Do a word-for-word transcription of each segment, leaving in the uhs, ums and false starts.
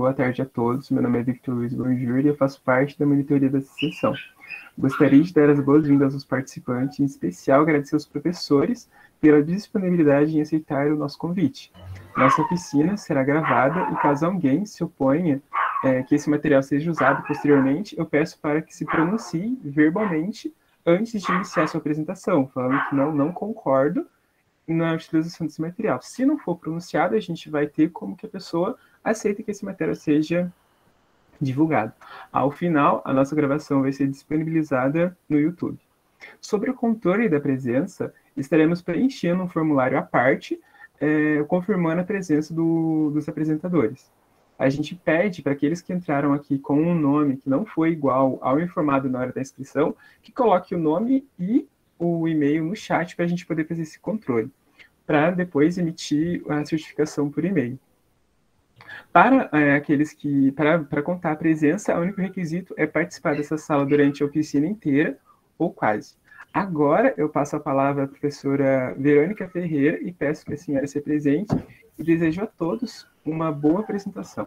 Boa tarde a todos. Meu nome é Victor Luiz Bonjour e eu faço parte da monitoria dessa sessão. Gostaria de dar as boas-vindas aos participantes, em especial agradecer aos professores pela disponibilidade em aceitar o nosso convite. Nossa oficina será gravada e caso alguém se oponha é, que esse material seja usado posteriormente, eu peço para que se pronuncie verbalmente antes de iniciar a sua apresentação, falando que não, não concordo na utilização desse material. Se não for pronunciado, a gente vai ter como que a pessoa aceita que esse material seja divulgado. Ao final, a nossa gravação vai ser disponibilizada no YouTube. Sobre o controle da presença, estaremos preenchendo um formulário à parte, é, confirmando a presença do, dos apresentadores. A gente pede para aqueles que entraram aqui com um nome que não foi igual ao informado na hora da inscrição, que coloque o nome e o e-mail no chat para a gente poder fazer esse controle, para depois emitir a certificação por e-mail. Para é, aqueles que, para, para contar a presença, o único requisito é participar dessa sala durante a oficina inteira, ou quase. Agora eu passo a palavra à professora Verônica Ferreira e peço que a senhora se apresente e desejo a todos uma boa apresentação.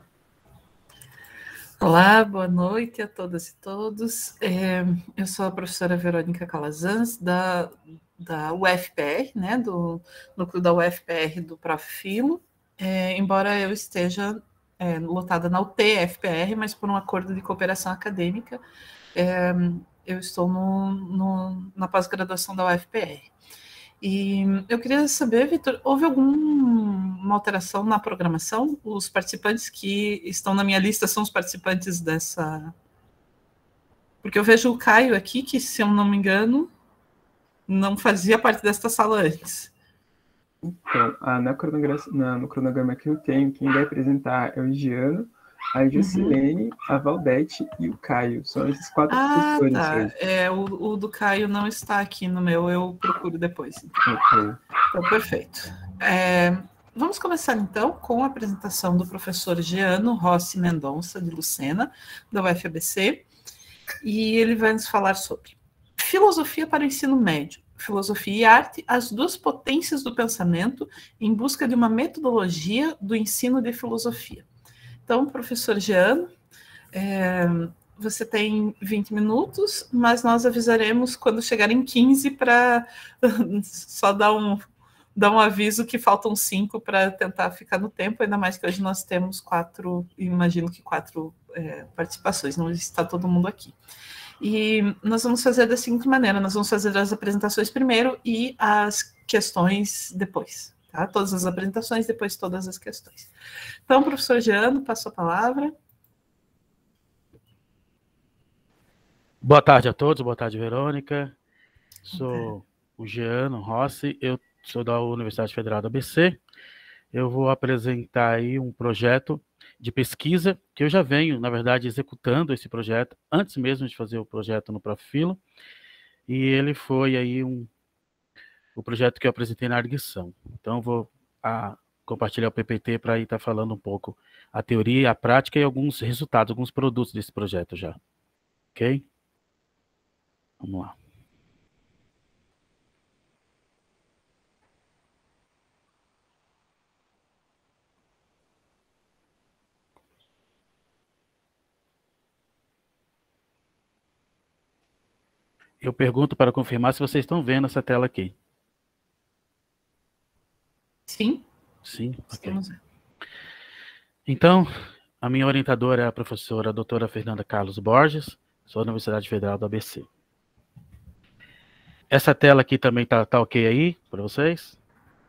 Olá, boa noite a todas e todos. É, eu sou a professora Verônica Calazans, da, da U F P R, né, do núcleo da U F P R do Profilo, é, embora eu esteja é, lotada na U T F P R, mas por um acordo de cooperação acadêmica, é, eu estou no, no, na pós-graduação da U F P R. E eu queria saber, Vitor, houve alguma alteração na programação? Os participantes que estão na minha lista são os participantes dessa... Porque eu vejo o Caio aqui, que, se eu não me engano, não fazia parte desta sala antes. Então, ah, na cronograma, na, no cronograma que eu tenho, quem vai apresentar é o Giano, a Juscelene, uhum. a Valdete e o Caio. São esses quatro ah, professores. Tá. É, o, o do Caio não está aqui no meu, eu procuro depois. Okay. Então, perfeito. É, vamos começar, então, com a apresentação do professor Giano Rossi Mendonça, de Lucena, da U F A B C, e ele vai nos falar sobre filosofia para o ensino médio, filosofia e arte, as duas potências do pensamento, em busca de uma metodologia do ensino de filosofia. Então, professor Giano, é, você tem vinte minutos, mas nós avisaremos quando chegar em quinze para só dar um, dar um aviso que faltam cinco para tentar ficar no tempo, ainda mais que hoje nós temos quatro, imagino que quatro é, participações, não está todo mundo aqui. E nós vamos fazer da seguinte maneira, nós vamos fazer as apresentações primeiro e as questões depois. Tá? Todas as apresentações, depois todas as questões. Então, professor Giano, passo a palavra. Boa tarde a todos, boa tarde, Verônica. Sou o Giano Rossi, eu sou da Universidade Federal da A B C. Eu vou apresentar aí um projeto de pesquisa, que eu já venho, na verdade, executando esse projeto, antes mesmo de fazer o projeto no Profilo, e ele foi aí um, o projeto que eu apresentei na arguição. Então, vou a, compartilhar o P P T para estar falando um pouco a teoria, a prática e alguns resultados, alguns produtos desse projeto já. Ok? Vamos lá. Eu pergunto para confirmar se vocês estão vendo essa tela aqui. Sim. Sim, ok. Então, a minha orientadora é a professora a doutora Fernanda Carlos Borges, sou da Universidade Federal da A B C. Essa tela aqui também está tá ok aí para vocês?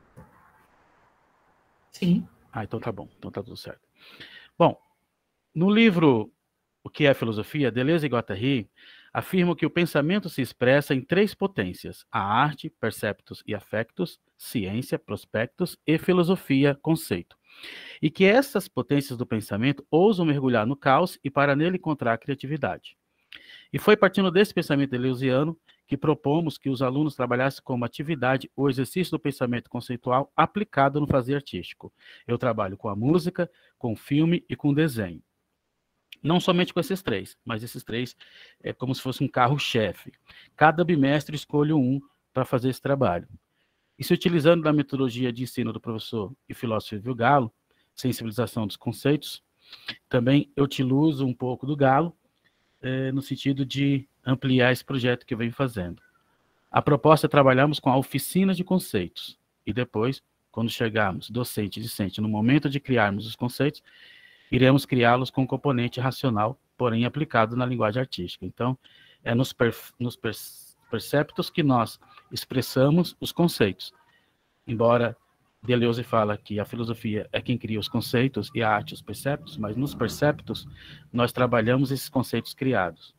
Sim. Ah, então tá bom, então tá tudo certo. Bom, no livro O que é Filosofia, Deleuze e Guattari afirmam que o pensamento se expressa em três potências: a arte, perceptos e afectos, ciência, prospectos e filosofia, conceito. E que essas potências do pensamento ousam mergulhar no caos e para nele encontrar a criatividade. E foi partindo desse pensamento deleuziano que propomos que os alunos trabalhassem como atividade o exercício do pensamento conceitual aplicado no fazer artístico. Eu trabalho com a música, com o filme e com o desenho. Não somente com esses três, mas esses três é como se fosse um carro-chefe. Cada bimestre escolho um para fazer esse trabalho. E se utilizando da metodologia de ensino do professor e filósofo Silvio Galo, sensibilização dos conceitos, também eu utilizo um pouco do Galo, eh, no sentido de ampliar esse projeto que eu venho fazendo. A proposta é trabalharmos com a oficina de conceitos, e depois, quando chegarmos, docente e discente, no momento de criarmos os conceitos, iremos criá-los com um componente racional, porém aplicado na linguagem artística. Então, é nos, per, nos per, perceptos que nós expressamos os conceitos. Embora Deleuze fala que a filosofia é quem cria os conceitos e a arte os perceptos, mas nos perceptos nós trabalhamos esses conceitos criados.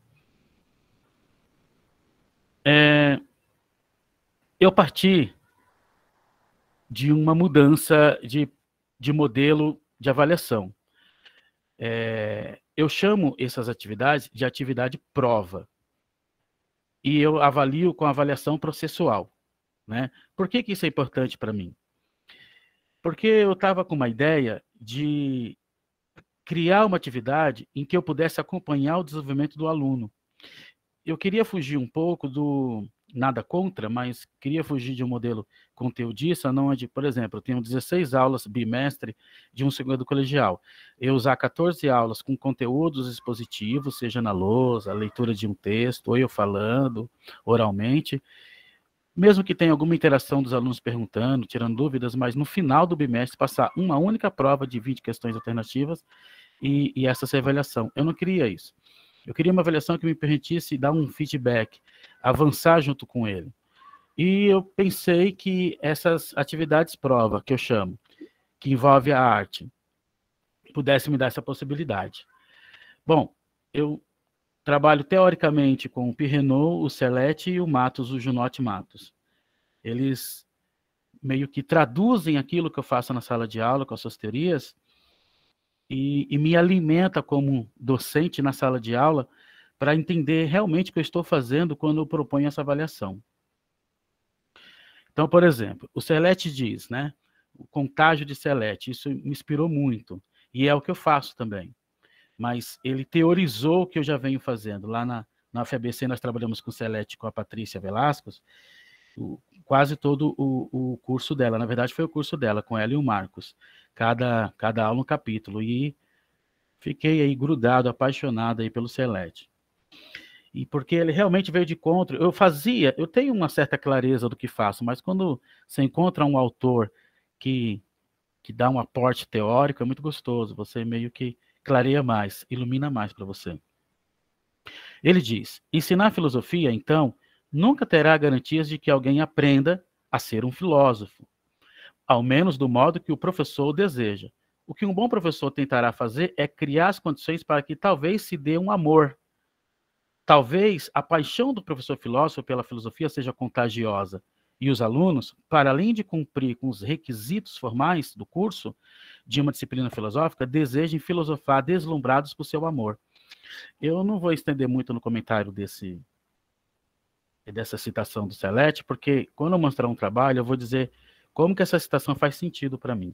É, eu parti de uma mudança de, de modelo de avaliação. É, eu chamo essas atividades de atividade prova. E eu avalio com avaliação processual, né? Por que que isso é importante para mim? Porque eu estava com uma ideia de criar uma atividade em que eu pudesse acompanhar o desenvolvimento do aluno. Eu queria fugir um pouco do nada contra, mas queria fugir de um modelo conteudista, não onde, por exemplo, eu tenho dezesseis aulas bimestre de um segundo colegial. Eu usar quatorze aulas com conteúdos expositivos, seja na lousa, a leitura de um texto, ou eu falando oralmente, mesmo que tenha alguma interação dos alunos perguntando, tirando dúvidas, mas no final do bimestre passar uma única prova de vinte questões alternativas e, e essa ser avaliação. Eu não queria isso. Eu queria uma avaliação que me permitisse dar um feedback, avançar junto com ele. E eu pensei que essas atividades prova, que eu chamo, que envolve a arte, pudesse me dar essa possibilidade. Bom, eu trabalho teoricamente com o Pirrenot, o Celete e o Matos, o Junot Matos. Eles meio que traduzem aquilo que eu faço na sala de aula com as suas teorias e, e me alimenta como docente na sala de aula para entender realmente o que eu estou fazendo quando eu proponho essa avaliação. Então, por exemplo, o Celete diz, né, o contágio de Celete, isso me inspirou muito, e é o que eu faço também. Mas ele teorizou o que eu já venho fazendo. Lá na, na U F A B C nós trabalhamos com o Celete, com a Patrícia Velascos, o, quase todo o, o curso dela, na verdade foi o curso dela, com ela e o Marcos, cada, cada aula um capítulo, e fiquei aí grudado, apaixonado aí pelo Celete. E porque ele realmente veio de contra, eu fazia, eu tenho uma certa clareza do que faço, mas quando você encontra um autor que, que dá um aporte teórico, é muito gostoso, você meio que clareia mais, ilumina mais para você. Ele diz, ensinar filosofia, então, nunca terá garantias de que alguém aprenda a ser um filósofo, ao menos do modo que o professor deseja. O que um bom professor tentará fazer é criar as condições para que talvez se dê um amor. Talvez a paixão do professor filósofo pela filosofia seja contagiosa, e os alunos, para além de cumprir com os requisitos formais do curso de uma disciplina filosófica, desejem filosofar deslumbrados por seu amor. Eu não vou estender muito no comentário desse, dessa citação do Celete, porque quando eu mostrar um trabalho, eu vou dizer como que essa citação faz sentido para mim.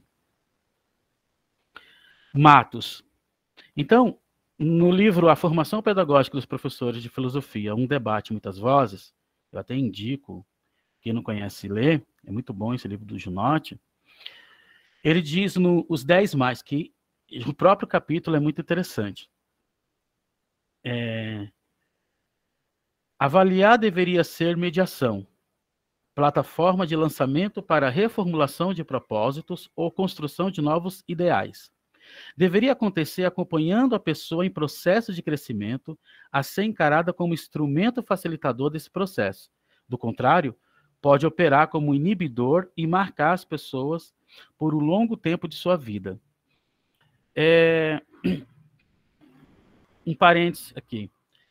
Matos. Então, no livro A Formação Pedagógica dos Professores de Filosofia, um debate, muitas vozes, eu até indico, quem não conhece ler, é muito bom esse livro do Junot, ele diz no Os dez Mais, que o próprio capítulo é muito interessante. É, avaliar deveria ser mediação, plataforma de lançamento para reformulação de propósitos ou construção de novos ideais. Deveria acontecer acompanhando a pessoa em processo de crescimento, a ser encarada como instrumento facilitador desse processo. Do contrário, pode operar como inibidor e marcar as pessoas por um longo tempo de sua vida. É... Um parênteses aqui.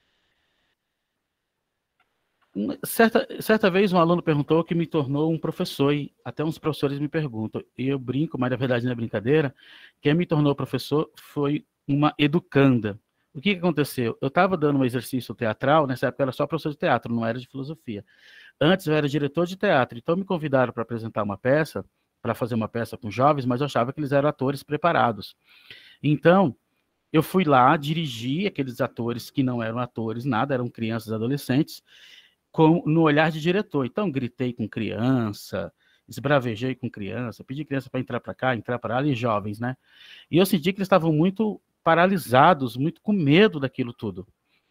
Certa, certa vez um aluno perguntou o que me tornou um professor, e até uns professores me perguntam, e eu brinco, mas na verdade não é brincadeira, quem me tornou professor foi uma educanda. O que, que aconteceu? Eu estava dando um exercício teatral, nessa época eu era só professor de teatro, não era de filosofia. Antes eu era diretor de teatro, então me convidaram para apresentar uma peça, para fazer uma peça com jovens, mas eu achava que eles eram atores preparados. Então, eu fui lá, dirigi aqueles atores que não eram atores, nada, eram crianças e adolescentes, com, no olhar de diretor. Então, gritei com criança, esbravejei com criança, pedi criança para entrar para cá, entrar para lá, e jovens, né? E eu senti que eles estavam muito paralisados, muito com medo daquilo tudo.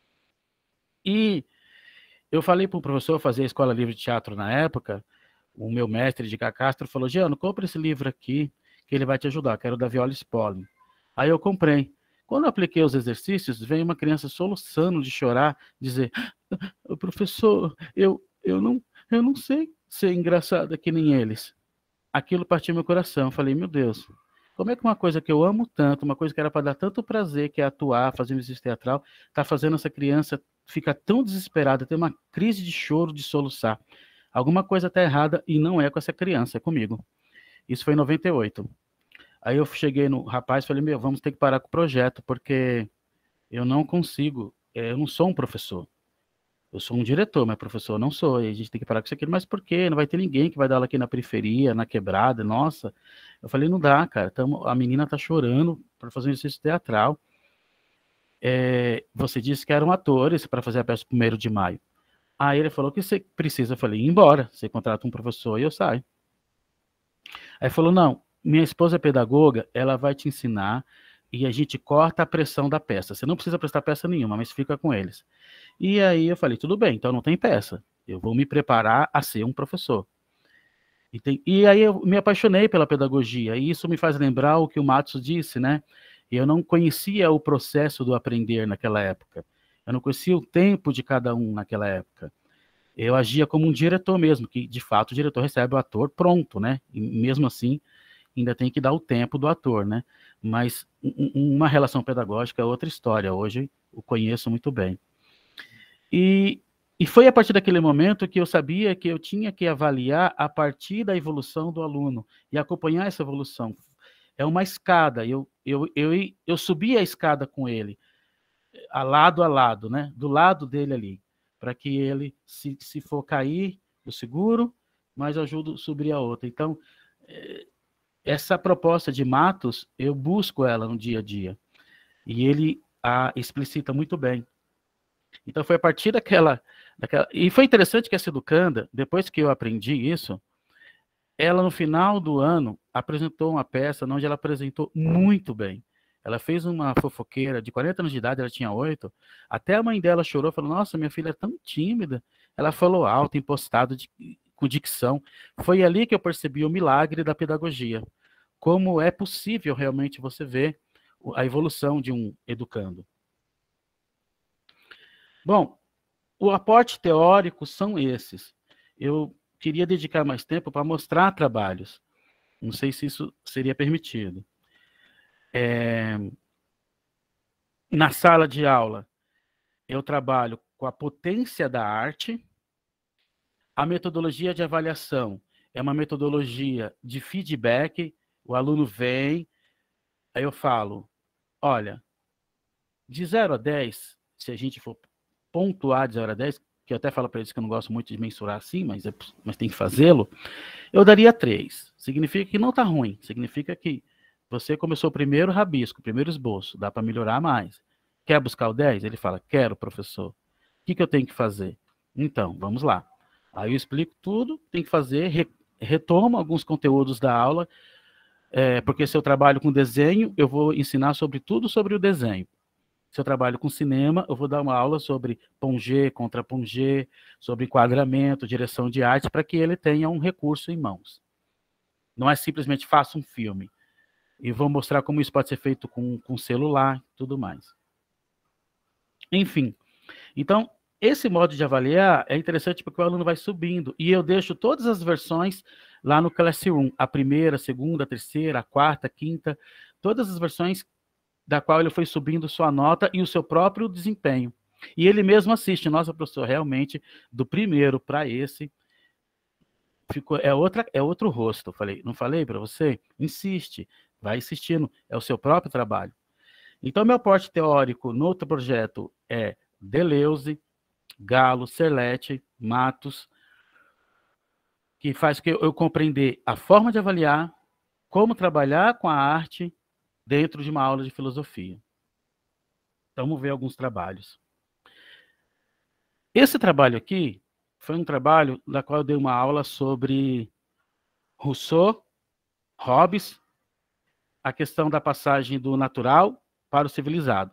E eu falei para o professor fazer a Escola Livre de Teatro na época, o meu mestre de Castro falou, Giano, compra esse livro aqui, que ele vai te ajudar, que era o da Viola Spolin. Aí eu comprei. Quando eu apliquei os exercícios, veio uma criança soluçando de chorar, dizer, professor, eu, eu, não, eu não sei ser engraçada que nem eles. Aquilo partiu meu coração. Eu falei, meu Deus, como é que uma coisa que eu amo tanto, uma coisa que era para dar tanto prazer, que é atuar, fazer um exercício teatral, está fazendo essa criança ficar tão desesperada, ter uma crise de choro, de soluçar. Alguma coisa está errada e não é com essa criança, é comigo. Isso foi em noventa e oito. Aí eu cheguei no rapaz e falei, meu, vamos ter que parar com o projeto, porque eu não consigo, eu não sou um professor. Eu sou um diretor, mas professor eu não sou, e a gente tem que parar com isso aqui. Mas por quê? Não vai ter ninguém que vai dar aula aqui na periferia, na quebrada, nossa. Eu falei, não dá, cara, tamo, a menina tá chorando para fazer um exercício teatral. É, você disse que eram atores para fazer a peça primeiro de maio. Aí ele falou que você precisa, eu falei, ir embora, você contrata um professor e eu saio. Aí falou, não, minha esposa é pedagoga, ela vai te ensinar e a gente corta a pressão da peça. Você não precisa prestar peça nenhuma, mas fica com eles. E aí eu falei, tudo bem, então não tem peça. Eu vou me preparar a ser um professor. E, tem, e aí eu me apaixonei pela pedagogia, e isso me faz lembrar o que o Matos disse, né? Eu não conhecia o processo do aprender naquela época. Eu não conhecia o tempo de cada um naquela época. Eu agia como um diretor mesmo, que de fato o diretor recebe o ator pronto, né? E mesmo assim, ainda tem que dar o tempo do ator, né? Mas um, uma relação pedagógica é outra história. Hoje eu conheço muito bem. E, e foi a partir daquele momento que eu sabia que eu tinha que avaliar a partir da evolução do aluno e acompanhar essa evolução. É uma escada, eu, eu, eu, eu subi a escada com ele, a lado a lado, né? Do lado dele ali, para que ele, se, se for cair, eu seguro, mas eu ajudo a subir a outra. Então, essa proposta de Matos, eu busco ela no dia a dia, e ele a explicita muito bem. Então foi a partir daquela, daquela... E foi interessante que essa educanda, depois que eu aprendi isso, ela no final do ano apresentou uma peça onde ela apresentou muito bem. Ela fez uma fofoqueira de quarenta anos de idade, ela tinha oito, até a mãe dela chorou, falou, nossa, minha filha é tão tímida. Ela falou alto, impostado, de, com dicção. Foi ali que eu percebi o milagre da pedagogia. Como é possível realmente você ver a evolução de um educando. Bom, o aporte teórico são esses. Eu queria dedicar mais tempo para mostrar trabalhos. Não sei se isso seria permitido. É... Na sala de aula, eu trabalho com a potência da arte. A metodologia de avaliação é uma metodologia de feedback. O aluno vem, aí eu falo, olha, de zero a dez, se a gente for pontuar de zero a dez, que eu até falo para eles que eu não gosto muito de mensurar assim, mas, é, mas tem que fazê-lo, eu daria três. Significa que não está ruim, significa que você começou o primeiro rabisco, o primeiro esboço, dá para melhorar mais. Quer buscar o dez? Ele fala, quero, professor. O que, que eu tenho que fazer? Então, vamos lá. Aí eu explico tudo, tem que fazer, re, retomo alguns conteúdos da aula, é, porque se eu trabalho com desenho, eu vou ensinar sobre tudo sobre o desenho. Se eu trabalho com cinema, eu vou dar uma aula sobre plongé, contra-plongé, sobre enquadramento, direção de arte, para que ele tenha um recurso em mãos. Não é simplesmente faça um filme. E vou mostrar como isso pode ser feito com, com celular e tudo mais. Enfim, então, esse modo de avaliar é interessante porque o aluno vai subindo. E eu deixo todas as versões lá no Classroom. A primeira, a segunda, a terceira, a quarta, a quinta. Todas as versões da qual ele foi subindo sua nota e o seu próprio desempenho. E ele mesmo assiste. Nossa, professor, realmente, do primeiro para esse, ficou, é, outra, é outro rosto. Falei, não falei para você? Insiste, vai insistindo. É o seu próprio trabalho. Então, meu aporte teórico no outro projeto é Deleuze, Galo, Serlete, Matos, que faz que eu compreender a forma de avaliar, como trabalhar com a arte dentro de uma aula de filosofia. Então, vamos ver alguns trabalhos. Esse trabalho aqui foi um trabalho da qual eu dei uma aula sobre Rousseau, Hobbes, a questão da passagem do natural para o civilizado.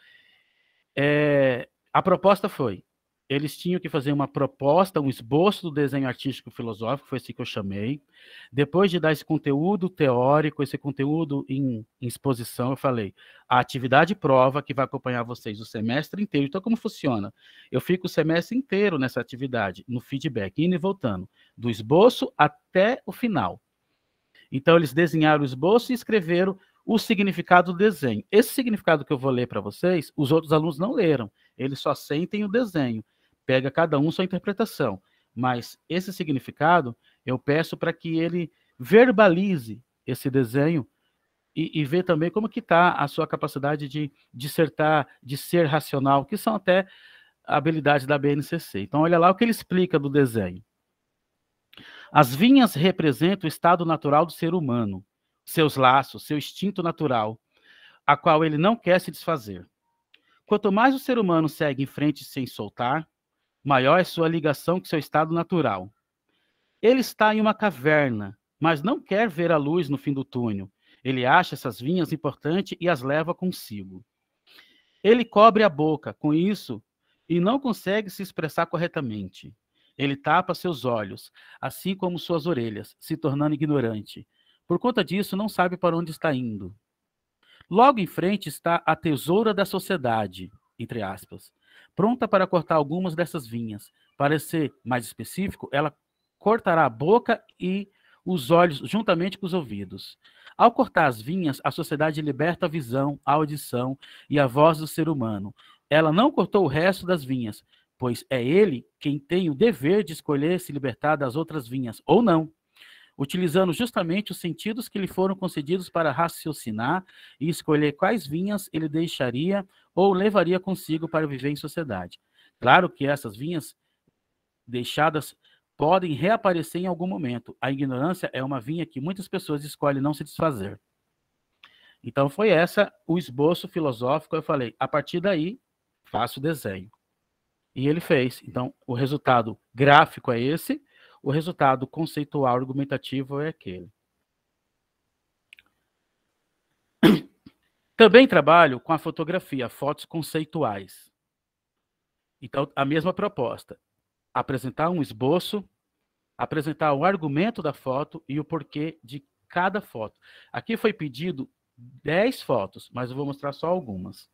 É, a proposta foi, eles tinham que fazer uma proposta, um esboço do desenho artístico filosófico, foi assim que eu chamei. Depois de dar esse conteúdo teórico, esse conteúdo em, em exposição, eu falei, a atividade prova que vai acompanhar vocês o semestre inteiro. Então, como funciona? Eu fico o semestre inteiro nessa atividade, no feedback, indo e voltando, do esboço até o final. Então, eles desenharam o esboço e escreveram o significado do desenho. Esse significado que eu vou ler para vocês, os outros alunos não leram, eles só sentem o desenho. Pega cada um sua interpretação. Mas esse significado, eu peço para que ele verbalize esse desenho e, e ver também como que está a sua capacidade de dissertar, de ser racional, que são até habilidades da B N C C. Então, olha lá o que ele explica do desenho. As vinhas representam o estado natural do ser humano, seus laços, seu instinto natural, a qual ele não quer se desfazer. Quanto mais o ser humano segue em frente sem soltar, maior é sua ligação com seu estado natural. Ele está em uma caverna, mas não quer ver a luz no fim do túnel. Ele acha essas vinhas importantes e as leva consigo. Ele cobre a boca com isso e não consegue se expressar corretamente. Ele tapa seus olhos, assim como suas orelhas, se tornando ignorante. Por conta disso, não sabe para onde está indo. Logo em frente está a tesoura da sociedade, entre aspas, pronta para cortar algumas dessas vinhas. Para ser mais específico, ela cortará a boca e os olhos juntamente com os ouvidos. Ao cortar as vinhas, a sociedade liberta a visão, a audição e a voz do ser humano. Ela não cortou o resto das vinhas, pois é ele quem tem o dever de escolher se libertar das outras vinhas, ou não, utilizando justamente os sentidos que lhe foram concedidos para raciocinar e escolher quais vinhas ele deixaria ou levaria consigo para viver em sociedade. Claro que essas vinhas deixadas podem reaparecer em algum momento. A ignorância é uma vinha que muitas pessoas escolhem não se desfazer. Então foi essa o esboço filosófico. Eu falei, a partir daí, faço o desenho. E ele fez. Então, o resultado gráfico é esse, o resultado conceitual argumentativo é aquele. Também trabalho com a fotografia, fotos conceituais. Então, a mesma proposta. Apresentar um esboço, apresentar o argumento da foto e o porquê de cada foto. Aqui foi pedido dez fotos, mas eu vou mostrar só algumas.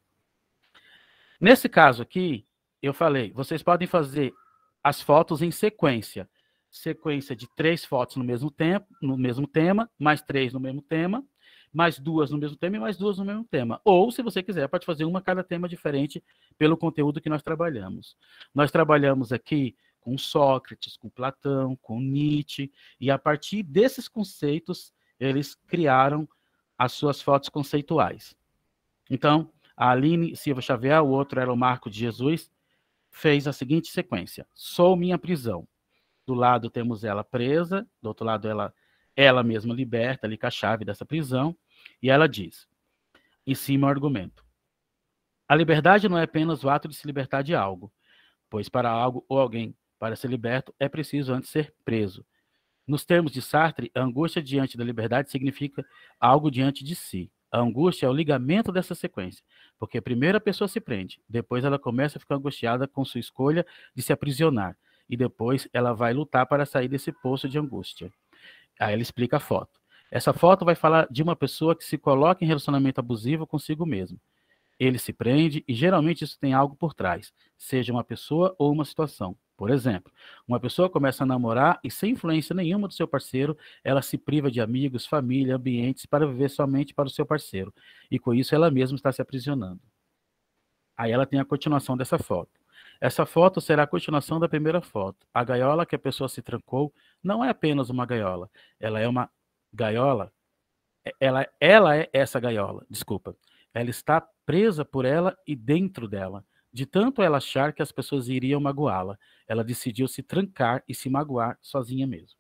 Nesse caso aqui, eu falei, vocês podem fazer as fotos em sequência. Sequência de três fotos no mesmo tempo, no mesmo tema, mais três no mesmo tema, mais duas no mesmo tema e mais duas no mesmo tema. Ou, se você quiser, pode fazer uma cada tema diferente pelo conteúdo que nós trabalhamos. Nós trabalhamos aqui com Sócrates, com Platão, com Nietzsche, e a partir desses conceitos, eles criaram as suas fotos conceituais. Então, a Aline Silva Xavier, o outro era o Marco de Jesus, fez a seguinte sequência. Sou minha prisão. Do lado temos ela presa, do outro lado ela, ela mesma liberta ali com a chave dessa prisão, e ela diz, em cima o argumento, a liberdade não é apenas o ato de se libertar de algo, pois para algo ou alguém para ser liberto é preciso antes ser preso. Nos termos de Sartre, a angústia diante da liberdade significa algo diante de si. A angústia é o ligamento dessa sequência, porque primeiro a pessoa se prende, depois ela começa a ficar angustiada com sua escolha de se aprisionar, e depois ela vai lutar para sair desse poço de angústia. Aí ela explica a foto. Essa foto vai falar de uma pessoa que se coloca em relacionamento abusivo consigo mesmo. Ele se prende e geralmente isso tem algo por trás, seja uma pessoa ou uma situação. Por exemplo, uma pessoa começa a namorar e sem influência nenhuma do seu parceiro, ela se priva de amigos, família, ambientes para viver somente para o seu parceiro. E com isso ela mesma está se aprisionando. Aí ela tem a continuação dessa foto. Essa foto será a continuação da primeira foto. A gaiola que a pessoa se trancou não é apenas uma gaiola. Ela é uma gaiola. Ela, ela é essa gaiola, desculpa. Ela está presa por ela e dentro dela. De tanto ela achar que as pessoas iriam magoá-la, ela decidiu se trancar e se magoar sozinha mesmo.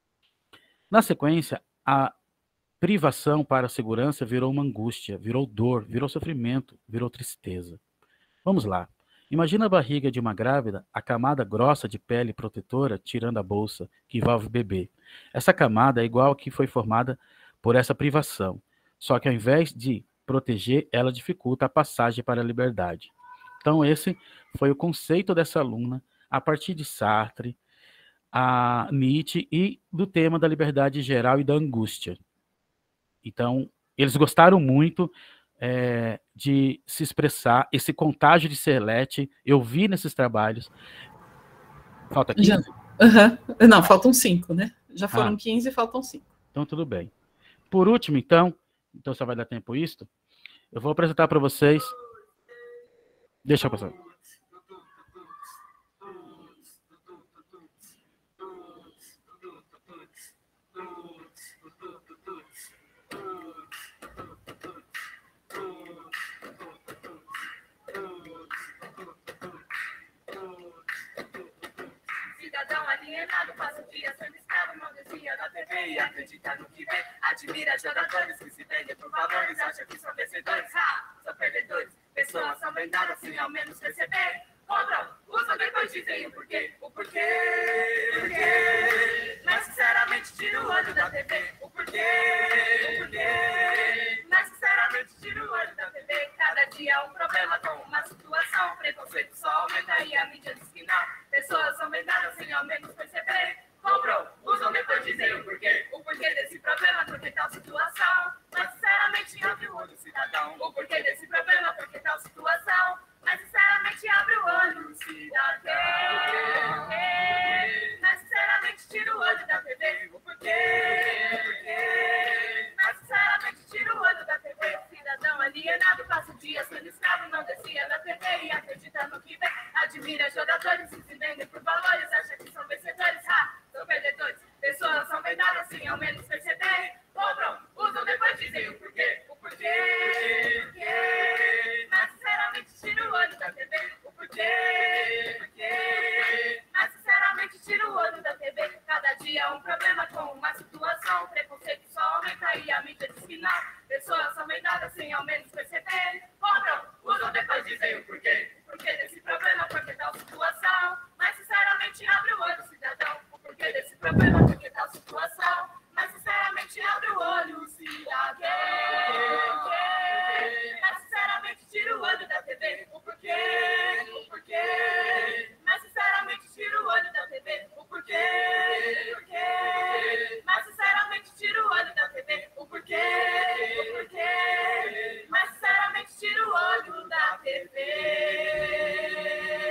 Na sequência, a privação para a segurança virou uma angústia, virou dor, virou sofrimento, virou tristeza. Vamos lá. Imagina a barriga de uma grávida, a camada grossa de pele protetora tirando a bolsa que envolve o bebê. Essa camada é igual a que foi formada por essa privação, só que ao invés de proteger, ela dificulta a passagem para a liberdade. Então, esse foi o conceito dessa aluna, a partir de Sartre, a Nietzsche e do tema da liberdade geral e da angústia. Então, eles gostaram muito é, de se expressar, esse contágio de Celeste, eu vi nesses trabalhos. Falta quinze? Já, uhum. Não, faltam cinco, né? Já foram ah, quinze e faltam cinco. Então, tudo bem. Por último, então, então só vai dar tempo isto, eu vou apresentar para vocês... Deixa eu passar. Cidadão alienado, passa o dia sendo escravo, não desvia da T V e acredita no que vê. Admira jogadores que se vendem por valores, acha que são vencedores, ha, são perdedores. Pessoas são vendadas sem ao menos receber. Compram, usam, depois dizem o porquê, o porquê, o porquê. Mas sinceramente tira o olho da T V, o porquê, o porquê. Mas sinceramente tira o olho da T V. Cada dia é um problema com uma situação. Preconceito só aumenta e a mídia diz que não. Pessoas são vendadas sem ao menos perceber. Compram, usam, depois dizem o porquê, o porquê desse problema, porque tal situação. Mas sinceramente abre o olho, cidadão, o porquê desse problema, porque tal situação. Mas sinceramente abre o olho, cidadão. Mas sinceramente tira o olho da T V, o porquê, o porquê. Mas sinceramente tira o olho da T V. Cidadão alienado, passa o dia sendo escravo, não descia da T V e acredita no que vê. Admira jogadores que se vendem por valores, acha que são vencedores, ha, são perdedores. Pessoas são vendadas sem ao menos perceberem. Compram, usam, depois dizem o porquê, o porquê, o porquê. Mas sinceramente tira o olho da T V, o porquê, o porquê. Mas sinceramente tira o olho da T V. Cada dia é um problema com uma situação. Preconceito só aumenta e a mídia diz que não. Pessoas são vendadas sem ao menos perceberem. Compram, usam, depois dizem o porquê, o porquê desse problema, porque tal situação. Mas sinceramente abre o olho, cidadão, o porquê desse problema, porque tal situação. Mas sinceramente abre o olho, cidadão. Mas sinceramente tira o olho da T V, o porquê, o porquê. Mas sinceramente tira o olho da T V, o porquê, o porquê. Mas sinceramente tira o olho da T V, o porquê, o porquê. Mas sinceramente tira o olho da T V.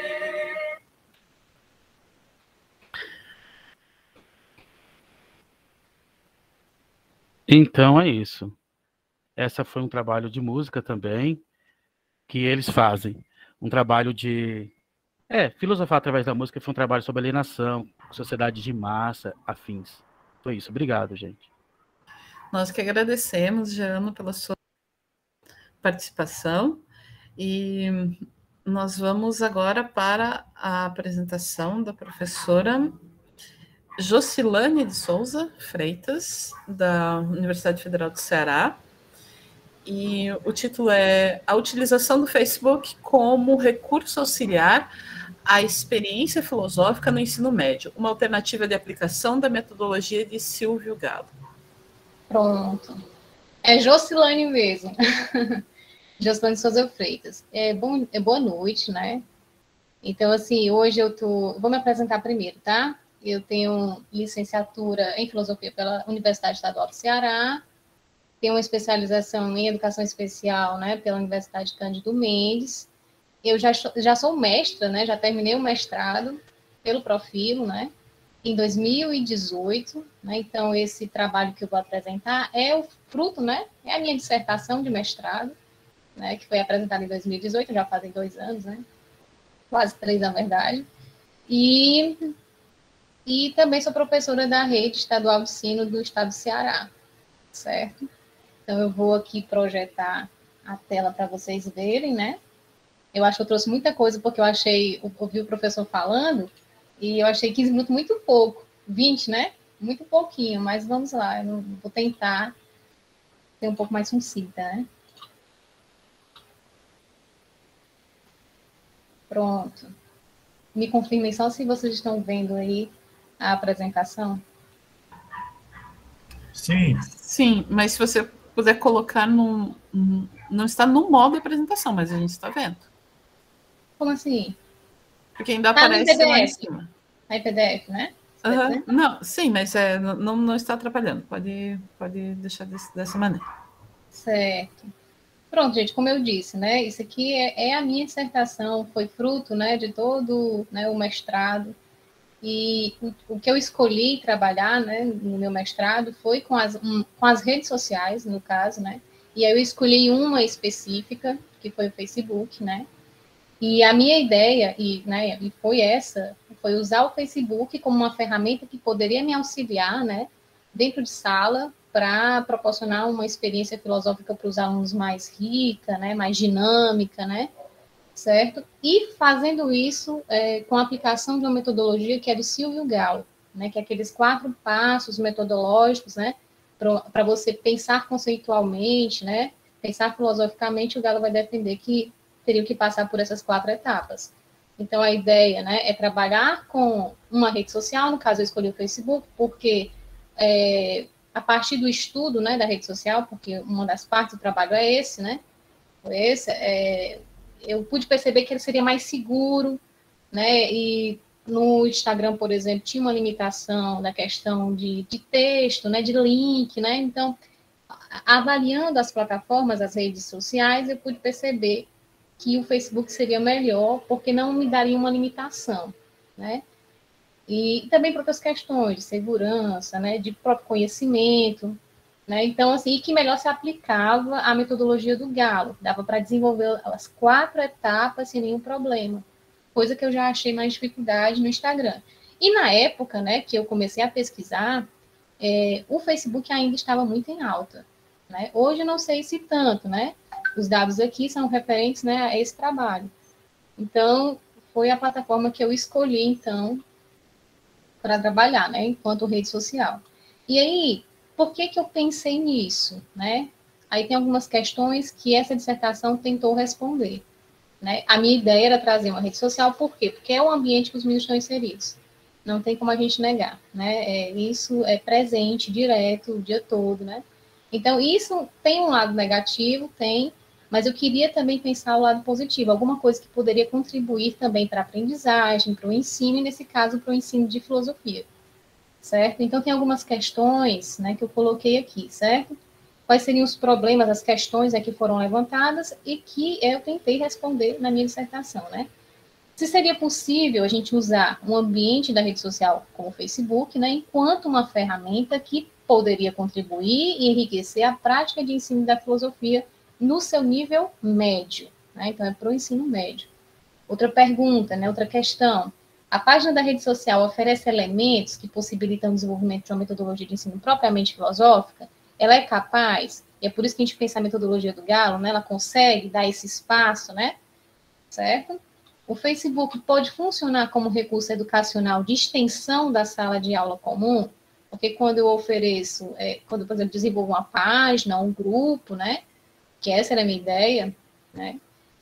Então é isso. Essa foi um trabalho de música também, que eles fazem. Um trabalho de... É, filosofar através da música foi um trabalho sobre alienação, sociedade de massa, afins. Foi isso. Obrigado, gente. Nós que agradecemos, Jeano, pela sua participação. E nós vamos agora para a apresentação da professora Jocilane de Souza Freitas, da Universidade Federal do Ceará. E o título é A Utilização do Facebook como Recurso Auxiliar à Experiência Filosófica no Ensino Médio, uma alternativa de aplicação da metodologia de Silvio Galo. Pronto. É Jocilane mesmo. Jocilane de Souza Freitas. É, bom, é boa noite, né? Então, assim, hoje eu tô... Vou me apresentar primeiro, tá? Eu tenho licenciatura em Filosofia pela Universidade Estadual do Ceará, tenho uma especialização em Educação Especial, né, pela Universidade Cândido Mendes. Eu já, já sou mestra, né, já terminei o mestrado pelo Profilo, né, em dois mil e dezoito, né, então esse trabalho que eu vou apresentar é o fruto, né, é a minha dissertação de mestrado, né, que foi apresentada em dois mil e dezoito, já fazem dois anos, né, quase três, na verdade, e... E também sou professora da Rede Estadual de Ensino do Estado do Ceará, certo? Então, eu vou aqui projetar a tela para vocês verem, né? Eu acho que eu trouxe muita coisa, porque eu achei, eu ouvi o professor falando, e eu achei quinze minutos muito pouco, vinte, né? Muito pouquinho, mas vamos lá, eu vou tentar ser um pouco mais sucinta, né? Pronto. Me confirmem só se vocês estão vendo aí a apresentação. Sim. Sim, mas se você puder colocar num, num... Não está no modo de apresentação, mas a gente está vendo. Como assim? Porque ainda Ah, no aparece lá em P D F. cima. Aí P D F, né? Você tá Aham. dizendo? Não, sim, mas é, não, não está atrapalhando. Pode, pode deixar desse- dessa maneira. Certo. Pronto, gente, como eu disse, né? Isso aqui é, é a minha dissertação, foi fruto, né, de todo, né, o mestrado. E o, o que eu escolhi trabalhar, né, no meu mestrado foi com as, um, com as redes sociais, no caso, né? E aí eu escolhi uma específica, que foi o Facebook, né? E a minha ideia, e, né, e foi essa, foi usar o Facebook como uma ferramenta que poderia me auxiliar, né, dentro de sala, para proporcionar uma experiência filosófica para os alunos mais rica, né, mais dinâmica, né, certo? E fazendo isso é, com a aplicação de uma metodologia que é do Silvio Galo, né, que é aqueles quatro passos metodológicos, né, para você pensar conceitualmente, né, pensar filosoficamente, o Galo vai defender que teriam que passar por essas quatro etapas. Então, a ideia, né, é trabalhar com uma rede social, no caso eu escolhi o Facebook, porque é, a partir do estudo, né, da rede social, porque uma das partes do trabalho é esse, né, esse, é, eu pude perceber que ele seria mais seguro, né, e no Instagram, por exemplo, tinha uma limitação da questão de, de texto, né, de link, né, então, avaliando as plataformas, as redes sociais, eu pude perceber que o Facebook seria melhor, porque não me daria uma limitação, né? E também para outras questões de segurança, né? De próprio conhecimento, né? Então, assim, e que melhor se aplicava a metodologia do Galo. Dava para desenvolver as quatro etapas sem nenhum problema, coisa que eu já achei mais dificuldade no Instagram. E na época, né, que eu comecei a pesquisar, é, o Facebook ainda estava muito em alta, né? Hoje eu não sei se tanto, né? Os dados aqui são referentes, né, a esse trabalho. Então, foi a plataforma que eu escolhi, então, para trabalhar, né, enquanto rede social. E aí, por que que eu pensei nisso, né? Aí tem algumas questões que essa dissertação tentou responder, né? A minha ideia era trazer uma rede social, por quê? Porque é o ambiente que os meninos estão inseridos. Não tem como a gente negar, né? É, isso é presente, direto, o dia todo, né? Então, isso tem um lado negativo, tem, mas eu queria também pensar o lado positivo, alguma coisa que poderia contribuir também para a aprendizagem, para o ensino, e nesse caso, para o ensino de filosofia, certo? Então, tem algumas questões, né, que eu coloquei aqui, certo? Quais seriam os problemas, as questões né, que foram levantadas e que eu tentei responder na minha dissertação, né? Se seria possível a gente usar um ambiente da rede social como o Facebook, né, enquanto uma ferramenta que poderia contribuir e enriquecer a prática de ensino da filosofia no seu nível médio, né? Então, é para o ensino médio. Outra pergunta, né, outra questão. A página da rede social oferece elementos que possibilitam o desenvolvimento de uma metodologia de ensino propriamente filosófica? Ela é capaz, e é por isso que a gente pensa a metodologia do Galo, né, ela consegue dar esse espaço, né, certo? O Facebook pode funcionar como recurso educacional de extensão da sala de aula comum, porque quando eu ofereço, é, quando, por exemplo, desenvolvo uma página, um grupo, né, que essa era a minha ideia, né,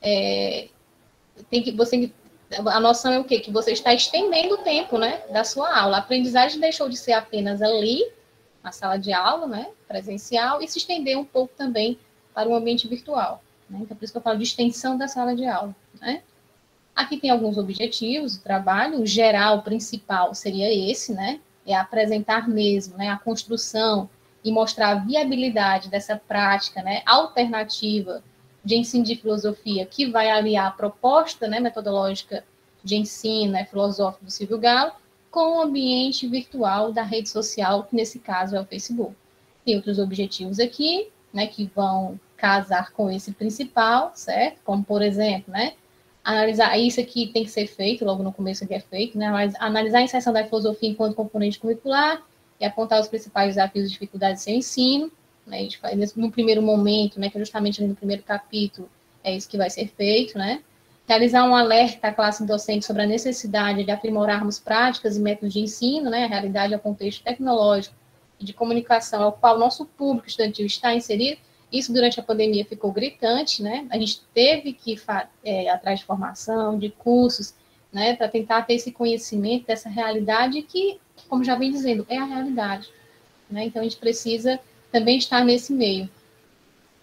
é, tem que, você, a noção é o quê? Que você está estendendo o tempo, né, da sua aula. A aprendizagem deixou de ser apenas ali, na sala de aula, né, presencial, e se estender um pouco também para o ambiente virtual, né, então por isso que eu falo de extensão da sala de aula, né. Aqui tem alguns objetivos do trabalho, o geral, o principal seria esse, né? É apresentar mesmo, né, a construção e mostrar a viabilidade dessa prática, né, alternativa de ensino de filosofia, que vai aliar a proposta, né, metodológica de ensino, né, filosófico do Silvio Galo, com o ambiente virtual da rede social, que nesse caso é o Facebook. Tem outros objetivos aqui, né, que vão casar com esse principal, certo? Como, por exemplo, né, analisar, isso aqui tem que ser feito, logo no começo aqui é feito, né? Mas analisar a inserção da filosofia enquanto componente curricular e apontar os principais desafios e dificuldades do seu ensino, né? A gente faz, no primeiro momento, né, que é justamente no primeiro capítulo, é isso que vai ser feito, né? Realizar um alerta à classe docente sobre a necessidade de aprimorarmos práticas e métodos de ensino, né? A realidade é o contexto tecnológico e de comunicação ao qual o nosso público estudantil está inserido. Isso, durante a pandemia, ficou gritante, né? A gente teve que é, ir atrás de formação, de cursos, né? Para tentar ter esse conhecimento dessa realidade que, como já vem dizendo, é a realidade, né? Então, a gente precisa também estar nesse meio.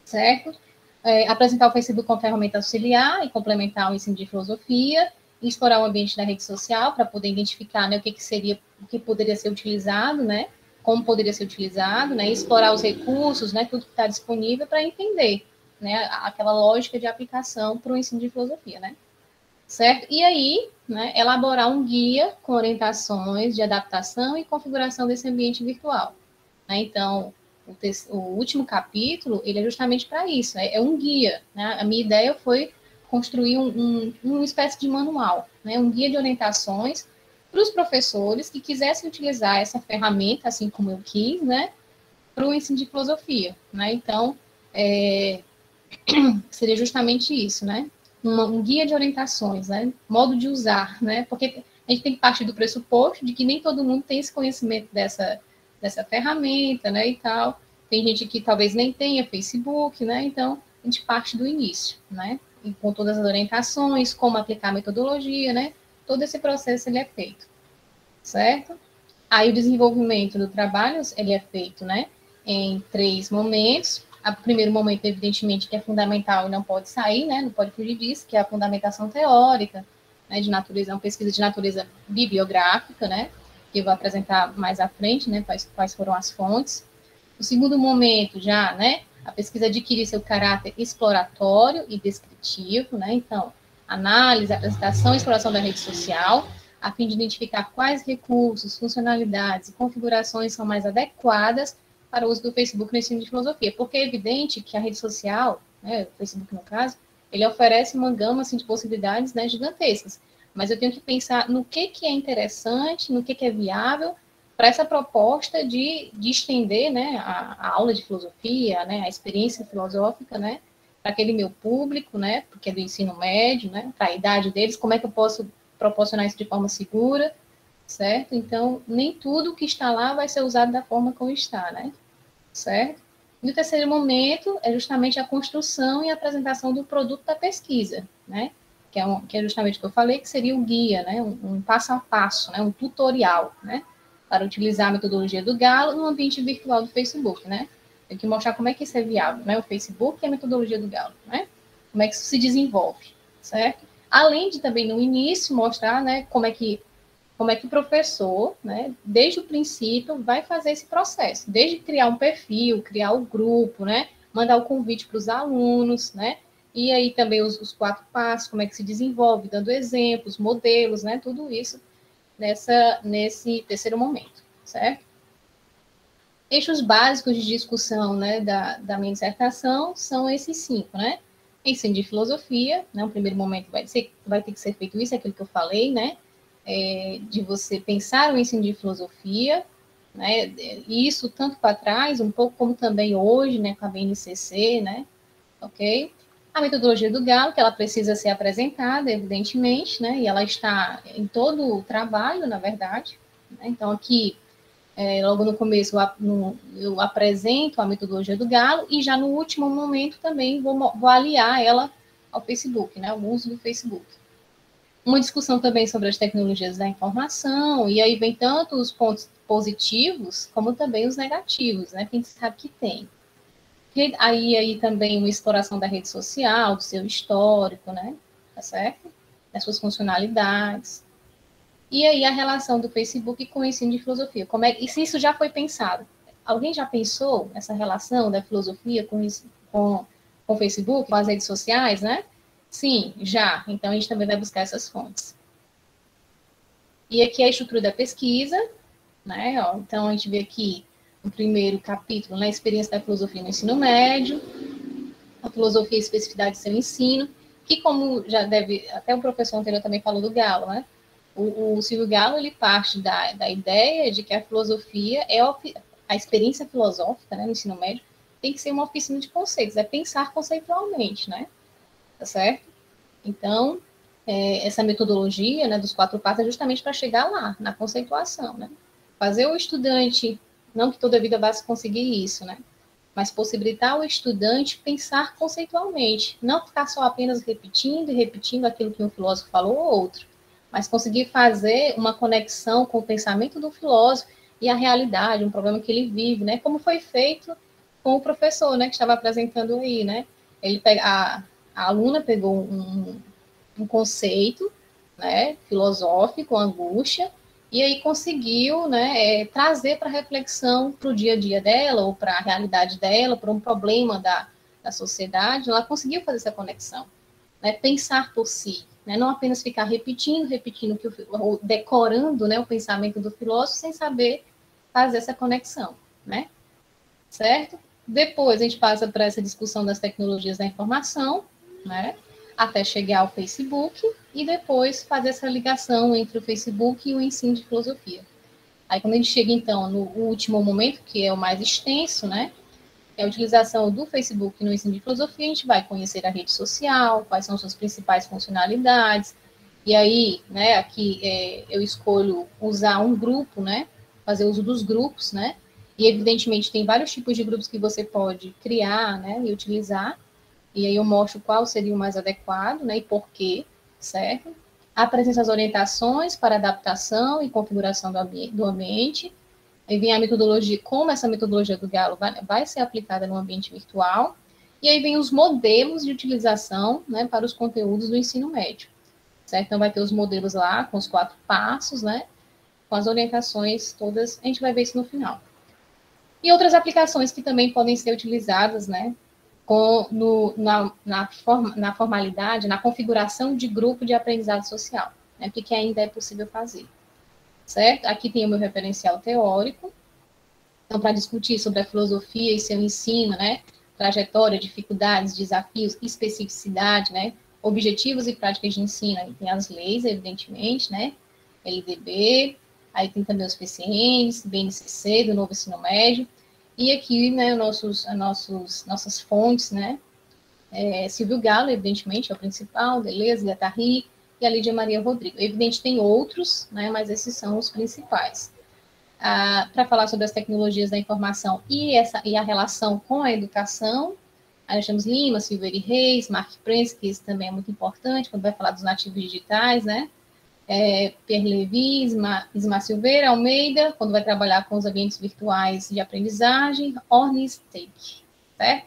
certo? É, apresentar o Facebook como ferramenta auxiliar e complementar o ensino de filosofia, e explorar o ambiente da rede social para poder identificar, né, o que, que seria, o que poderia ser utilizado, né, como poderia ser utilizado, né, explorar os recursos, né, tudo que está disponível para entender, né, aquela lógica de aplicação para o ensino de filosofia, né, certo? E aí, né, elaborar um guia com orientações de adaptação e configuração desse ambiente virtual, né, então, o, o último capítulo, ele é justamente para isso, é, é um guia, né, a minha ideia foi construir um, um, uma espécie de manual, né, um guia de orientações para os professores que quisessem utilizar essa ferramenta, assim como eu quis, né, para o ensino de filosofia, né, então, é, seria justamente isso, né, uma, um guia de orientações, né, modo de usar, né, porque a gente tem que partir do pressuposto de que nem todo mundo tem esse conhecimento dessa, dessa ferramenta, né, e tal, tem gente que talvez nem tenha Facebook, né, então, a gente parte do início, né, e com todas as orientações, como aplicar a metodologia, né? Todo esse processo ele é feito, certo? Aí o desenvolvimento do trabalho, ele é feito, né? Em três momentos. O primeiro momento, evidentemente, que é fundamental e não pode sair, né? Não pode fugir disso, que é a fundamentação teórica, né? De natureza, uma pesquisa de natureza bibliográfica, né? Que eu vou apresentar mais à frente, né? Quais, quais foram as fontes. O segundo momento, já, né? A pesquisa adquire seu caráter exploratório e descritivo, né? Então, análise, apresentação e exploração da rede social, a fim de identificar quais recursos, funcionalidades e configurações são mais adequadas para o uso do Facebook no ensino de filosofia. Porque é evidente que a rede social, né, o Facebook no caso, ele oferece uma gama assim, de possibilidades, né, gigantescas. Mas eu tenho que pensar no que, que é interessante, no que, que é viável, para essa proposta de, de estender, né, a, a aula de filosofia, né, a experiência filosófica, né, para aquele meu público, né, porque é do ensino médio, né, para a idade deles, como é que eu posso proporcionar isso de forma segura, certo? Então, nem tudo que está lá vai ser usado da forma como está, né, certo? E o terceiro momento é justamente a construção e apresentação do produto da pesquisa, né, que é, um, que é justamente o que eu falei, que seria o guia, né, um, um passo a passo, né, um tutorial, né, para utilizar a metodologia do Galo no ambiente virtual do Facebook, né? Tem que mostrar como é que isso é viável, né? O Facebook e a metodologia do Galo, né? Como é que isso se desenvolve, certo? Além de também, no início, mostrar, né, como é que, como é que o professor, né, desde o princípio, vai fazer esse processo. Desde criar um perfil, criar o grupo, né? Mandar o convite para os alunos, né? E aí também os, os quatro passos, como é que se desenvolve, dando exemplos, modelos, né? Tudo isso Nessa, nesse terceiro momento, certo? Eixos básicos de discussão, né, da, da minha dissertação são esses cinco, né? Ensino de filosofia, né, o primeiro momento vai, ser, vai ter que ser feito isso, é aquilo que eu falei, né? É, de você pensar o ensino de filosofia, né? E isso tanto para trás, um pouco como também hoje, né, com a B N C C, né? Ok? A metodologia do Galo, que ela precisa ser apresentada, evidentemente, né? E ela está em todo o trabalho, na verdade. Né? Então, aqui, é, logo no começo, eu, no, eu apresento a metodologia do Galo e já no último momento também vou, vou aliar ela ao Facebook, né? Ao uso do Facebook. Uma discussão também sobre as tecnologias da informação, e aí vem tanto os pontos positivos como também os negativos, né? Que a gente sabe que tem. Aí, aí também uma exploração da rede social, do seu histórico, né? Tá certo? Das suas funcionalidades. E aí a relação do Facebook com o ensino de filosofia. Como é, e se isso já foi pensado? Alguém já pensou essa relação da filosofia com, com, com o Facebook, com as redes sociais, né? Sim, já. Então a gente também vai buscar essas fontes. E aqui é a estrutura da pesquisa, né? Ó, então a gente vê aqui no primeiro capítulo, na experiência da filosofia no ensino médio, a filosofia e a especificidade do seu ensino, que como já deve, até o professor anterior também falou do Galo, né? O, o Silvio Galo, ele parte da, da ideia de que a filosofia é a, a experiência filosófica, né, no ensino médio, tem que ser uma oficina de conceitos, é pensar conceitualmente, né? Tá certo? Então, é, essa metodologia, né, dos quatro passos é justamente para chegar lá, na conceituação, né? Fazer o estudante, não que toda a vida vá se conseguir isso, né? Mas possibilitar ao estudante pensar conceitualmente, não ficar só apenas repetindo e repetindo aquilo que um filósofo falou ou outro, mas conseguir fazer uma conexão com o pensamento do filósofo e a realidade, um problema que ele vive, né? Como foi feito com o professor, né, que estava apresentando aí, né? Ele pega, a, a aluna pegou um, um conceito, né, filosófico, angústia, e aí conseguiu, né, é, trazer para reflexão para o dia a dia dela, ou para a realidade dela, para um problema da, da sociedade. Ela conseguiu fazer essa conexão, né, pensar por si, né, não apenas ficar repetindo, repetindo, que o, ou decorando, né, o pensamento do filósofo, sem saber fazer essa conexão, né, certo? Depois a gente passa para essa discussão das tecnologias da informação, né, até chegar ao Facebook, e depois fazer essa ligação entre o Facebook e o ensino de filosofia. Aí, quando a gente chega, então, no último momento, que é o mais extenso, né, é a utilização do Facebook no ensino de filosofia, a gente vai conhecer a rede social, quais são suas principais funcionalidades, e aí, né, aqui é, eu escolho usar um grupo, né, fazer uso dos grupos, né, e evidentemente tem vários tipos de grupos que você pode criar, né, e utilizar, e aí eu mostro qual seria o mais adequado, né, e por quê, certo? Apresenta as orientações para adaptação e configuração do, ambi do ambiente, aí vem a metodologia, como essa metodologia do Galo vai, vai ser aplicada no ambiente virtual, e aí vem os modelos de utilização, né, para os conteúdos do ensino médio, certo? Então vai ter os modelos lá, com os quatro passos, né, com as orientações todas, a gente vai ver isso no final. E outras aplicações que também podem ser utilizadas, né, com, no, na, na, forma, na formalidade, na configuração de grupo de aprendizado social, né, porque que ainda é possível fazer, certo? Aqui tem o meu referencial teórico, então, para discutir sobre a filosofia e seu ensino, né, trajetória, dificuldades, desafios, especificidade, né, objetivos e práticas de ensino, aí tem as leis, evidentemente, né, L D B, aí tem também os P C Ns, B N C C, do novo ensino médio, e aqui, né, nossos, nossos, nossas fontes, né, é, Silvio Galo, evidentemente, é o principal, Deleuze, Guattari, e a Lídia Maria Rodrigo. Evidente, tem outros, né, mas esses são os principais. Ah, para falar sobre as tecnologias da informação e, essa, e a relação com a educação, aí nós temos Lima, Silveira e Reis, Mark Prenz, que isso também é muito importante, quando vai falar dos nativos digitais, né, É, Pierre Levy, Isma, Isma Silveira, Almeida, quando vai trabalhar com os ambientes virtuais de aprendizagem, Ornis Take, certo?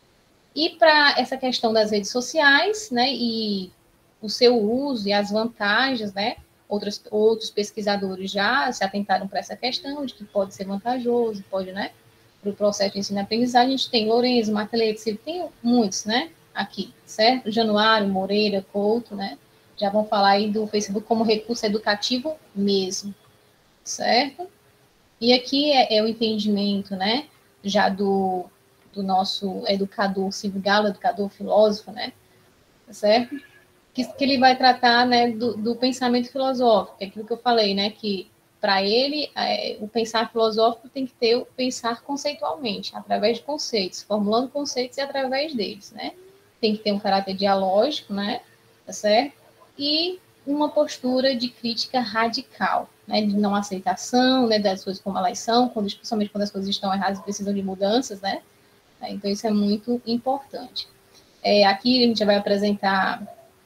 E para essa questão das redes sociais, né, e o seu uso e as vantagens, né, outros, outros pesquisadores já se atentaram para essa questão de que pode ser vantajoso, pode, né, para o processo de ensino e aprendizagem. A gente tem Lourenço, Martelete, tem muitos, né, aqui, certo? Januário, Moreira, Couto, né, já vão falar aí do Facebook como recurso educativo mesmo, certo? E aqui é, é o entendimento, né, já do, do nosso educador Silvio Galo, educador filósofo, né, certo? Que, que ele vai tratar, né, do, do pensamento filosófico, é aquilo que eu falei, né, que para ele é, o pensar filosófico tem que ter o pensar conceitualmente, através de conceitos, formulando conceitos e através deles, né? Tem que ter um caráter dialógico, né, tá certo? E uma postura de crítica radical, né, de não aceitação, né, das coisas como elas são, quando, principalmente quando as coisas estão erradas e precisam de mudanças, né, então isso é muito importante. É, aqui a gente vai apresentar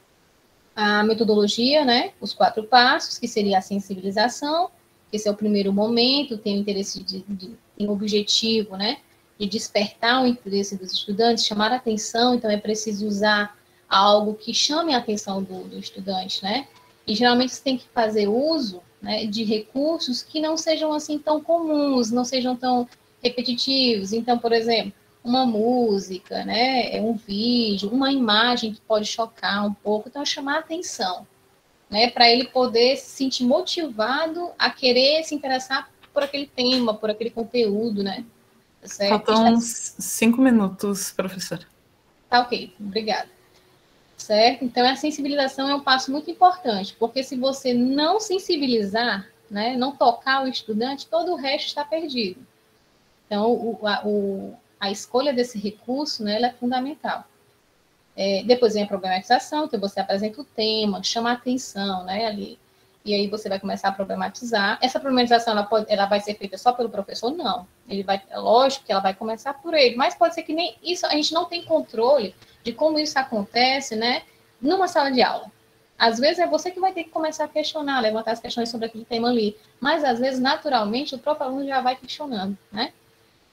a metodologia, né, os quatro passos, que seria a sensibilização, que esse é o primeiro momento, tem o interesse de, de tem o objetivo, né, de despertar o interesse dos estudantes, chamar a atenção, então é preciso usar algo que chame a atenção do, do estudante, né? E geralmente você tem que fazer uso, né, de recursos que não sejam assim tão comuns, não sejam tão repetitivos. Então, por exemplo, uma música, né, um vídeo, uma imagem que pode chocar um pouco, então chamar a atenção, né, para ele poder se sentir motivado a querer se interessar por aquele tema, por aquele conteúdo, né? Certo? Faltam uns cinco minutos, professora. Tá ok, obrigada. Certo? Então, a sensibilização é um passo muito importante, porque se você não sensibilizar, né, não tocar o estudante, todo o resto está perdido. Então, o, a, o, a escolha desse recurso, né, ela é fundamental. É, depois vem a problematização, que você apresenta o tema, chama a atenção, né, ali, e aí você vai começar a problematizar. Essa problematização, ela, pode, ela vai ser feita só pelo professor? Não. Ele vai, é lógico que ela vai começar por ele, mas pode ser que nem isso, a gente não tem controle de como isso acontece, né, numa sala de aula. Às vezes é você que vai ter que começar a questionar, levantar as questões sobre aquele tema ali, mas às vezes, naturalmente, o próprio aluno já vai questionando, né?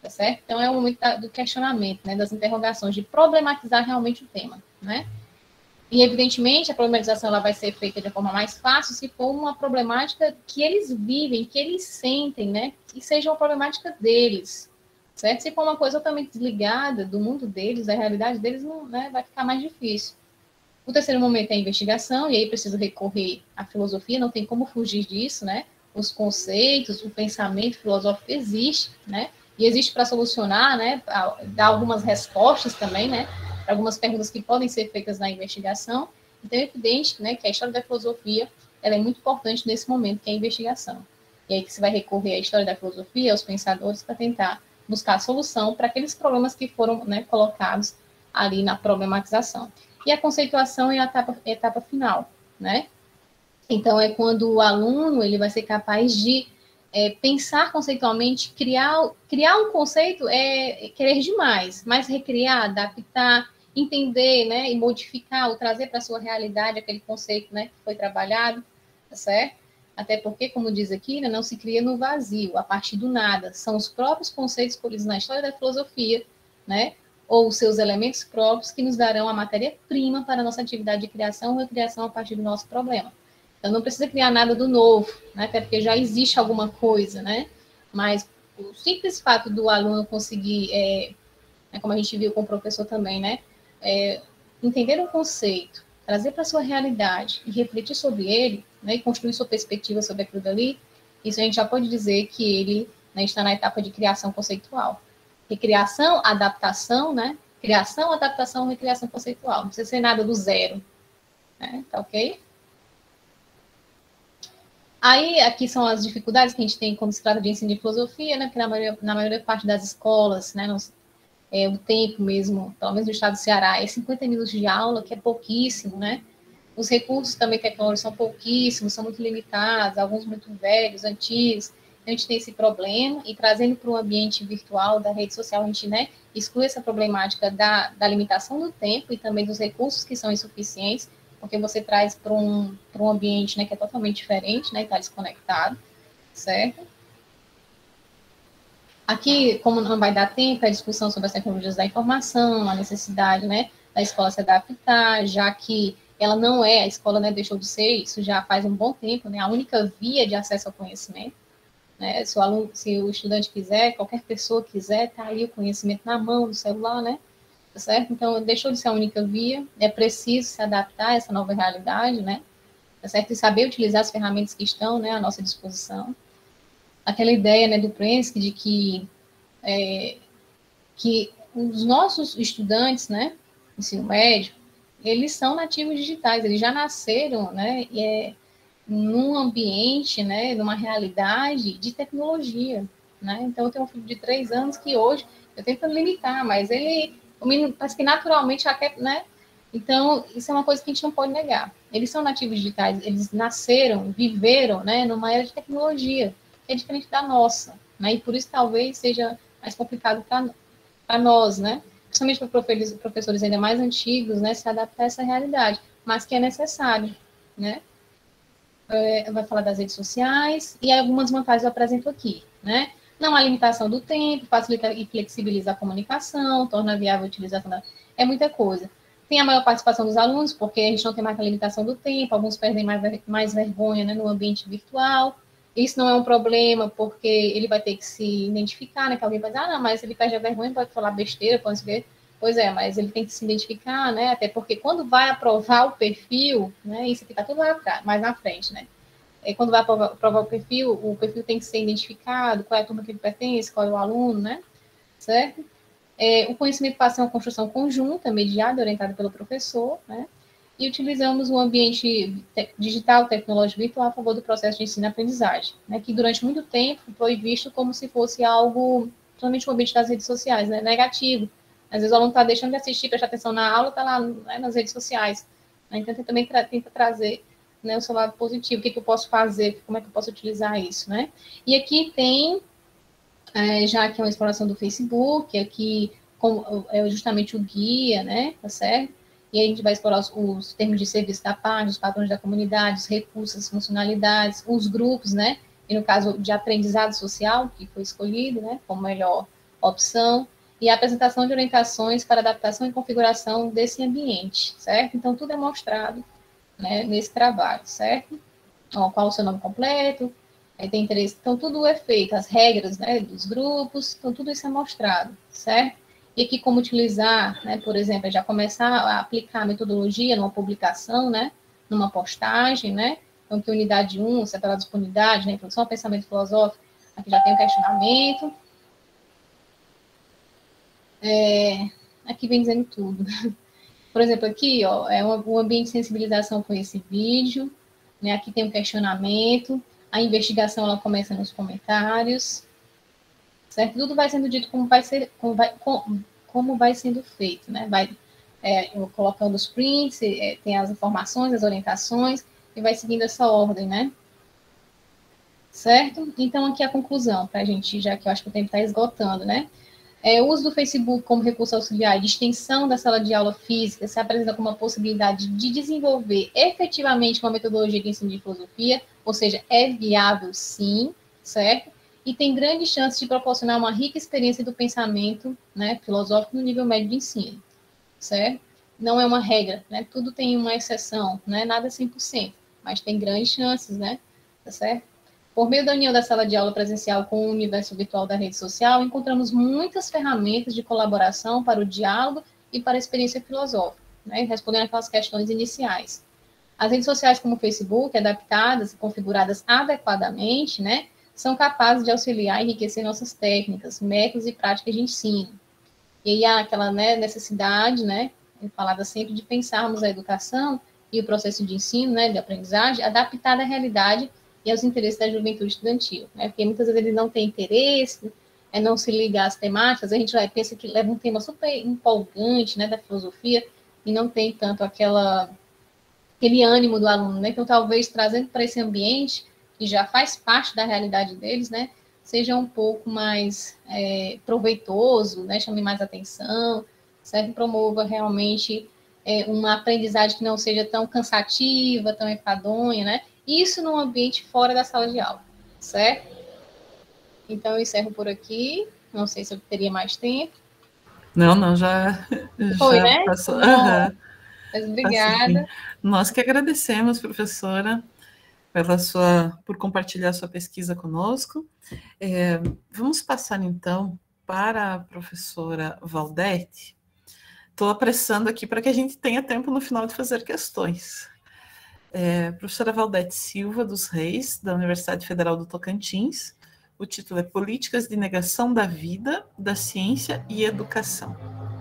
tá certo? Então, é o momento da, do questionamento, né, das interrogações, de problematizar realmente o tema, né? E, evidentemente, a problematização ela vai ser feita de forma mais fácil se for uma problemática que eles vivem, que eles sentem, né? E seja uma problemática deles, certo? Se for uma coisa totalmente desligada do mundo deles, da realidade deles, não, né, vai ficar mais difícil. O terceiro momento é a investigação, e aí preciso recorrer à filosofia, não tem como fugir disso, né? Os conceitos, o pensamento filosófico existe, né? E existe para solucionar, né? Dar algumas respostas também, né? Para algumas perguntas que podem ser feitas na investigação. Então, é evidente, né, que a história da filosofia ela é muito importante nesse momento, que é a investigação. E aí que você vai recorrer à história da filosofia, aos pensadores, para tentar buscar a solução para aqueles problemas que foram, né, colocados ali na problematização. E a conceituação é a etapa, a etapa final, né? Então, é quando o aluno ele vai ser capaz de é, pensar conceitualmente, criar, criar um conceito é querer demais, mas recriar, adaptar, entender, né, e modificar, ou trazer para a sua realidade aquele conceito, né, que foi trabalhado, tá certo? Até porque, como diz aqui, né, não se cria no vazio, a partir do nada. São os próprios conceitos escolhidos na história da filosofia, né, ou os seus elementos próprios que nos darão a matéria-prima para a nossa atividade de criação ou recriação a partir do nosso problema. Então, não precisa criar nada do novo, né? Até porque já existe alguma coisa, né? Mas o simples fato do aluno conseguir, é, é, como a gente viu com o professor também, né? É, entender o conceito, trazer para a sua realidade e refletir sobre ele, né? E construir sua perspectiva sobre aquilo dali, isso a gente já pode dizer que ele, né, está na etapa de criação conceitual. Recriação, adaptação, né? Criação, adaptação, recriação conceitual. Não precisa ser nada do zero, né? Tá ok? Aí, aqui são as dificuldades que a gente tem quando se trata de ensino de filosofia, né? Porque na maioria, na maioria parte das escolas, né? Nos, é, o tempo mesmo, pelo menos no estado do Ceará, é cinquenta minutos de aula, que é pouquíssimo, né? Os recursos também tecnológicos são pouquíssimos, são muito limitados, alguns muito velhos, antigos. A gente tem esse problema, e trazendo para o ambiente virtual da rede social, a gente, né, exclui essa problemática da, da limitação do tempo e também dos recursos que são insuficientes, porque você traz para um, para um ambiente, né, que é totalmente diferente, né, está desconectado, certo? Aqui, como não vai dar tempo, a discussão sobre as tecnologias da informação, a necessidade, né, da escola se adaptar, já que ela não é, a escola, né, deixou de ser, isso já faz um bom tempo, né, a única via de acesso ao conhecimento, né, se o aluno, se o estudante quiser, qualquer pessoa quiser, tá ali o conhecimento na mão, no celular, né, tá certo? Então, deixou de ser a única via, é preciso se adaptar a essa nova realidade, né, tá certo? E saber utilizar as ferramentas que estão, né, à nossa disposição. Aquela ideia, né, do Prensky de que, é, que os nossos estudantes, né, ensino médio, eles são nativos digitais, eles já nasceram, né, e é, num ambiente, né, numa realidade de tecnologia, né? Então, eu tenho um filho de três anos que hoje, eu tento limitar, mas ele, o menino parece que naturalmente já quer, né? Então, isso é uma coisa que a gente não pode negar. Eles são nativos digitais, eles nasceram, viveram, né, numa era de tecnologia, que é diferente da nossa, né? E por isso talvez seja mais complicado para nós, né? Principalmente para professores, professores ainda mais antigos, né, se adaptar a essa realidade, mas que é necessário, né? É, vai falar das redes sociais, e algumas vantagens eu apresento aqui, né? Não há limitação do tempo, facilita e flexibiliza a comunicação, torna viável a utilização da... É muita coisa. Tem a maior participação dos alunos, porque a gente não tem mais a limitação do tempo, alguns perdem mais, mais vergonha, né, no ambiente virtual. Isso não é um problema, porque ele vai ter que se identificar, né? Que alguém vai dizer, ah, não, mas ele perde a vergonha, pode falar besteira, pode ver. Pois é, mas ele tem que se identificar, né? Até porque quando vai aprovar o perfil, né? Isso aqui está tudo lá mais na frente, né? E quando vai aprovar, aprovar o perfil, o perfil tem que ser identificado, qual é a turma que ele pertence, qual é o aluno, né? Certo? É, o conhecimento passa a uma construção conjunta, mediada, orientada pelo professor, né? E utilizamos o ambiente te- digital, tecnológico virtual a favor do processo de ensino-aprendizagem, né? Que durante muito tempo foi visto como se fosse algo, principalmente o ambiente das redes sociais, né? Negativo. Às vezes o aluno está deixando de assistir, prestar atenção na aula, está lá, né, nas redes sociais. Né? Então, eu também tra- tenta trazer, né, o seu lado positivo, o que, que eu posso fazer, como é que eu posso utilizar isso, né? E aqui tem, é, já que é uma exploração do Facebook, aqui com, é justamente o guia, né, tá certo? E aí a gente vai explorar os, os termos de serviço da página, os padrões da comunidade, os recursos, as funcionalidades, os grupos, né? E no caso de aprendizado social, que foi escolhido, né, como melhor opção, e a apresentação de orientações para adaptação e configuração desse ambiente, certo? Então, tudo é mostrado, né, nesse trabalho, certo? Ó, qual o seu nome completo, aí tem interesse, então tudo é feito, as regras, né, dos grupos, então tudo isso é mostrado, certo? E aqui como utilizar, né, por exemplo, já começar a aplicar a metodologia numa publicação, né, numa postagem, né, então que unidade um, separados por unidade, né, introdução ao pensamento filosófico, aqui já tem um questionamento, é, aqui vem dizendo tudo. Por exemplo, aqui, ó, é um ambiente de sensibilização com esse vídeo, né, aqui tem um questionamento, a investigação ela começa nos comentários, certo? Tudo vai sendo dito como vai ser, como vai, como, como vai sendo feito, né? Vai é, colocando os prints, é, tem as informações, as orientações, e vai seguindo essa ordem, né? Certo? Então, aqui a conclusão, para a gente, já que eu acho que o tempo está esgotando, né? É, o uso do Facebook como recurso auxiliar de extensão da sala de aula física se apresenta como uma possibilidade de desenvolver efetivamente uma metodologia de ensino de filosofia, ou seja, é viável sim, certo? E tem grande chance de proporcionar uma rica experiência do pensamento, né, filosófico no nível médio de ensino, certo? Não é uma regra, né? Tudo tem uma exceção, não é nada cem por cento, mas tem grandes chances, né? Tá certo? Por meio da união da sala de aula presencial com o universo virtual da rede social, encontramos muitas ferramentas de colaboração para o diálogo e para a experiência filosófica, né, respondendo aquelas questões iniciais. As redes sociais como o Facebook, adaptadas e configuradas adequadamente, né, são capazes de auxiliar e enriquecer nossas técnicas, métodos e práticas de ensino. E aí há aquela, né, necessidade, né, falada sempre de pensarmos a educação e o processo de ensino, né, de aprendizagem, adaptada à realidade e aos interesses da juventude estudantil, né? Porque muitas vezes ele não tem interesse, é, não se liga às temáticas, a gente vai, pensa que leva um tema super empolgante, né, da filosofia, e não tem tanto aquela, aquele ânimo do aluno, né? Então, talvez, trazendo para esse ambiente, que já faz parte da realidade deles, né, seja um pouco mais é, proveitoso, né, chame mais atenção, certo? Promova realmente é, uma aprendizagem que não seja tão cansativa, tão enfadonha, né? Isso num ambiente fora da sala de aula, certo? Então, eu encerro por aqui. Não sei se eu teria mais tempo. Não, não, já, Foi, já né? passou. Uhum. Mas obrigada. Assim, nós que agradecemos, professora, pela sua, por compartilhar sua pesquisa conosco. É, vamos passar, então, para a professora Valdete. Estou apressando aqui para que a gente tenha tempo no final de fazer questões. É, professora Valdete Silva dos Reis, da Universidade Federal do Tocantins. O título é Políticas de Negação da Vida, da Ciência e Educação.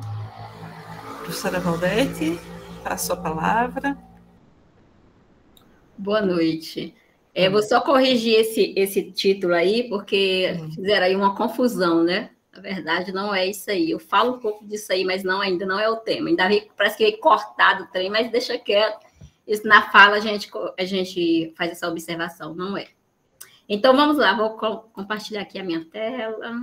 Professora Valdete, passo a palavra. Boa noite. É, vou só corrigir esse, esse título aí, porque hum. fizeram aí uma confusão, né? Na verdade, não é isso aí. Eu falo um pouco disso aí, mas não, ainda não é o tema. Ainda parece que veio cortado o trem, mas deixa quieto. Isso na fala a gente, a gente faz essa observação, não é? Então, vamos lá, vou co- compartilhar aqui a minha tela.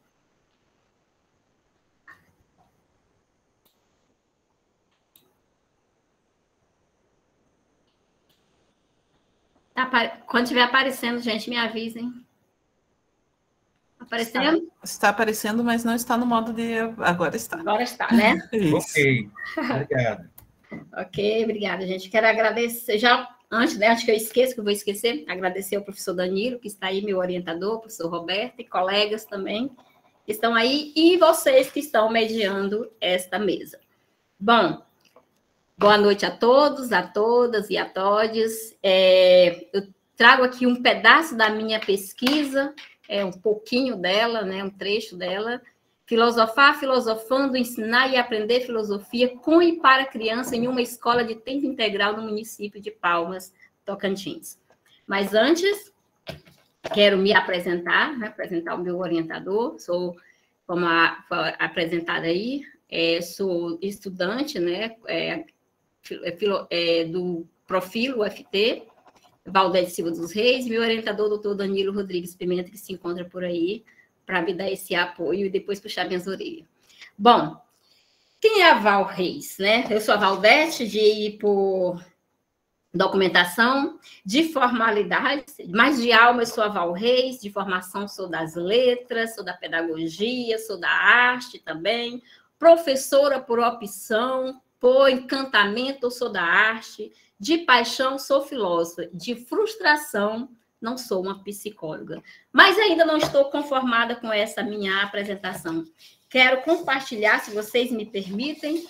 Tá, quando estiver aparecendo, gente, me avisem. Aparecendo? Está, está aparecendo, mas não está no modo de... Agora está. Agora está, né? Ok, obrigado. Ok, obrigada, gente. Quero agradecer, já antes, né, acho que eu esqueço, que eu vou esquecer, agradecer ao professor Danilo, que está aí, meu orientador, o professor Roberto, e colegas também, que estão aí, e vocês que estão mediando esta mesa. Bom, boa noite a todos, a todas e a todos. É, eu trago aqui um pedaço da minha pesquisa, é um pouquinho dela, né, um trecho dela, Filosofar, filosofando, ensinar e aprender filosofia com e para criança em uma escola de tempo integral no município de Palmas, Tocantins. Mas antes, quero me apresentar, né, apresentar o meu orientador, sou, como a, foi apresentada aí, é, sou estudante, né, é, é, do Profilo U F T, Valdete Silva dos Reis, meu orientador, doutor Danilo Rodrigues Pimenta, que se encontra por aí, para me dar esse apoio e depois puxar minhas orelhas. Bom, quem é a Val Reis, né? Eu sou a Valdete, de ir por documentação, de formalidades, mas de alma eu sou a Val Reis, de formação sou das letras, sou da pedagogia, sou da arte também, professora por opção, por encantamento eu sou da arte, de paixão sou filósofa, de frustração não sou uma psicóloga. Mas ainda não estou conformada com essa minha apresentação. Quero compartilhar, se vocês me permitem,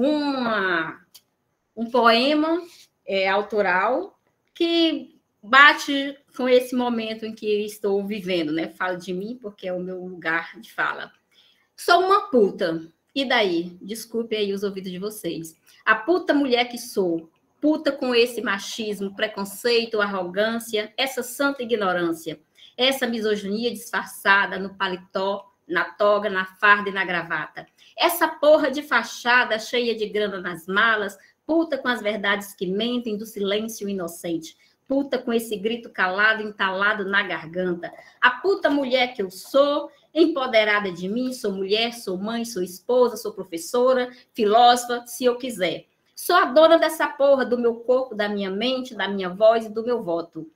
uma, um poema É, autoral, que bate com esse momento em que estou vivendo, né? Falo de mim porque é o meu lugar de fala. Sou uma puta. E daí? Desculpe aí os ouvidos de vocês. A puta mulher que sou, puta com esse machismo, preconceito, arrogância, essa santa ignorância, essa misoginia disfarçada no paletó, na toga, na farda e na gravata. Essa porra de fachada cheia de grana nas malas, puta com as verdades que mentem do silêncio inocente. Puta com esse grito calado, entalado na garganta. A puta mulher que eu sou, empoderada de mim, sou mulher, sou mãe, sou esposa, sou professora, filósofa, se eu quiser. Sou a dona dessa porra, do meu corpo, da minha mente, da minha voz e do meu voto.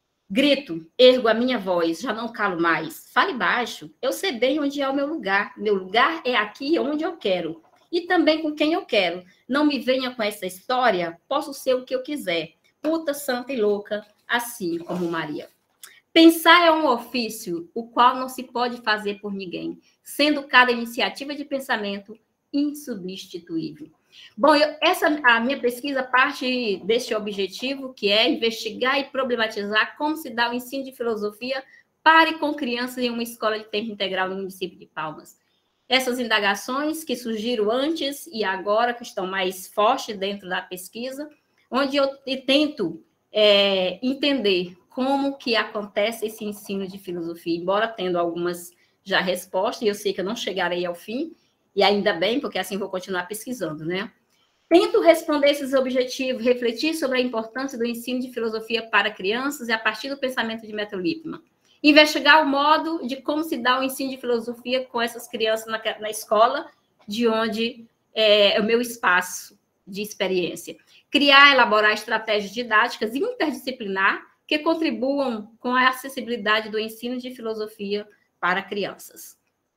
Grito, ergo a minha voz, já não calo mais. Fale baixo, eu sei bem onde é o meu lugar. Meu lugar é aqui onde eu quero. E também com quem eu quero. Não me venha com essa história, posso ser o que eu quiser. Puta, santa e louca, assim como Maria. Pensar é um ofício, o qual não se pode fazer por ninguém, sendo cada iniciativa de pensamento insubstituível. Bom, eu, essa, a minha pesquisa parte deste objetivo, que é investigar e problematizar como se dá o ensino de filosofia para e com crianças em uma escola de tempo integral no município de Palmas. Essas indagações que surgiram antes e agora, que estão mais fortes dentro da pesquisa, onde eu tento é, entender como que acontece esse ensino de filosofia, embora tendo algumas já respostas, e eu sei que eu não chegarei ao fim, e ainda bem, porque assim vou continuar pesquisando, né? Tento responder esses objetivos, refletir sobre a importância do ensino de filosofia para crianças e a partir do pensamento de Milton Lippmann. Investigar o modo de como se dá o ensino de filosofia com essas crianças na, na escola, de onde é, é o meu espaço de experiência. Criar, elaborar estratégias didáticas interdisciplinar que contribuam com a acessibilidade do ensino de filosofia para crianças.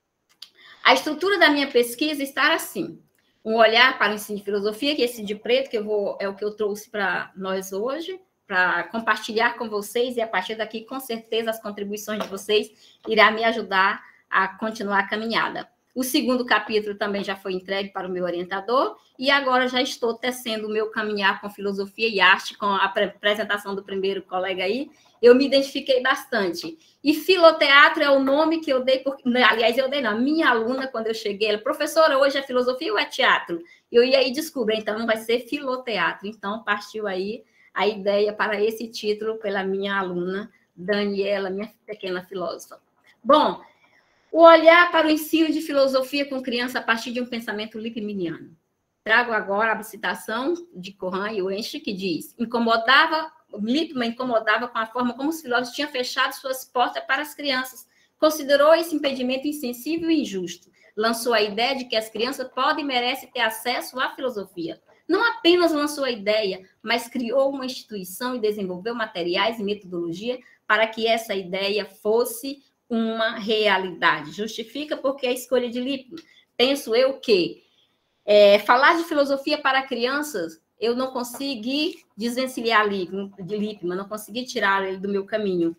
A estrutura da minha pesquisa está assim. Um olhar para o ensino de filosofia, que é esse de preto, que eu vou, é o que eu trouxe para nós hoje, para compartilhar com vocês, e a partir daqui, com certeza, as contribuições de vocês irão me ajudar a continuar a caminhada. O segundo capítulo também já foi entregue para o meu orientador, e agora já estou tecendo o meu caminhar com filosofia e arte, com a apresentação do primeiro colega aí, eu me identifiquei bastante. E filoteatro é o nome que eu dei, por... aliás, eu dei não, minha aluna, quando eu cheguei, ela, professora, hoje é filosofia ou é teatro? Eu ia aí descobrir, então vai ser filoteatro. Então, partiu aí a ideia para esse título pela minha aluna, Daniela, minha pequena filósofa. Bom, o olhar para o ensino de filosofia com criança a partir de um pensamento lippmanniano. Trago agora a citação de Cohan e Wensch, que diz, incomodava, Lippmann incomodava com a forma como os filósofos tinham fechado suas portas para as crianças, considerou esse impedimento insensível e injusto, lançou a ideia de que as crianças podem e merecem ter acesso à filosofia. Não apenas lançou a ideia, mas criou uma instituição e desenvolveu materiais e metodologia para que essa ideia fosse uma realidade. Justifica porque a escolha de Lippmann. Penso eu que é, falar de filosofia para crianças, eu não consegui desvencilhar de Lippmann, não consegui tirar ele do meu caminho.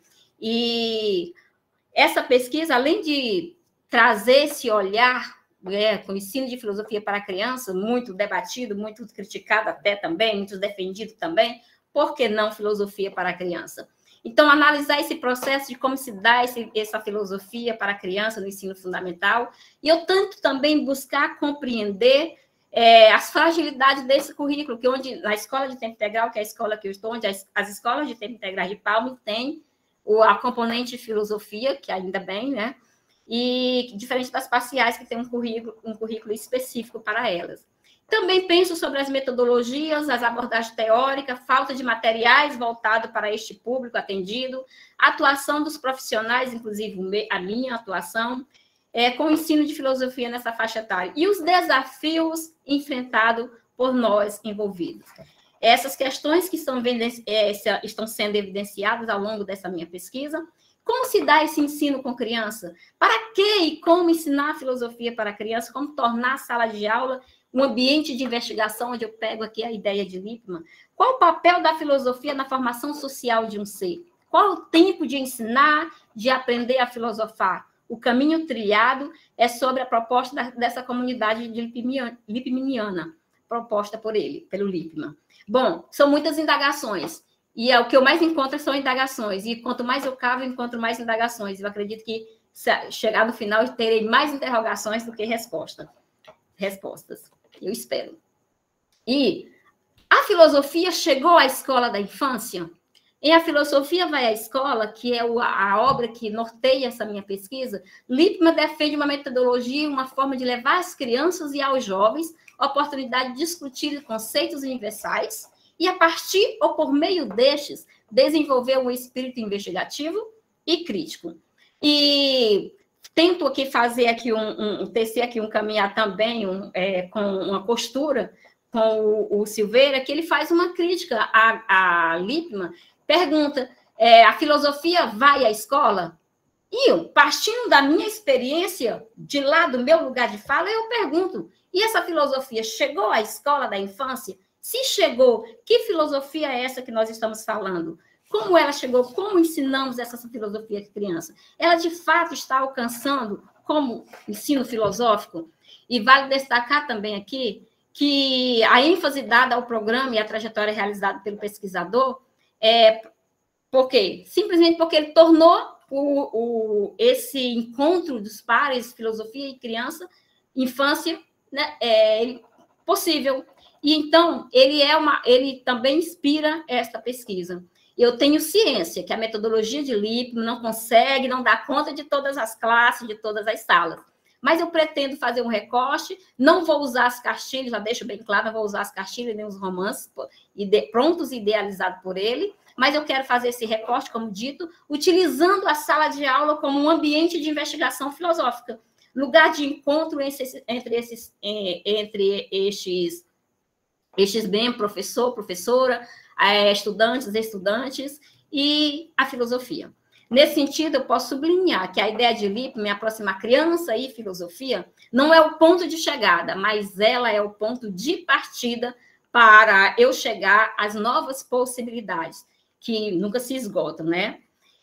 E essa pesquisa, além de trazer esse olhar, é, com o ensino de filosofia para crianças, muito debatido, muito criticado até também, muito defendido também, por que não filosofia para a criança? Então, analisar esse processo de como se dá esse, essa filosofia para a criança no ensino fundamental, e eu tanto também buscar compreender é, as fragilidades desse currículo, que onde na escola de tempo integral, que é a escola que eu estou, onde as, as escolas de tempo integral de Palmas têm o, a componente de filosofia, que ainda bem, né? E diferente das parciais, que tem um currículo, um currículo específico para elas. Também penso sobre as metodologias, as abordagens teóricas, falta de materiais voltados para este público atendido, atuação dos profissionais, inclusive a minha atuação, é, com o ensino de filosofia nessa faixa etária, e os desafios enfrentados por nós envolvidos. essas questões que estão, estão sendo evidenciadas ao longo dessa minha pesquisa. Como se dá esse ensino com criança? Para que e como ensinar a filosofia para a criança? Como tornar a sala de aula um ambiente de investigação, onde eu pego aqui a ideia de Lippmann? Qual o papel da filosofia na formação social de um ser? Qual o tempo de ensinar, de aprender a filosofar? O caminho trilhado é sobre a proposta da, dessa comunidade de Lippmanniana, proposta por ele, pelo Lippmann. Bom, são muitas indagações, e é o que eu mais encontro são indagações, e quanto mais eu cavo, eu encontro mais indagações. Eu acredito que, se chegar no final, eu terei mais interrogações do que resposta. respostas. Eu espero. E a filosofia chegou à escola da infância? Em A Filosofia Vai à Escola, que é a obra que norteia essa minha pesquisa, Lippmann defende uma metodologia, uma forma de levar às crianças e aos jovens a oportunidade de discutir conceitos universais e, a partir ou por meio destes, desenvolver um espírito investigativo e crítico. E tento aqui fazer aqui um, um tecer aqui um caminhar também um, é, com uma postura com o, o Silveira, que ele faz uma crítica a, a Lippmann, pergunta, é, a filosofia vai à escola? E eu, partindo da minha experiência, de lá do meu lugar de fala, eu pergunto, e essa filosofia chegou à escola da infância? Se chegou, que filosofia é essa que nós estamos falando? Como ela chegou? Como ensinamos essa filosofia à criança? Ela, de fato, está alcançando como ensino filosófico? E vale destacar também aqui que a ênfase dada ao programa e à trajetória realizada pelo pesquisador é por quê? Simplesmente porque ele tornou o, o, esse encontro dos pares, filosofia e criança, infância, né, é, possível. E, então, ele, é uma, ele também inspira esta pesquisa. Eu tenho ciência que a metodologia de Lippmann não consegue, não dá conta de todas as classes, de todas as salas. Mas eu pretendo fazer um recorte, não vou usar as cartilhas, já deixo bem claro, não vou usar as cartilhas nem os romances prontos e idealizados por ele, mas eu quero fazer esse recorte, como dito, utilizando a sala de aula como um ambiente de investigação filosófica, lugar de encontro entre esses, entre estes, estes bem, professor, professora, estudantes, estudantes e a filosofia. Nesse sentido, eu posso sublinhar que a ideia de Lippmann, aproximar criança e filosofia, não é o ponto de chegada, mas ela é o ponto de partida para eu chegar às novas possibilidades, que nunca se esgotam, né?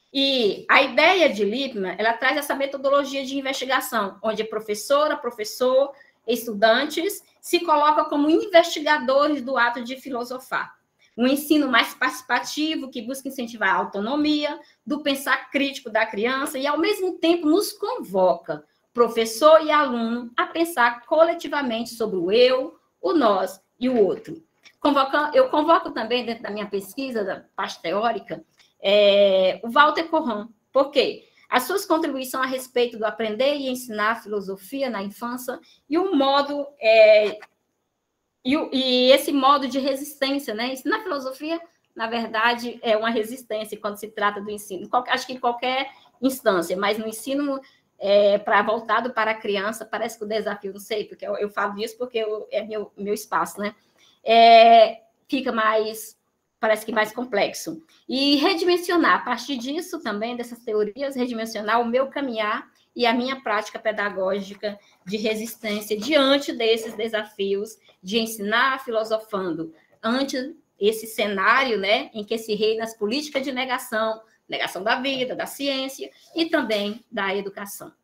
E a ideia de Lippmann, ela traz essa metodologia de investigação, onde professora, professor, estudantes se colocam como investigadores do ato de filosofar. Um ensino mais participativo, que busca incentivar a autonomia do pensar crítico da criança e, ao mesmo tempo, nos convoca, professor e aluno, a pensar coletivamente sobre o eu, o nós e o outro. Convoca, eu convoco também, dentro da minha pesquisa, da parte teórica, é, o Walter Corron. Por quê? As suas contribuições a respeito do aprender e ensinar filosofia na infância e o modo... É, E, e esse modo de resistência, né? Ensinar filosofia, na verdade, é uma resistência quando se trata do ensino. Acho que em qualquer instância, mas no ensino é, pra, voltado para a criança, parece que o desafio, não sei, porque eu, eu falo disso porque eu, é meu, meu espaço, né? É, fica mais, parece que mais complexo. E redimensionar, a partir disso também, dessas teorias, redimensionar o meu caminhar e a minha prática pedagógica de resistência diante desses desafios de ensinar filosofando, ante esse cenário, né, em que se reina as políticas de negação, negação da vida, da ciência e também da educação.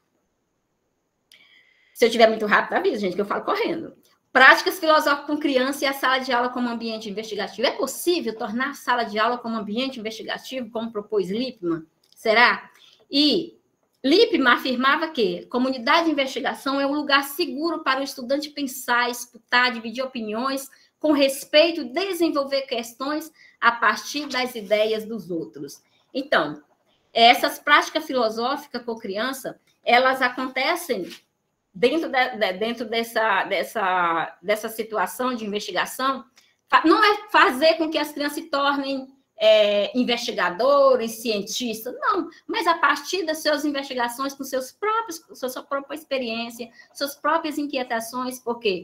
Se eu estiver muito rápido, avisa, gente, que eu falo correndo. Práticas filosóficas com criança e a sala de aula como ambiente investigativo. É possível tornar a sala de aula como ambiente investigativo, como propôs Lippmann? Será? E Lippmann afirmava que comunidade de investigação é um lugar seguro para o estudante pensar, escutar, dividir opiniões, com respeito e desenvolver questões a partir das ideias dos outros. Então, essas práticas filosóficas com criança, elas acontecem dentro, de, dentro dessa, dessa, dessa situação de investigação, não é fazer com que as crianças se tornem É, investigadores, cientistas, não, mas a partir das suas investigações com seus próprios, sua, sua própria experiência, suas próprias inquietações, porque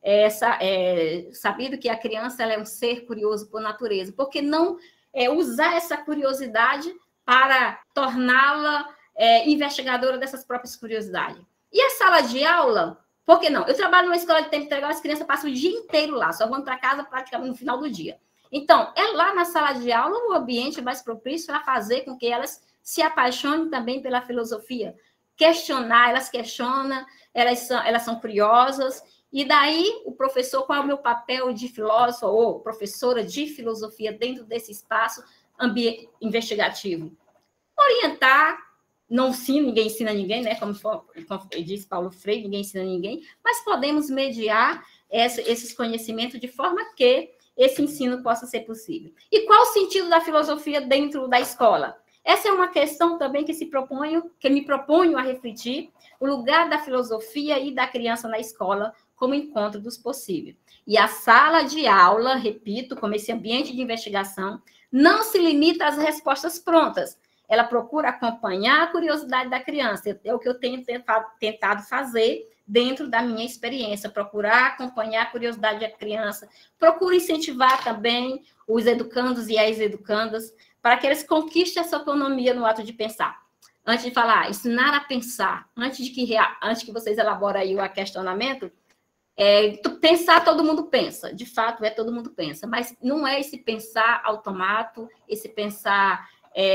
é, é, sabido que a criança ela é um ser curioso por natureza, por que não é, usar essa curiosidade para torná-la é, investigadora dessas próprias curiosidades? E a sala de aula, por que não? Eu trabalho numa escola de tempo integral, as crianças passam o dia inteiro lá, só vão para casa praticamente no final do dia. Então, é lá na sala de aula o ambiente mais propício a fazer com que elas se apaixonem também pela filosofia. Questionar, elas questionam, elas são, elas são curiosas, e daí o professor, qual é o meu papel de filósofo ou professora de filosofia dentro desse espaço ambiente investigativo? Orientar, não ensina, ninguém ensina ninguém, né? Como, como diz Paulo Freire, ninguém ensina ninguém, mas podemos mediar essa, esses conhecimentos de forma que esse ensino possa ser possível. E qual o sentido da filosofia dentro da escola? Essa é uma questão também que se proponho, que me proponho a refletir, o lugar da filosofia e da criança na escola como encontro dos possíveis. E a sala de aula, repito, como esse ambiente de investigação, não se limita às respostas prontas. Ela procura acompanhar a curiosidade da criança. É o que eu tenho tentado fazer dentro da minha experiência, procurar acompanhar a curiosidade da criança, procuro incentivar também os educandos e as educandas para que eles conquistem essa autonomia no ato de pensar. Antes de falar, ensinar a pensar, antes de que, antes que vocês elaborem aí o questionamento, é, pensar todo mundo pensa, de fato é todo mundo pensa, mas não é esse pensar automático, esse pensar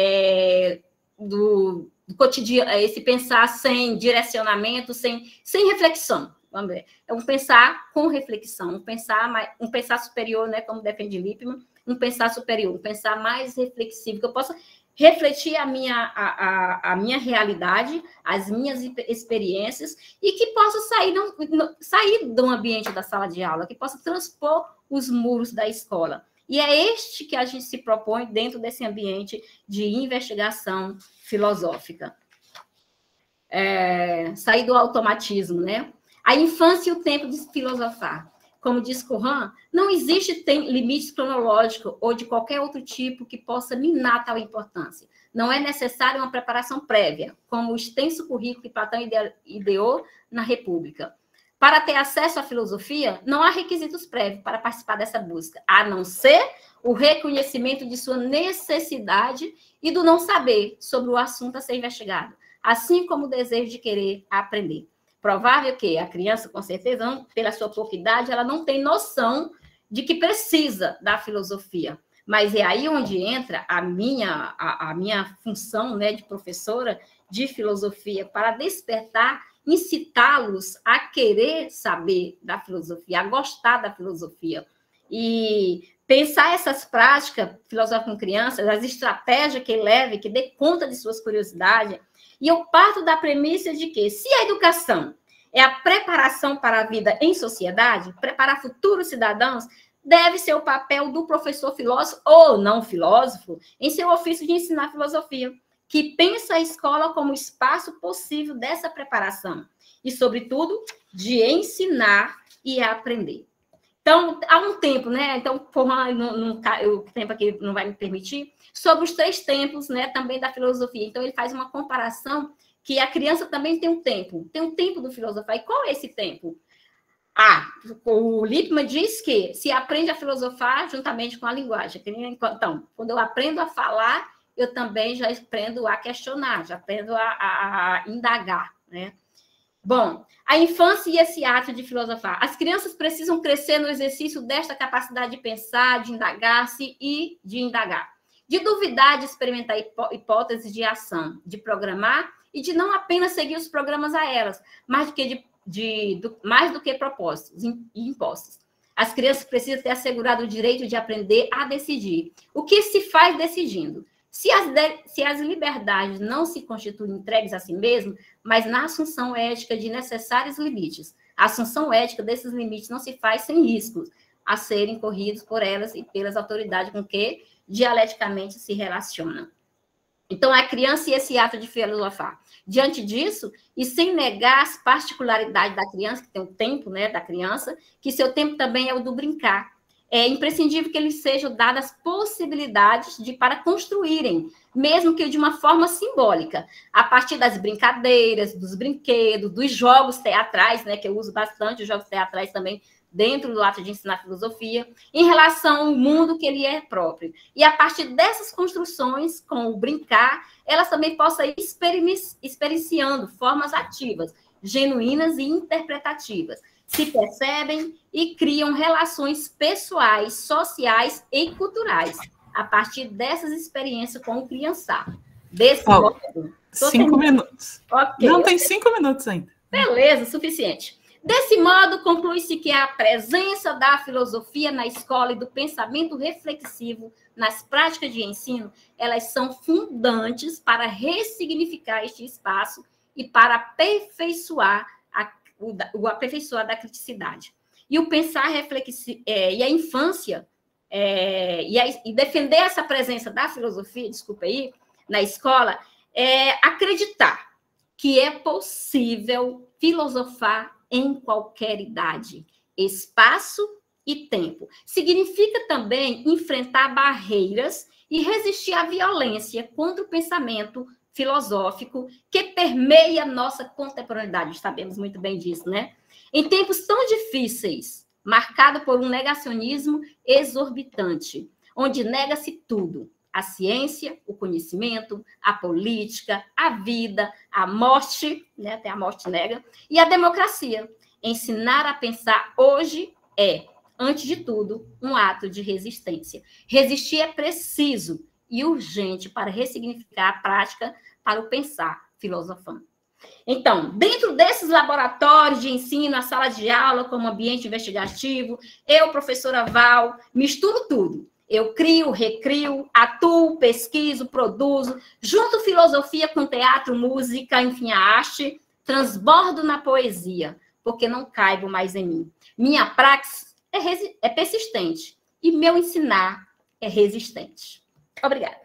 é, do, do cotidiano, esse pensar sem direcionamento, sem, sem reflexão. Vamos ver. É um pensar com reflexão, um pensar, um pensar superior, né, como defende Lippmann, um pensar superior, um pensar mais reflexivo, que eu possa refletir a minha, a, a, a minha realidade, as minhas experiências, e que possa sair, não, não, sair do ambiente da sala de aula, que possa transpor os muros da escola. E é este que a gente se propõe dentro desse ambiente de investigação filosófica. É, sair do automatismo, né? A infância e o tempo de filosofar. Como diz Curran, não existe tem, limite cronológico ou de qualquer outro tipo que possa minar tal importância. Não é necessária uma preparação prévia, como o extenso currículo que Platão ideou na República. Para ter acesso à filosofia, não há requisitos prévios para participar dessa busca, a não ser o reconhecimento de sua necessidade e do não saber sobre o assunto a ser investigado, assim como o desejo de querer aprender. Provável que a criança, com certeza, não, pela sua pouca idade, ela não tem noção de que precisa da filosofia. Mas é aí onde entra a minha, a, a minha função, né, de professora de filosofia, para despertar, incitá-los a querer saber da filosofia, a gostar da filosofia. E pensar essas práticas filosóficas com crianças, as estratégias que leve, que dê conta de suas curiosidades. E eu parto da premissa de que, se a educação é a preparação para a vida em sociedade, preparar futuros cidadãos, deve ser o papel do professor filósofo ou não filósofo em seu ofício de ensinar filosofia, que pensa a escola como espaço possível dessa preparação e, sobretudo, de ensinar e aprender. Então, há um tempo, né? Então, por uma, não, não, o tempo aqui não vai me permitir, sobre os três tempos, né, também da filosofia. Então, ele faz uma comparação que a criança também tem um tempo, tem um tempo do filosofar. E qual é esse tempo? Ah, o Lippmann diz que se aprende a filosofar juntamente com a linguagem. Então, quando eu aprendo a falar, eu também já aprendo a questionar, já aprendo a, a, a indagar, né? Bom, a infância e esse ato de filosofar. As crianças precisam crescer no exercício desta capacidade de pensar, de indagar-se e de indagar. De duvidar, de experimentar hipó hipóteses de ação, de programar e de não apenas seguir os programas a elas, mas do que de, de, do, mais do que propósitos e impostos. As crianças precisam ter assegurado o direito de aprender a decidir. O que se faz decidindo? Se as, de, se as liberdades não se constituem entregues a si mesmo, mas na assunção ética de necessários limites. A assunção ética desses limites não se faz sem riscos a serem corridos por elas e pelas autoridades com que dialeticamente se relacionam. Então, a criança e esse ato de filosofar. Diante disso, e sem negar as particularidades da criança, que tem o tempo, né, da criança, que seu tempo também é o do brincar. É imprescindível que lhes sejam dadas possibilidades de, para construírem, mesmo que de uma forma simbólica, a partir das brincadeiras, dos brinquedos, dos jogos teatrais, né, que eu uso bastante, os jogos teatrais também dentro do ato de ensinar filosofia, em relação ao mundo que ele é próprio. E a partir dessas construções, com o brincar, elas também possam ir experienciando formas ativas, genuínas e interpretativas. Se percebem e criam relações pessoais, sociais e culturais, a partir dessas experiências com o criançar. Desse oh, modo... Cinco minutos. Okay, Não, tem cinco minutos ainda. Beleza, suficiente. Desse modo, conclui-se que a presença da filosofia na escola e do pensamento reflexivo nas práticas de ensino, elas são fundantes para ressignificar este espaço e para aperfeiçoar a, o, o aperfeiçoar da criticidade. E o pensar reflexivo, é, e a infância, é, e, a, e defender essa presença da filosofia, desculpa aí, na escola, é acreditar que é possível filosofar em qualquer idade, espaço e tempo. Significa também enfrentar barreiras e resistir à violência contra o pensamento filosófico que permeia nossa contemporaneidade. Sabemos muito bem disso, né? Em tempos tão difíceis, marcado por um negacionismo exorbitante, onde nega-se tudo: a ciência, o conhecimento, a política, a vida, a morte, né, até a morte nega, e a democracia. Ensinar a pensar hoje é, antes de tudo, um ato de resistência. Resistir é preciso e urgente para ressignificar a prática para o pensar filosofando. Então, dentro desses laboratórios de ensino, a sala de aula como ambiente investigativo, eu, professora Val, misturo tudo. Eu crio, recrio, atuo, pesquiso, produzo, junto filosofia com teatro, música, enfim, a arte, transbordo na poesia, porque não caibo mais em mim. Minha praxis é, é persistente e meu ensinar é resistente. Obrigada.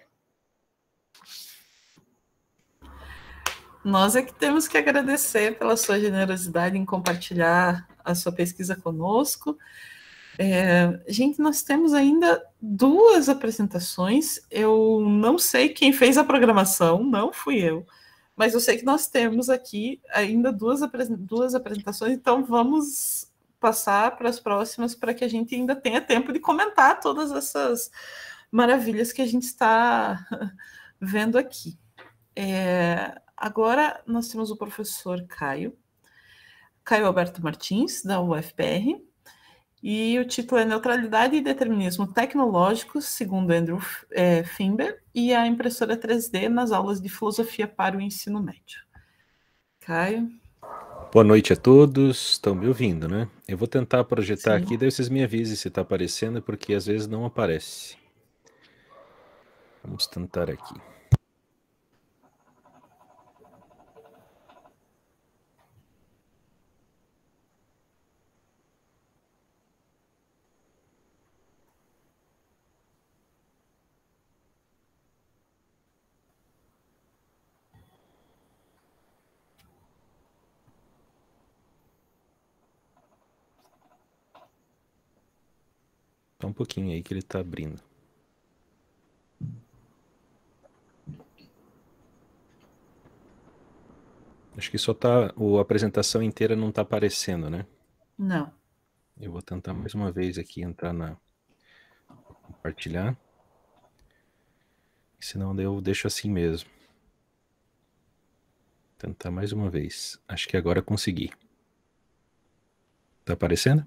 Nós é que temos que agradecer pela sua generosidade em compartilhar a sua pesquisa conosco. É, gente, nós temos ainda duas apresentações. Eu não sei quem fez a programação, não fui eu, mas eu sei que nós temos aqui ainda duas, duas apresentações, então vamos passar para as próximas para que a gente ainda tenha tempo de comentar todas essas maravilhas que a gente está vendo aqui. É, agora nós temos o professor Caio, Caio Alberto Martins, da U F P R, e o título é Neutralidade e Determinismo Tecnológico, segundo Andrew é, Finber, e a impressora três D nas aulas de filosofia para o ensino médio. Caio. Boa noite a todos. Estão me ouvindo, né? Eu vou tentar projetar Sim. aqui, daí vocês me avisem se está aparecendo, porque às vezes não aparece. Vamos tentar aqui. Só um pouquinho aí que ele está abrindo. Acho que só tá, a apresentação inteira não está aparecendo, né? Não. Eu vou tentar mais uma vez aqui entrar na compartilhar. Senão eu deixo assim mesmo. Tentar mais uma vez. Acho que agora consegui. Tá aparecendo?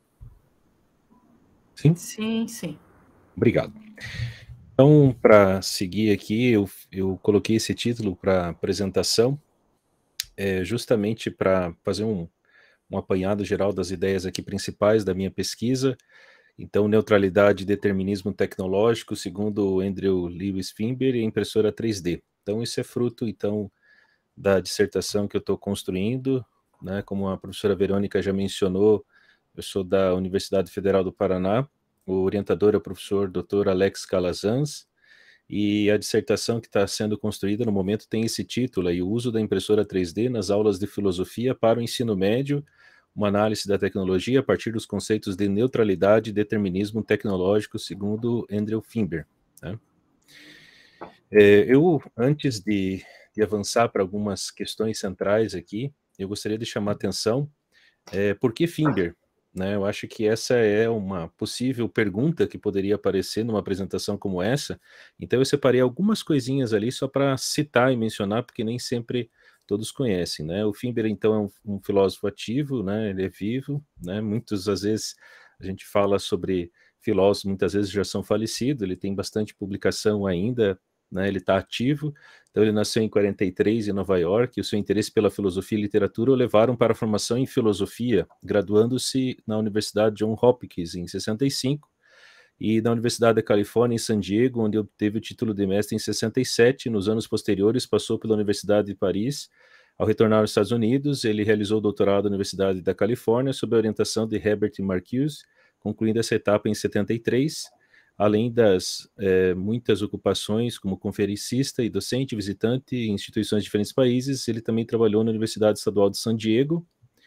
Sim? Sim, sim. Obrigado. Então, para seguir aqui, eu, eu coloquei esse título para apresentação, é, justamente para fazer um, um apanhado geral das ideias aqui principais da minha pesquisa. Então, neutralidade e determinismo tecnológico, segundo Andrew Lewis Finber, e impressora três D. Então, isso é fruto, então, da dissertação que eu estou construindo, né? Como a professora Verônica já mencionou, eu sou da Universidade Federal do Paraná, o orientador é o professor doutor Alex Calazans, e a dissertação que está sendo construída no momento tem esse título, aí, o uso da impressora três D nas aulas de filosofia para o ensino médio, uma análise da tecnologia a partir dos conceitos de neutralidade e determinismo tecnológico, segundo Andrew Finber. Né? É, eu, antes de, de avançar para algumas questões centrais aqui, eu gostaria de chamar a atenção, é, por que Finber? né? Eu acho que essa é uma possível pergunta que poderia aparecer numa apresentação como essa. Então eu separei algumas coisinhas ali só para citar e mencionar, porque nem sempre todos conhecem, né? O Finber, então, é um, um filósofo ativo, né? Ele é vivo, né? Muitas às vezes a gente fala sobre filósofos, muitas vezes já são falecidos, ele tem bastante publicação ainda, né? Ele está ativo. Então ele nasceu em quarenta e três em Nova York, e o seu interesse pela filosofia e literatura o levaram para a formação em filosofia, graduando-se na Universidade Johns Hopkins em sessenta e cinco, e na Universidade da Califórnia em San Diego, onde obteve o título de mestre em sessenta e sete. Nos anos posteriores passou pela Universidade de Paris. Ao retornar aos Estados Unidos, ele realizou o doutorado na Universidade da Califórnia sob a orientação de Herbert Marcuse, concluindo essa etapa em setenta e três. Além das é, muitas ocupações como conferencista e docente, visitante em instituições de diferentes países, ele também trabalhou na Universidade Estadual de San Diego.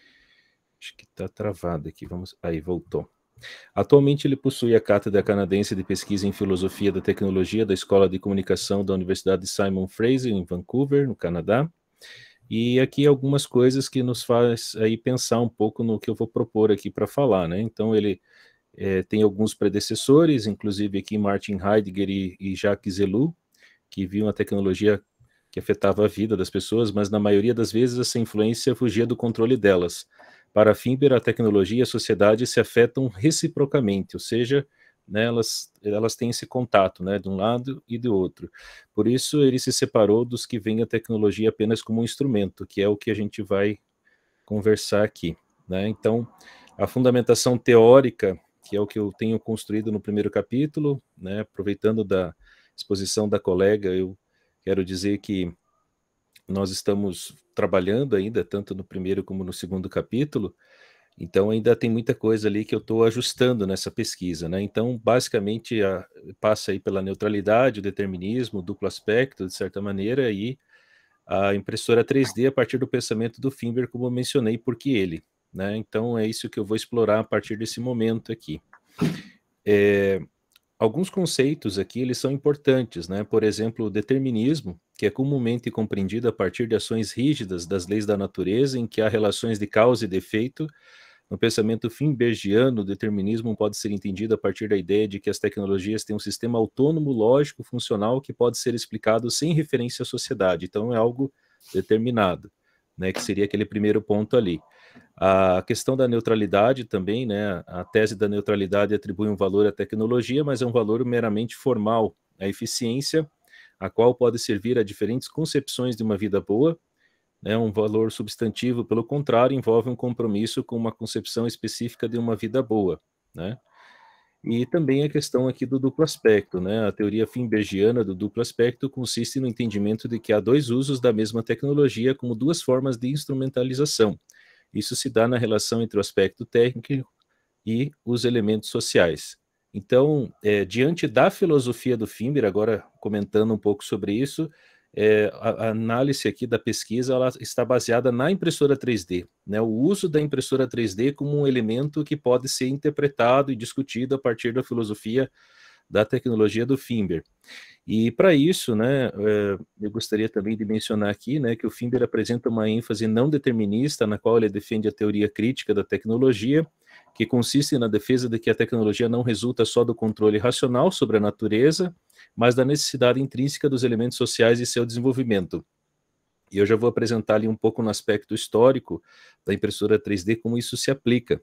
Acho que está travado aqui, vamos... Aí, voltou. Atualmente ele possui a Cátedra Canadense de Pesquisa em Filosofia da Tecnologia da Escola de Comunicação da Universidade de Simon Fraser, em Vancouver, no Canadá. E aqui algumas coisas que nos faz aí pensar um pouco no que eu vou propor aqui para falar, né? Então ele É, tem alguns predecessores, inclusive aqui Martin Heidegger e, e Jacques Ellul, que viam a tecnologia que afetava a vida das pessoas, mas na maioria das vezes essa influência fugia do controle delas. Para Finber, a tecnologia e a sociedade se afetam reciprocamente, ou seja, né, elas, elas têm esse contato, né, de um lado e do outro. Por isso ele se separou dos que veem a tecnologia apenas como um instrumento, que é o que a gente vai conversar aqui, né? Então, a fundamentação teórica, que é o que eu tenho construído no primeiro capítulo, né, aproveitando da exposição da colega, eu quero dizer que nós estamos trabalhando ainda, tanto no primeiro como no segundo capítulo, então ainda tem muita coisa ali que eu estou ajustando nessa pesquisa, né? Então, basicamente, a, passa aí pela neutralidade, o determinismo, o duplo aspecto, de certa maneira, e a impressora três D a partir do pensamento do Finber, como eu mencionei, porque ele... Né? Então é isso que eu vou explorar a partir desse momento aqui. É, alguns conceitos aqui eles são importantes, né? Por exemplo, o determinismo, que é comumente compreendido a partir de ações rígidas das leis da natureza, em que há relações de causa e de efeito. No pensamento finbergiano, o determinismo pode ser entendido a partir da ideia de que as tecnologias têm um sistema autônomo, lógico, funcional, que pode ser explicado sem referência à sociedade. Então é algo determinado, né? Que seria aquele primeiro ponto ali. A questão da neutralidade também, né? A tese da neutralidade atribui um valor à tecnologia, mas é um valor meramente formal. A eficiência, a qual pode servir a diferentes concepções de uma vida boa, né? Um valor substantivo, pelo contrário, envolve um compromisso com uma concepção específica de uma vida boa, né? E também a questão aqui do duplo aspecto, né? A teoria finbergiana do duplo aspecto consiste no entendimento de que há dois usos da mesma tecnologia como duas formas de instrumentalização. Isso se dá na relação entre o aspecto técnico e os elementos sociais. Então, é, diante da filosofia do Finber, agora comentando um pouco sobre isso, é, a, a análise aqui da pesquisa ela está baseada na impressora três D, né? O uso da impressora três D como um elemento que pode ser interpretado e discutido a partir da filosofia da tecnologia do Finber. E para isso, né, eu gostaria também de mencionar aqui, né, que o Finber apresenta uma ênfase não determinista, na qual ele defende a teoria crítica da tecnologia, que consiste na defesa de que a tecnologia não resulta só do controle racional sobre a natureza, mas da necessidade intrínseca dos elementos sociais e seu desenvolvimento. E eu já vou apresentar ali um pouco no aspecto histórico da impressora três D, como isso se aplica.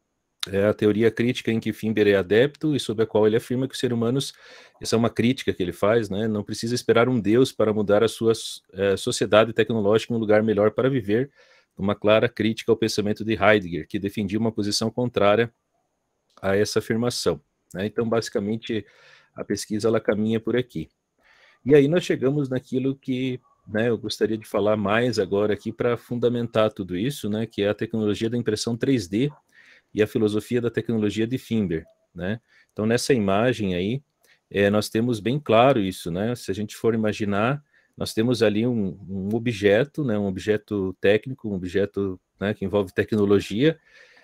É a teoria crítica em que Finber é adepto e sobre a qual ele afirma que os seres humanos, essa é uma crítica que ele faz, né, não precisa esperar um Deus para mudar a sua é, sociedade tecnológica em um lugar melhor para viver, uma clara crítica ao pensamento de Heidegger, que defendia uma posição contrária a essa afirmação, né? Então, basicamente, a pesquisa ela caminha por aqui. E aí nós chegamos naquilo que, né, eu gostaria de falar mais agora aqui para fundamentar tudo isso, né, que é a tecnologia da impressão três D, e a filosofia da tecnologia de Finber, né? Então, nessa imagem aí, é, nós temos bem claro isso, né? Se a gente for imaginar, nós temos ali um, um objeto, né? Um objeto técnico, um objeto, né, que envolve tecnologia,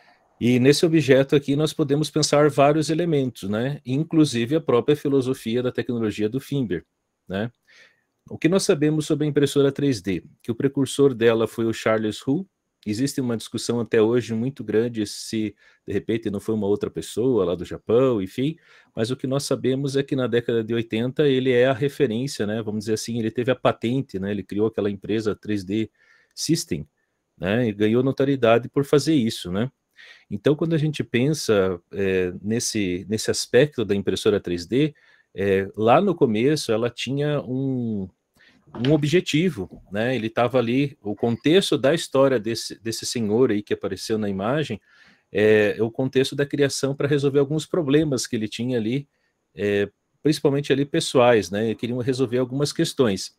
e nesse objeto aqui nós podemos pensar vários elementos, né? Inclusive a própria filosofia da tecnologia do Finber, né? O que nós sabemos sobre a impressora três D? Que o precursor dela foi o Charles Hu, Existe uma discussão até hoje muito grande se, de repente, não foi uma outra pessoa lá do Japão, enfim, mas o que nós sabemos é que na década de oitenta ele é a referência, né? Vamos dizer assim, ele teve a patente, né? Ele criou aquela empresa três D System, né? E ganhou notoriedade por fazer isso, né? Então, quando a gente pensa é, nesse, nesse aspecto da impressora três D, é, lá no começo ela tinha um, um objetivo, né? Ele estava ali, o contexto da história desse, desse senhor aí que apareceu na imagem, é, é o contexto da criação para resolver alguns problemas que ele tinha ali, é, principalmente ali pessoais, né? Queriam resolver algumas questões.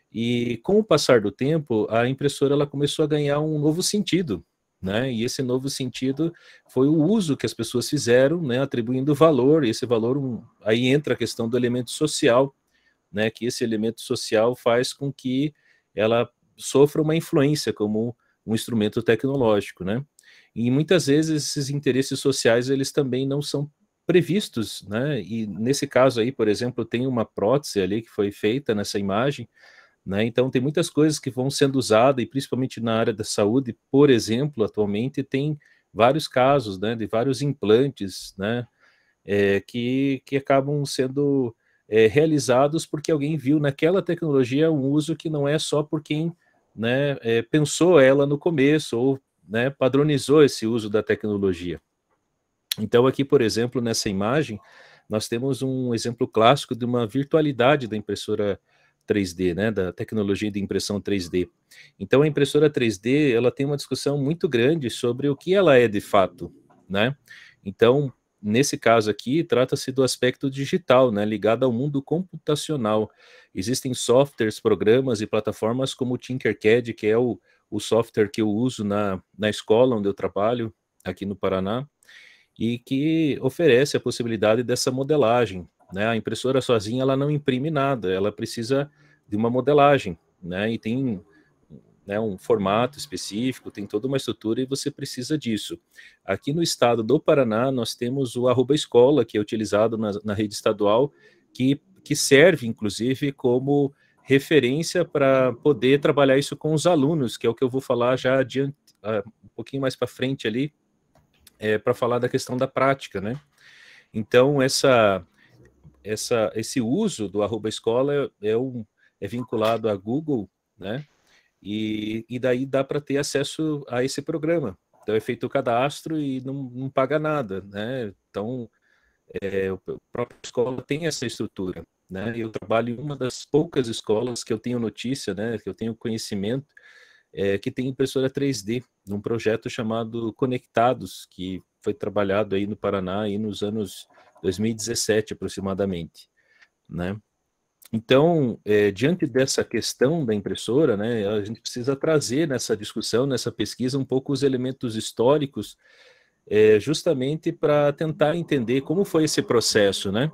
E com o passar do tempo, a impressora ela começou a ganhar um novo sentido, né? E esse novo sentido foi o uso que as pessoas fizeram, né? Atribuindo valor, e esse valor, um, aí entra a questão do elemento social, né, que esse elemento social faz com que ela sofra uma influência como um instrumento tecnológico, né? E muitas vezes esses interesses sociais eles também não são previstos, né? E nesse caso aí, por exemplo, tem uma prótese ali que foi feita nessa imagem, né? Então tem muitas coisas que vão sendo usadas e principalmente na área da saúde, por exemplo, atualmente tem vários casos, né, de vários implantes, né, é, que que acabam sendo É, realizados porque alguém viu naquela tecnologia um uso que não é só por quem, né, é, pensou ela no começo ou, né, padronizou esse uso da tecnologia. Então aqui, por exemplo, nessa imagem, nós temos um exemplo clássico de uma virtualidade da impressora três D, né, da tecnologia de impressão três D. Então a impressora três D, ela tem uma discussão muito grande sobre o que ela é de fato, né? Então, nesse caso aqui, trata-se do aspecto digital, né, ligado ao mundo computacional. Existem softwares, programas e plataformas como o Tinkercad, que é o, o software que eu uso na, na escola onde eu trabalho, aqui no Paraná, e que oferece a possibilidade dessa modelagem, né? A impressora sozinha ela não imprime nada, ela precisa de uma modelagem, né? E tem, né, um formato específico, tem toda uma estrutura e você precisa disso. Aqui no estado do Paraná, nós temos o Arroba Escola, que é utilizado na, na rede estadual, que, que serve, inclusive, como referência para poder trabalhar isso com os alunos, que é o que eu vou falar já adiante, uh, um pouquinho mais para frente ali, é, para falar da questão da prática, né? Então, essa, essa, esse uso do Arroba Escola é, é, um, é vinculado a Google, né? E, e daí dá para ter acesso a esse programa. Então é feito o cadastro e não, não paga nada, né? Então é, a própria escola tem essa estrutura, né? Eu trabalho em uma das poucas escolas que eu tenho notícia, né? Que eu tenho conhecimento, é, que tem impressora três D, num projeto chamado Conectados, que foi trabalhado aí no Paraná aí nos anos dois mil e dezessete aproximadamente, né? Então, é, diante dessa questão da impressora, né, a gente precisa trazer nessa discussão, nessa pesquisa, um pouco os elementos históricos, é, justamente para tentar entender como foi esse processo, né?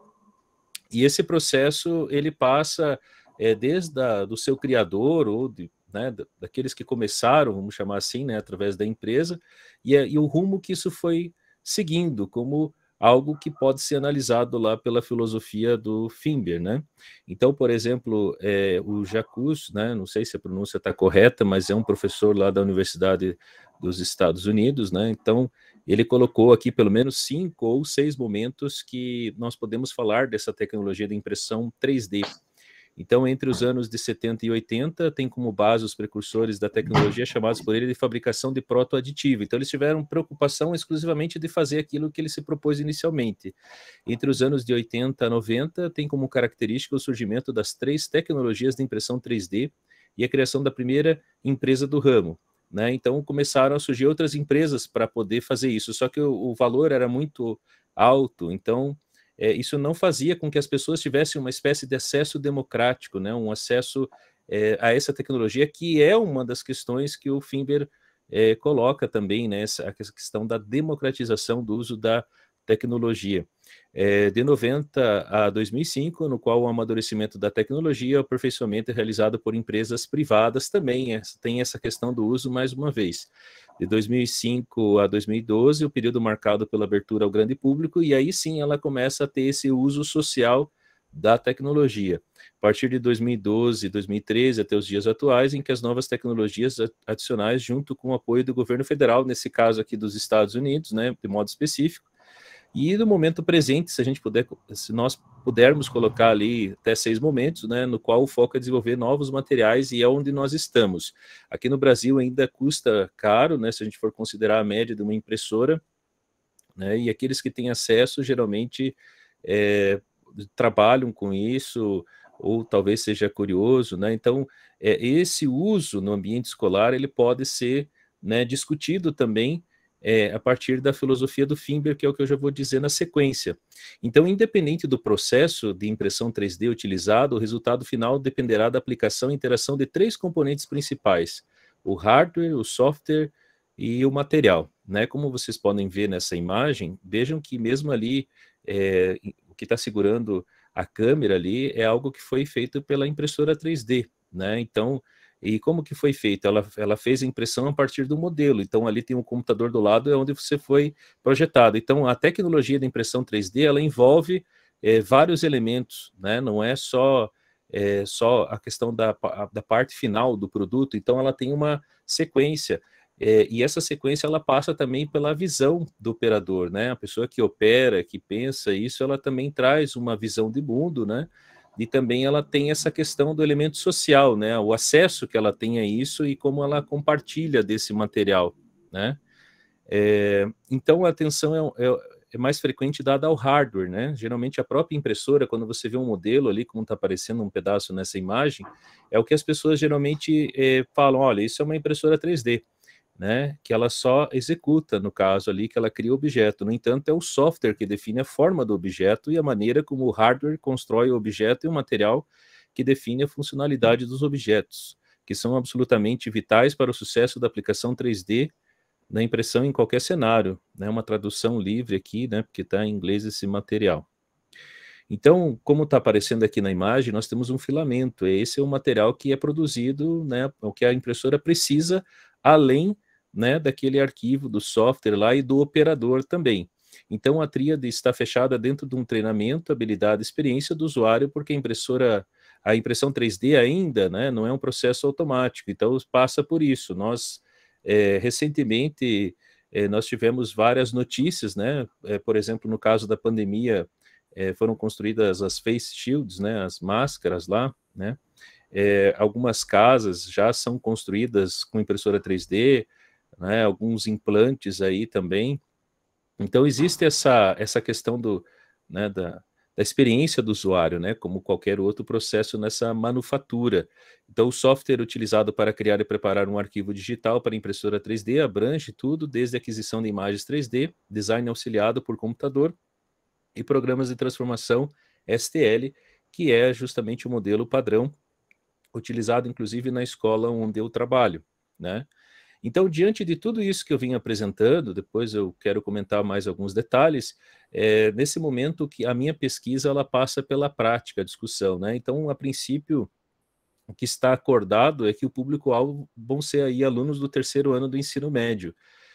E esse processo, ele passa é, desde a, do seu criador, ou de, né, daqueles que começaram, vamos chamar assim, né, através da empresa, e, e o rumo que isso foi seguindo, como algo que pode ser analisado lá pela filosofia do Finber, né? Então, por exemplo, é, o Jacques, né, não sei se a pronúncia está correta, mas é um professor lá da Universidade dos Estados Unidos, né? Então, ele colocou aqui pelo menos cinco ou seis momentos que nós podemos falar dessa tecnologia de impressão três D. Então, entre os anos de setenta e oitenta, tem como base os precursores da tecnologia chamados por ele de fabricação de protoaditivo. Então, eles tiveram preocupação exclusivamente de fazer aquilo que ele se propôs inicialmente. Entre os anos de oitenta a noventa, tem como característica o surgimento das três tecnologias de impressão três D e a criação da primeira empresa do ramo, né? Então, começaram a surgir outras empresas para poder fazer isso, só que o, o valor era muito alto, então... É, isso não fazia com que as pessoas tivessem uma espécie de acesso democrático, né, um acesso é, a essa tecnologia, que é uma das questões que o Finber é, coloca também, né, essa, a questão da democratização do uso da tecnologia. É, de noventa a dois mil e cinco, no qual o amadurecimento da tecnologia e o aperfeiçoamento é realizado por empresas privadas também, é, tem essa questão do uso mais uma vez. De dois mil e cinco a dois mil e doze, o período marcado pela abertura ao grande público, e aí sim ela começa a ter esse uso social da tecnologia. a partir de dois mil e doze, dois mil e treze até os dias atuais, em que as novas tecnologias adicionais, junto com o apoio do governo federal, nesse caso aqui dos Estados Unidos, né, de modo específico, e no momento presente, se a gente puder, se nós pudermos colocar ali até seis momentos, né, no qual o foco é desenvolver novos materiais e é onde nós estamos. Aqui no Brasil ainda custa caro, né, se a gente for considerar a média de uma impressora, né, e aqueles que têm acesso geralmente é, trabalham com isso, ou talvez seja curioso, né? Então, é, esse uso no ambiente escolar, ele pode ser, né, discutido também é, a partir da filosofia do Finber, que é o que eu já vou dizer na sequência. Então, independente do processo de impressão três D utilizado, o resultado final dependerá da aplicação e interação de três componentes principais: o hardware, o software e o material, né? Como vocês podem ver nessa imagem, vejam que mesmo ali, é, o que está segurando a câmera ali é algo que foi feito pela impressora três D, né? Então, e como que foi feito? Ela, ela fez a impressão a partir do modelo, então ali tem um computador do lado, é onde você foi projetado. Então, a tecnologia da impressão três D, ela envolve é, vários elementos, né? Não é só, é, só a questão da, da parte final do produto, então ela tem uma sequência. É, e essa sequência ela passa também pela visão do operador, né? A pessoa que opera, que pensa isso, ela também traz uma visão de mundo, né? E também ela tem essa questão do elemento social, né? O acesso que ela tem a isso e como ela compartilha desse material, né? É, então a atenção é, é, é mais frequente dada ao hardware, né? Geralmente a própria impressora, quando você vê um modelo ali, como está aparecendo um pedaço nessa imagem, é o que as pessoas geralmente é, falam: olha, isso é uma impressora três D. Né, que ela só executa, no caso ali, que ela cria o objeto. No entanto, é o software que define a forma do objeto e a maneira como o hardware constrói o objeto e o material que define a funcionalidade dos objetos, que são absolutamente vitais para o sucesso da aplicação três D na impressão em qualquer cenário. Né, uma tradução livre aqui, né, porque está em inglês esse material. Então, como está aparecendo aqui na imagem, nós temos um filamento. Esse é o material que é produzido, né, o que a impressora precisa, além, né, daquele arquivo do software lá e do operador também. Então, a tríade está fechada dentro de um treinamento, habilidade e experiência do usuário, porque a impressora, a impressão três D ainda, né, não é um processo automático, então passa por isso. Nós, é, recentemente, é, nós tivemos várias notícias, né, é, por exemplo, no caso da pandemia, é, foram construídas as face shields, né, as máscaras lá, né, é, algumas casas já são construídas com impressora três D, né, alguns implantes aí também. Então, existe essa, essa questão do, né, da, da experiência do usuário, né, como qualquer outro processo nessa manufatura. Então, o software utilizado para criar e preparar um arquivo digital para impressora três D abrange tudo, desde a aquisição de imagens três D, design auxiliado por computador e programas de transformação S T L, que é justamente o modelo padrão utilizado, inclusive, na escola onde eu trabalho, né? Então, diante de tudo isso que eu vim apresentando, depois eu quero comentar mais alguns detalhes, é, nesse momento que a minha pesquisa, ela passa pela prática, a discussão, né? Então, a princípio, o que está acordado é que o público-alvo vão ser aí alunos do terceiro ano do ensino médio,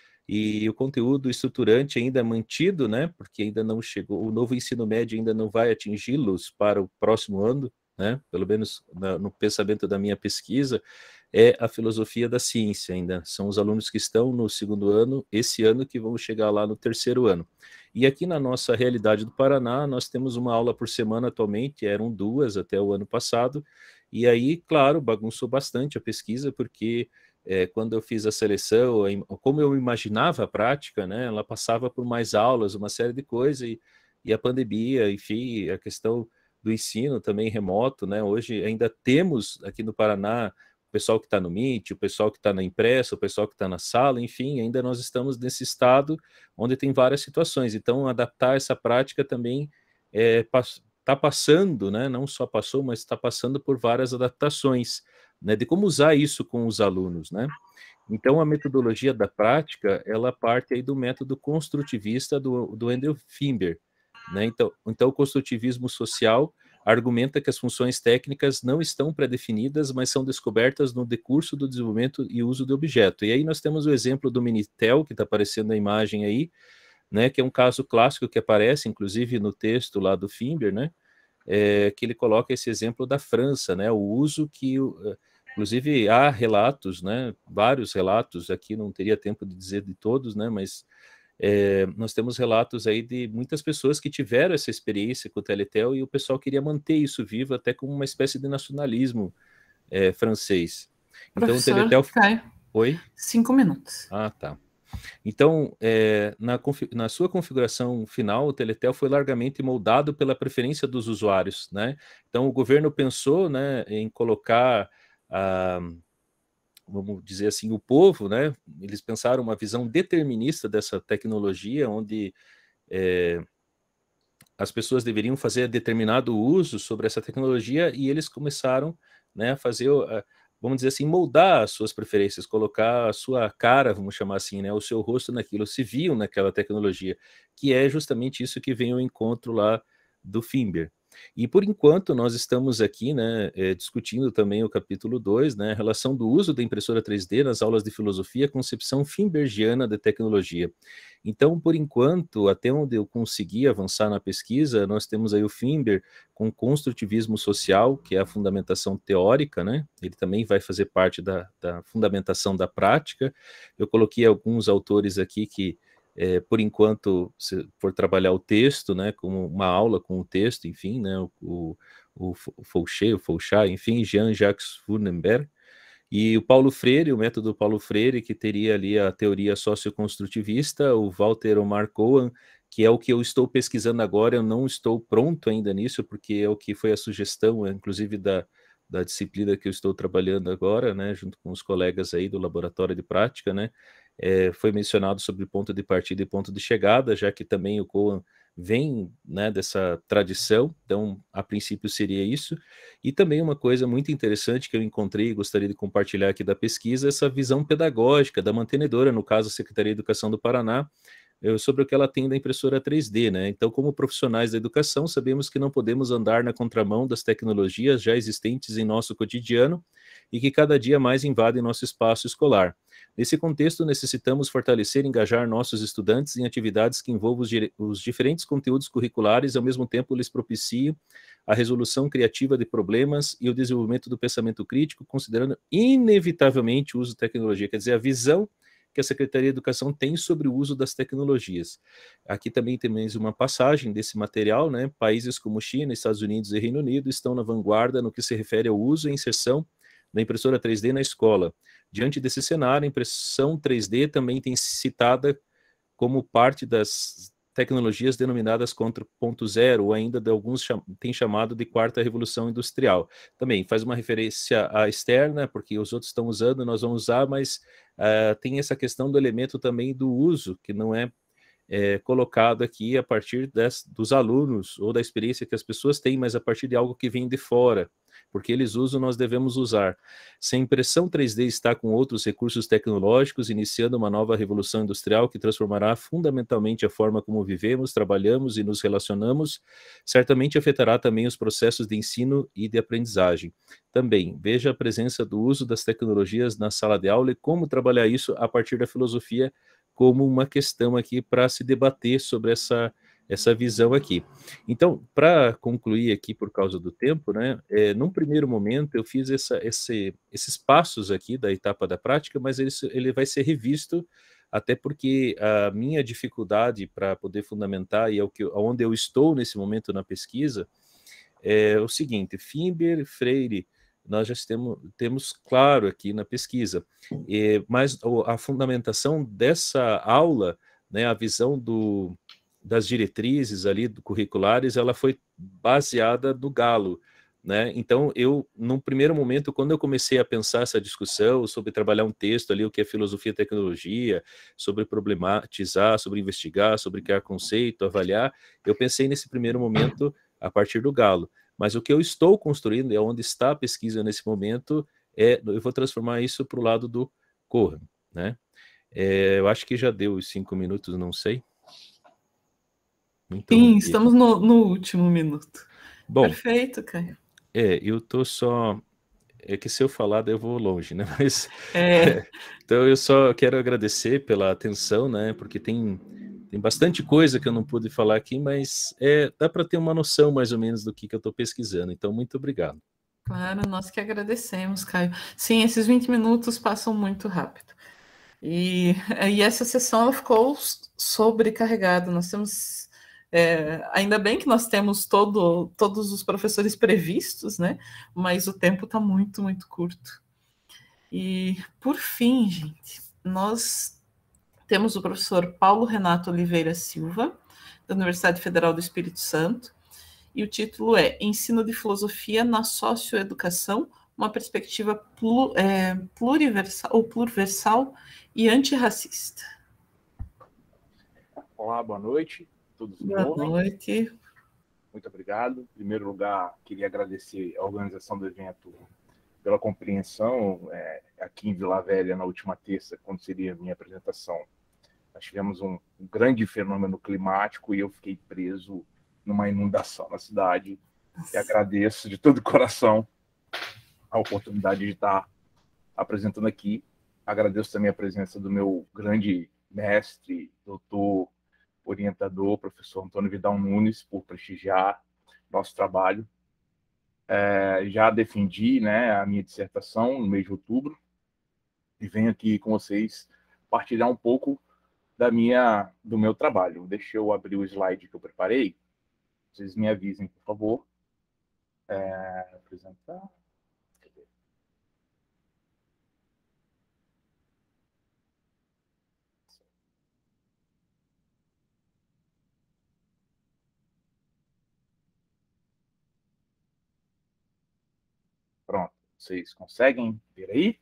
e o conteúdo estruturante ainda é mantido, né? Porque ainda não chegou, o novo ensino médio ainda não vai atingi-los para o próximo ano, né? Pelo menos na, no pensamento da minha pesquisa, é a filosofia da ciência ainda. São os alunos que estão no segundo ano, esse ano, que vão chegar lá no terceiro ano. E aqui na nossa realidade do Paraná, nós temos uma aula por semana atualmente, eram duas até o ano passado, e aí, claro, bagunçou bastante a pesquisa, porque é, quando eu fiz a seleção, como eu imaginava a prática, né, ela passava por mais aulas, uma série de coisas, e, e a pandemia, enfim, a questão do ensino também remoto, né, hoje ainda temos aqui no Paraná o pessoal que está no Meet, o pessoal que está na impressa, o pessoal que está na sala, enfim, ainda nós estamos nesse estado onde tem várias situações. Então, adaptar essa prática também está é, passando, né, não só passou, mas está passando por várias adaptações, né, de como usar isso com os alunos, né. Então, a metodologia da prática, ela parte aí do método construtivista do, do Andrew Finber, né. Então, então, o construtivismo social argumenta que as funções técnicas não estão pré-definidas, mas são descobertas no decurso do desenvolvimento e uso do objeto. E aí nós temos o exemplo do Minitel, que está aparecendo na imagem aí, né, que é um caso clássico que aparece, inclusive, no texto lá do Finber, né, é, que ele coloca esse exemplo da França, né, o uso que, inclusive, há relatos, né, vários relatos, aqui não teria tempo de dizer de todos, né, mas é, nós temos relatos aí de muitas pessoas que tiveram essa experiência com o Teletel e o pessoal queria manter isso vivo até como uma espécie de nacionalismo é, francês. Então, Professor, o Teletel... Caio, Oi? Cinco minutos. Ah, tá. Então, é, na, na sua configuração final, o Teletel foi largamente moldado pela preferência dos usuários, né? Então, o governo pensou, né, em colocar, ah, vamos dizer assim, o povo, né? Eles pensaram uma visão determinista dessa tecnologia, onde é, as pessoas deveriam fazer determinado uso sobre essa tecnologia e eles começaram, né, a fazer... A, vamos dizer assim, moldar as suas preferências, colocar a sua cara, vamos chamar assim, né, o seu rosto naquilo, se viam naquela tecnologia, que é justamente isso que vem ao encontro lá do Finber. E por enquanto nós estamos aqui, né, é, discutindo também o capítulo dois, né, a relação do uso da impressora três D nas aulas de filosofia, concepção finbergiana de tecnologia. Então, por enquanto, até onde eu consegui avançar na pesquisa, nós temos aí o Finber com construtivismo social, que é a fundamentação teórica, né, ele também vai fazer parte da, da fundamentação da prática. Eu coloquei alguns autores aqui que É, por enquanto, se for trabalhar o texto, né, como uma aula com o texto, enfim, né, o, o, o Fouché, o Fouchard, enfim, Jean-Jacques Furnenberg, e o Paulo Freire, o método Paulo Freire, que teria ali a teoria socioconstrutivista, o Walter Omar Cohen, que é o que eu estou pesquisando agora, eu não estou pronto ainda nisso, porque é o que foi a sugestão, inclusive, da, da disciplina que eu estou trabalhando agora, né, junto com os colegas aí do laboratório de prática, né, É, foi mencionado sobre ponto de partida e ponto de chegada, já que também o Cohen vem, né, dessa tradição, então a princípio seria isso. E também uma coisa muito interessante que eu encontrei e gostaria de compartilhar aqui da pesquisa, essa visão pedagógica da mantenedora, no caso a Secretaria de Educação do Paraná, sobre o que ela tem da impressora três D, né? Então, como profissionais da educação, sabemos que não podemos andar na contramão das tecnologias já existentes em nosso cotidiano e que cada dia mais invadem nosso espaço escolar. Nesse contexto, necessitamos fortalecer e engajar nossos estudantes em atividades que envolvam os, os diferentes conteúdos curriculares e, ao mesmo tempo, lhes propiciem a resolução criativa de problemas e o desenvolvimento do pensamento crítico, considerando inevitavelmente o uso de tecnologia, quer dizer, a visão que a Secretaria de Educação tem sobre o uso das tecnologias. Aqui também temos uma passagem desse material, né? Países como China, Estados Unidos e Reino Unido estão na vanguarda no que se refere ao uso e inserção da impressora três D na escola. Diante desse cenário, a impressão três D também tem citada como parte das tecnologias denominadas quatro ponto zero, ou ainda de alguns cham tem chamado de quarta revolução industrial. Também faz uma referência à externa, porque os outros estão usando, nós vamos usar, mas uh, tem essa questão do elemento também do uso, que não é, é colocado aqui a partir das, dos alunos, ou da experiência que as pessoas têm, mas a partir de algo que vem de fora. Porque eles usam, nós devemos usar. Se a impressão três D está com outros recursos tecnológicos, iniciando uma nova revolução industrial que transformará fundamentalmente a forma como vivemos, trabalhamos e nos relacionamos, certamente afetará também os processos de ensino e de aprendizagem. Também, veja a presença do uso das tecnologias na sala de aula e como trabalhar isso a partir da filosofia como uma questão aqui para se debater sobre essa essa visão aqui. Então, para concluir aqui por causa do tempo, né, é, num primeiro momento eu fiz essa, esse, esses passos aqui da etapa da prática, mas ele, ele vai ser revisto, até porque a minha dificuldade para poder fundamentar, e é o que, onde eu estou nesse momento na pesquisa, é o seguinte: Finber, Freire, nós já temos, temos claro aqui na pesquisa, é, mas a fundamentação dessa aula, né, a visão do das diretrizes ali do curriculares, ela foi baseada no Galo, né? Então, eu, num primeiro momento, quando eu comecei a pensar essa discussão sobre trabalhar um texto ali, o que é filosofia e tecnologia, sobre problematizar, sobre investigar, sobre criar conceito, avaliar, eu pensei nesse primeiro momento a partir do Galo. Mas o que eu estou construindo, é onde está a pesquisa nesse momento, é, eu vou transformar isso para o lado do Cohen, né? É, eu acho que já deu os cinco minutos, não sei. Então, sim, estamos no, no último minuto. Bom, perfeito, Caio. É, eu tô só... É que se eu falar, daí eu vou longe, né? Mas... É. Então, eu só quero agradecer pela atenção, né? Porque tem, Tem bastante coisa que eu não pude falar aqui, mas é, dá para ter uma noção mais ou menos do que, que eu estou pesquisando. Então, muito obrigado. Claro, nós que agradecemos, Caio. Sim, esses vinte minutos passam muito rápido. E, e essa sessão ela ficou sobrecarregada. Nós temos... É, ainda bem que nós temos todo, todos os professores previstos, né? Mas o tempo está muito, muito curto. E, por fim, gente, nós temos o professor Paulo Renato Oliveira Silva, da Universidade Federal do Espírito Santo, e o título é Ensino de Filosofia na Socioeducação, uma perspectiva plu, é, pluriversal, ou pluriversal e antirracista. Olá, boa noite. Todos boa ouvem? noite. Muito obrigado. Em primeiro lugar, queria agradecer a organização do evento pela compreensão. É, aqui em Vila Velha, na última terça, quando seria a minha apresentação, nós tivemos um, um grande fenômeno climático e eu fiquei preso numa inundação na cidade. E agradeço de todo o coração a oportunidade de estar apresentando aqui. Agradeço também a presença do meu grande mestre, doutor, orientador, professor Antônio Vidal Nunes, por prestigiar nosso trabalho. É, já defendi, né, a minha dissertação no mês de outubro e venho aqui com vocês partilhar um pouco da minha, do meu trabalho. Deixa eu abrir o slide que eu preparei. Vocês me avisem, por favor. É, apresentar. Pronto. Vocês conseguem ver aí?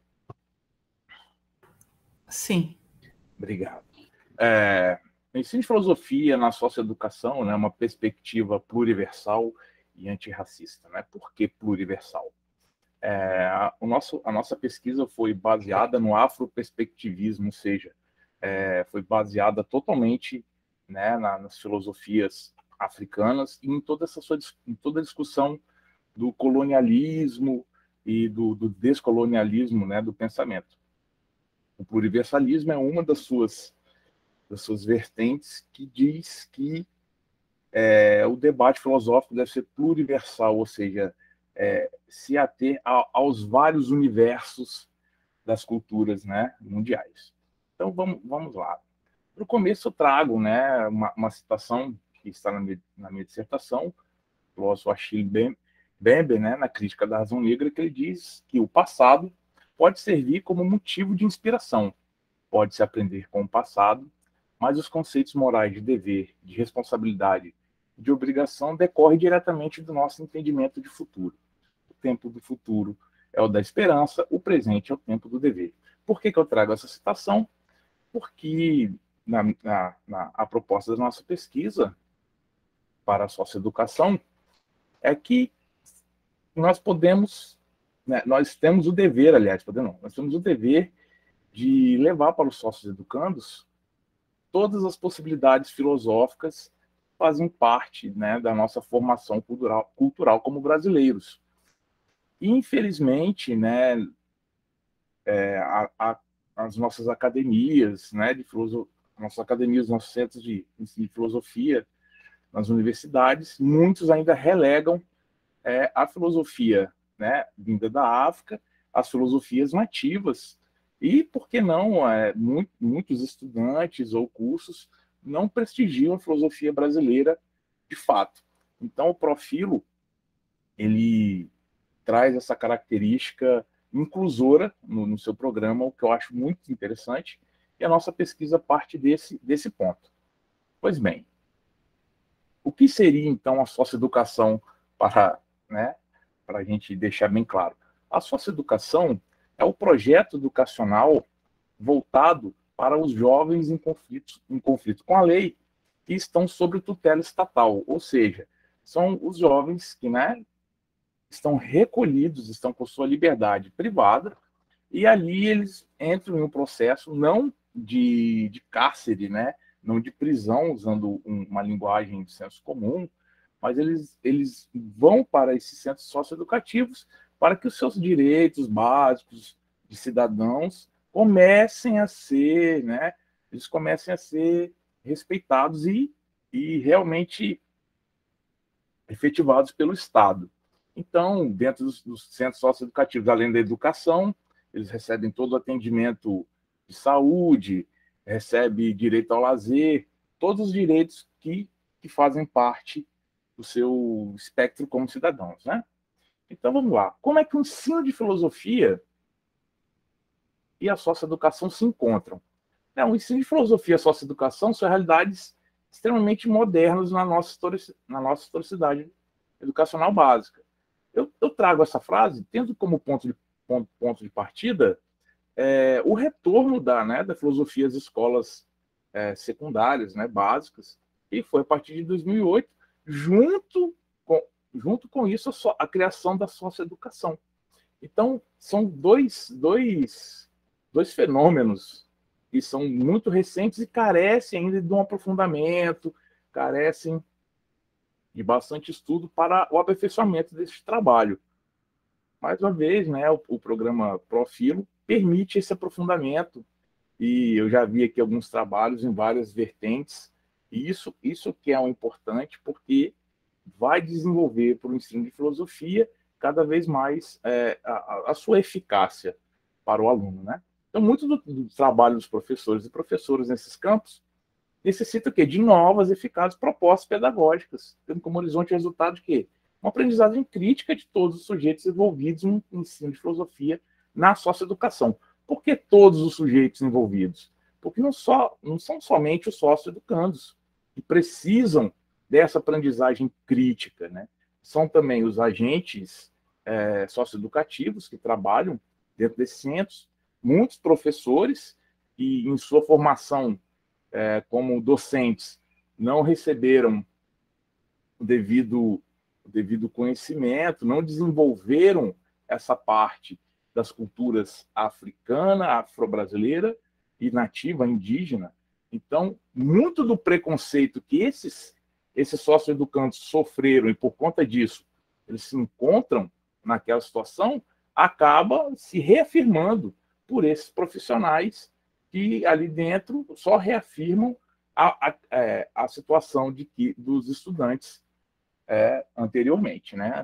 Sim. Obrigado. É, ensino de filosofia na socioeducação, né, uma perspectiva pluriversal e antirracista. Né? Por que pluriversal? É, a, o nosso, a nossa pesquisa foi baseada no afroperspectivismo, ou seja, é, foi baseada totalmente, né, na, nas filosofias africanas e em toda essa sua, em toda a discussão do colonialismo e do, do descolonialismo, né, do pensamento. O pluriversalismo é uma das suas, das suas vertentes que diz que é, o debate filosófico deve ser pluriversal, ou seja, é, se ater a, aos vários universos das culturas, né, mundiais. Então, vamos, vamos lá. No começo, eu trago, né, uma, uma citação que está na minha, na minha dissertação, do filósofo Achille Mbembe, né, na Crítica da Razão Negra, que ele diz que o passado pode servir como motivo de inspiração. Pode-se aprender com o passado, mas os conceitos morais de dever, de responsabilidade e de obrigação decorrem diretamente do nosso entendimento de futuro. O tempo do futuro é o da esperança, o presente é o tempo do dever. Por que que eu trago essa citação? Porque na, na, na a proposta da nossa pesquisa para a socioeducação é que nós podemos, né, nós temos o dever, aliás, podemos não, nós temos o dever de levar para os sócios educandos todas as possibilidades filosóficas que fazem parte, né, da nossa formação cultural, cultural como brasileiros. E, infelizmente, né, é, a, a, as nossas academias, né, de filosofia, nossas academias, nossos centros de ensino de filosofia, nas universidades, muitos ainda relegam é, a filosofia, né, vinda da África, as filosofias nativas. E, por que não, é, muito, muitos estudantes ou cursos não prestigiam a filosofia brasileira de fato. Então, o Profilo, ele traz essa característica inclusora no, no seu programa, o que eu acho muito interessante, e a nossa pesquisa parte desse, desse ponto. Pois bem, o que seria, então, a socioeducação para, né, para a gente deixar bem claro? A socioeducação é o projeto educacional voltado para os jovens em conflito, em conflito com a lei que estão sob tutela estatal, ou seja, são os jovens que, né, estão recolhidos, estão com sua liberdade privada, e ali eles entram em um processo não de, de cárcere, né, não de prisão, usando um, uma linguagem de senso comum, mas eles, eles vão para esses centros socioeducativos para que os seus direitos básicos de cidadãos comecem a ser, né, eles comecem a ser respeitados e, e realmente efetivados pelo Estado. Então, dentro dos, dos centros socioeducativos, além da educação, eles recebem todo o atendimento de saúde, recebem direito ao lazer, todos os direitos que, que fazem parte do seu espectro como cidadãos, né? Então, vamos lá. Como é que o ensino de filosofia e a socioeducação se encontram? É, o ensino de filosofia e a socioeducação são realidades extremamente modernas na nossa, na nossa historicidade educacional básica. Eu, eu trago essa frase tendo como ponto de, ponto, ponto de partida é, o retorno da, né, da filosofia às escolas é, secundárias, né, básicas, e foi a partir de dois mil e oito, junto com, junto com isso, a, so, a criação da socioeducação. Então, são dois, dois, dois fenômenos que são muito recentes e carecem ainda de um aprofundamento, carecem de bastante estudo para o aperfeiçoamento desse trabalho. Mais uma vez, né, o, o programa Profilo permite esse aprofundamento, e eu já vi aqui alguns trabalhos em várias vertentes, e isso, isso que é o importante, porque vai desenvolver para o ensino de filosofia cada vez mais é, a, a sua eficácia para o aluno, né? Então, muito do, do trabalho dos professores e professoras nesses campos necessita o quê? De novas, eficazes propostas pedagógicas, tendo como horizonte o resultado de quê? Uma aprendizagem crítica de todos os sujeitos envolvidos no ensino de filosofia na socioeducação. Por que todos os sujeitos envolvidos? Porque não, só, não são somente os socioeducandos que precisam dessa aprendizagem crítica, né? São também os agentes é, socioeducativos que trabalham dentro desses centros, muitos professores que, em sua formação é, como docentes, não receberam o devido, o devido conhecimento, não desenvolveram essa parte das culturas africana, afro-brasileira e nativa, indígena. Então, muito do preconceito que esses, esses socioeducandos sofreram, e por conta disso eles se encontram naquela situação, acaba se reafirmando por esses profissionais que ali dentro só reafirmam a, a, a situação de que, dos estudantes é, anteriormente, né?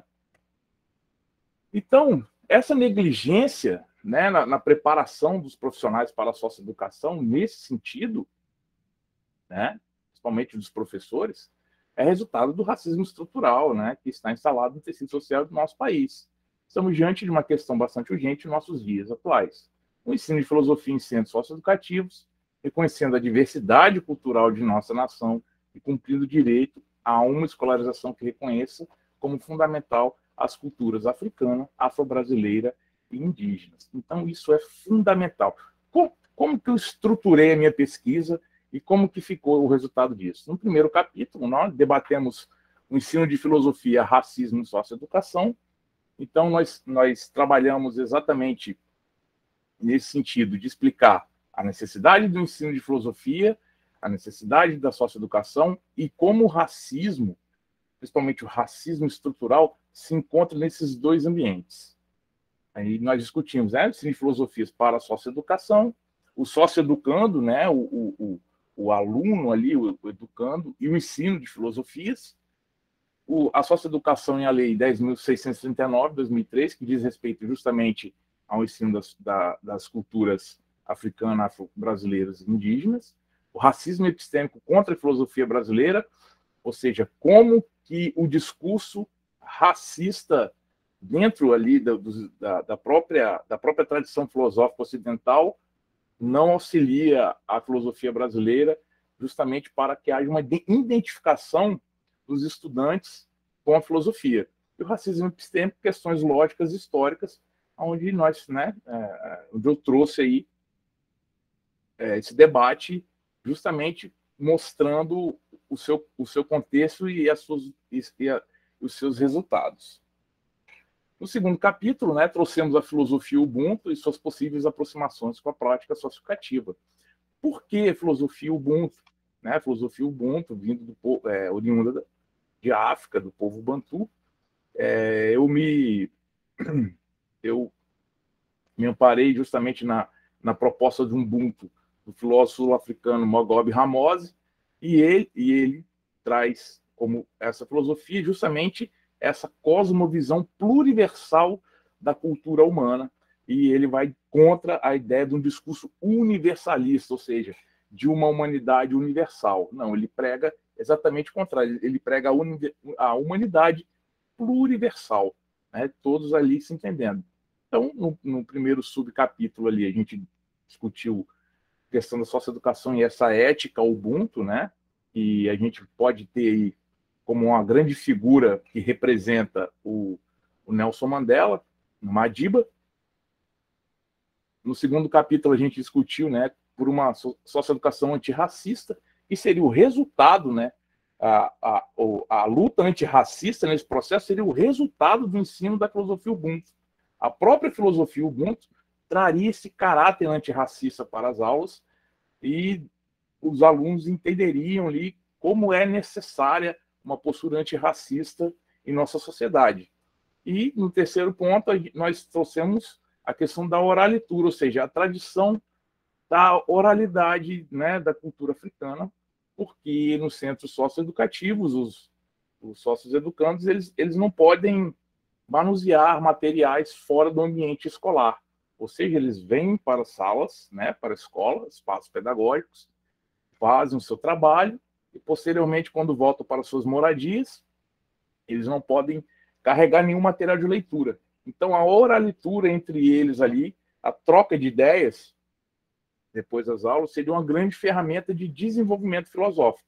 Então, essa negligência, né, na, na preparação dos profissionais para a socioeducação, nesse sentido, né, principalmente dos professores, é resultado do racismo estrutural, né, que está instalado no tecido social do nosso país. Estamos diante de uma questão bastante urgente em nossos dias atuais. O ensino de filosofia em centros socioeducativos, reconhecendo a diversidade cultural de nossa nação e cumprindo o direito a uma escolarização que reconheça como fundamental as culturas africana, afro-brasileira e indígenas. Então, isso é fundamental. Como, como que eu estruturei a minha pesquisa e como que ficou o resultado disso? No primeiro capítulo, nós debatemos o ensino de filosofia, racismo e socioeducação. Então, nós, nós trabalhamos exatamente nesse sentido de explicar a necessidade do ensino de filosofia, a necessidade da socioeducação e como o racismo, principalmente o racismo estrutural, se encontra nesses dois ambientes. Aí nós discutimos, né, o ensino de filosofias para a socioeducação, o socioeducando, né, o, o, o aluno ali, o, o educando, e o ensino de filosofias, o, a socioeducação em a Lei dez mil seiscentos e trinta e nove, de dois mil e três, que diz respeito justamente ao ensino das, da, das culturas africanas, afro-brasileiras e indígenas, o racismo epistêmico contra a filosofia brasileira, ou seja, como que o discurso racista dentro ali da, da, da, própria, da própria tradição filosófica ocidental não auxilia a filosofia brasileira justamente para que haja uma identificação dos estudantes com a filosofia. E o racismo epistêmico, questões lógicas históricas, onde nós, né, é, onde eu trouxe aí é, esse debate justamente mostrando o seu, o seu contexto e, as suas, e a, os seus resultados. No segundo capítulo, né, trouxemos a filosofia Ubuntu e suas possíveis aproximações com a prática socioeducativa. Por que a filosofia Ubuntu? Né, a filosofia Ubuntu, vindo do povo, é, oriunda de África, do povo Bantu, é, eu me eu me amparei justamente na, na proposta de Ubuntu do filósofo sul-africano Mogobe Ramose, E ele, e ele traz como essa filosofia justamente essa cosmovisão pluriversal da cultura humana, e ele vai contra a ideia de um discurso universalista, ou seja, de uma humanidade universal. Não, ele prega exatamente o contrário, ele prega a, uni a humanidade pluriversal, né? Todos ali se entendendo. Então, no, no primeiro subcapítulo ali, a gente discutiu a questão da socioeducação e essa ética Ubuntu, né? E a gente pode ter aí como uma grande figura que representa o, o Nelson Mandela, no Madiba. No segundo capítulo, a gente discutiu, né, por uma socioeducação antirracista, que seria o resultado, né, a, a, a luta antirracista nesse processo seria o resultado do ensino da filosofia Ubuntu. A própria filosofia Ubuntu traria esse caráter antirracista para as aulas e os alunos entenderiam ali como é necessária uma postura antirracista em nossa sociedade. E, no terceiro ponto, nós trouxemos a questão da oralitura, ou seja, a tradição da oralidade, né, da cultura africana, porque nos centros socioeducativos, os, os sócios educandos, eles, eles não podem manusear materiais fora do ambiente escolar. Ou seja, eles vêm para salas, né, para a escola, espaços pedagógicos, fazem o seu trabalho, e posteriormente, quando voltam para suas moradias, eles não podem carregar nenhum material de leitura. Então, a oralitura entre eles ali, a troca de ideias, depois das aulas, seria uma grande ferramenta de desenvolvimento filosófico.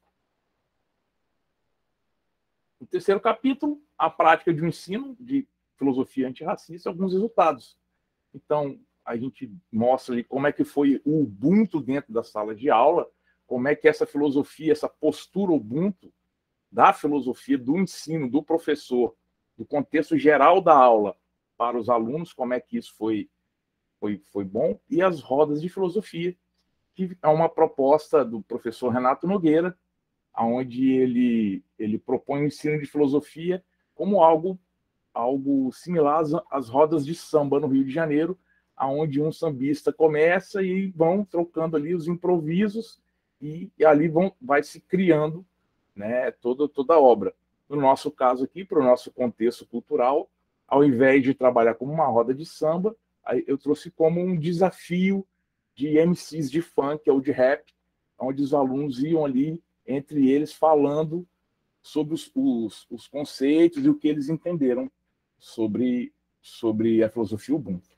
No terceiro capítulo, a prática de um ensino de filosofia antirracista, alguns resultados. Então, a gente mostra ali como é que foi o Ubuntu dentro da sala de aula, como é que essa filosofia, essa postura Ubuntu da filosofia, do ensino, do professor, do contexto geral da aula para os alunos, como é que isso foi, foi, foi bom, e as rodas de filosofia, que é uma proposta do professor Renato Nogueira, onde ele, ele propõe o ensino de filosofia como algo, algo similar às, às rodas de samba no Rio de Janeiro, onde um sambista começa e vão trocando ali os improvisos, e, e ali vão, vai se criando, né, toda, toda a obra. No nosso caso aqui, para o nosso contexto cultural, ao invés de trabalhar como uma roda de samba, eu trouxe como um desafio de M Cs de funk ou de rap, onde os alunos iam ali, entre eles, falando sobre os, os, os conceitos e o que eles entenderam sobre, sobre a filosofia Ubuntu.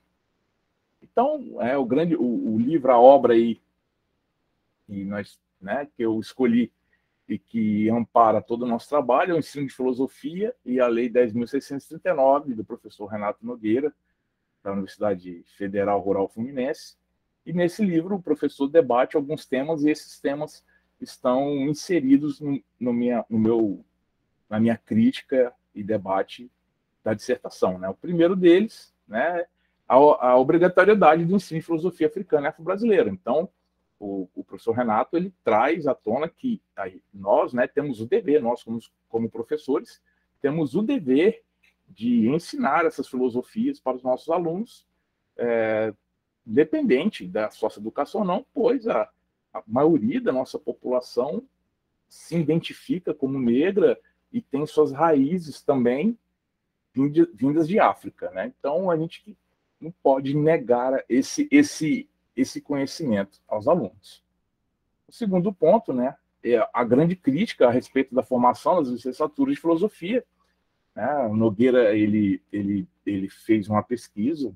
Então, é o grande, o, o livro, a obra aí, que, nós, né, que eu escolhi e que ampara todo o nosso trabalho, é o ensino de filosofia e a Lei dez mil seiscentos e trinta e nove, do professor Renato Nogueira, da Universidade Federal Rural Fluminense. E nesse livro o professor debate alguns temas, e esses temas estão inseridos no, no, minha, no meu, na minha crítica e debate da dissertação, né? O primeiro deles, né, a, a obrigatoriedade do ensino de filosofia africana e afro-brasileira. Então, o, o professor Renato, ele traz à tona que aí, nós, né, temos o dever, nós como, como professores, temos o dever de ensinar essas filosofias para os nossos alunos, é, independente da socioeducação ou não, pois a, a maioria da nossa população se identifica como negra e tem suas raízes também vindas de África, né? Então, a gente não pode negar esse, esse, esse conhecimento aos alunos. O segundo ponto, né, é a grande crítica a respeito da formação das licenciaturas de filosofia. Né? O Nogueira, ele, ele, ele fez uma pesquisa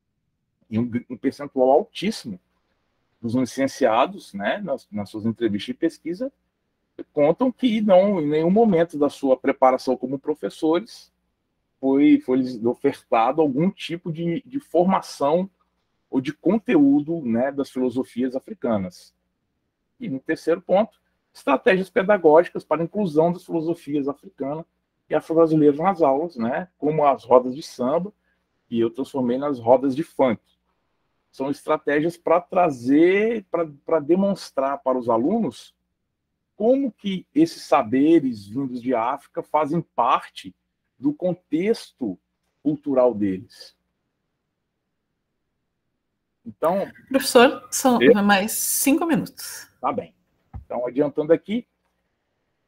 e um, um percentual altíssimo dos licenciados, né, nas, nas suas entrevistas de pesquisa, contam que não, em nenhum momento da sua preparação como professores foi, foi ofertado algum tipo de, de formação ou de conteúdo, né, das filosofias africanas. E no terceiro ponto, estratégias pedagógicas para a inclusão das filosofias africanas e afro-brasileiras nas aulas, né, como as rodas de samba, que eu transformei nas rodas de funk. São estratégias para trazer, para demonstrar para os alunos como que esses saberes vindos de África fazem parte do contexto cultural deles. Então... Professor, são eu... mais cinco minutos. Tá bem. Então, adiantando aqui,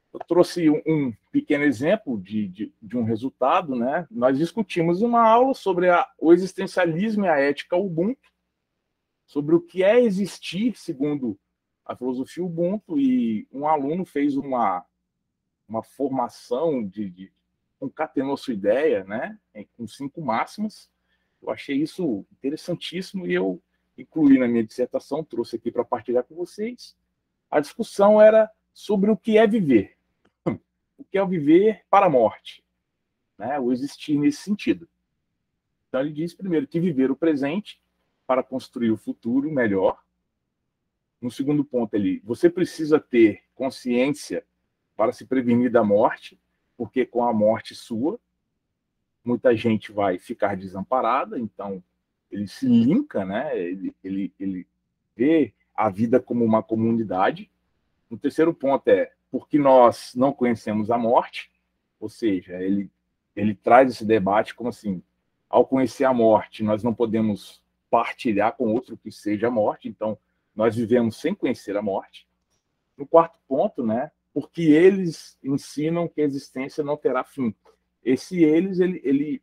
Eu trouxe um, um pequeno exemplo de, de, de um resultado, né? Nós discutimos uma aula sobre a, o existencialismo e a ética Ubuntu, sobre o que é existir segundo a filosofia Ubuntu, e um aluno fez uma, uma formação de, de concatenou sua ideia, né, com cinco máximas. Eu achei isso interessantíssimo e eu incluí na minha dissertação, trouxe aqui para partilhar com vocês. A discussão era sobre o que é viver. O que é o viver para a morte, né, o existir nesse sentido. Então ele diz primeiro que viver o presente para construir o futuro melhor. No segundo ponto, ele, você precisa ter consciência para se prevenir da morte, porque com a morte sua, muita gente vai ficar desamparada, então ele se linka, né? ele, ele, ele vê a vida como uma comunidade. No terceiro ponto é, porque nós não conhecemos a morte, ou seja, ele, ele traz esse debate como assim, ao conhecer a morte, nós não podemos partilhar com outro que seja a morte, então nós vivemos sem conhecer a morte. No quarto ponto, né, porque eles ensinam que a existência não terá fim. Esse eles, ele, ele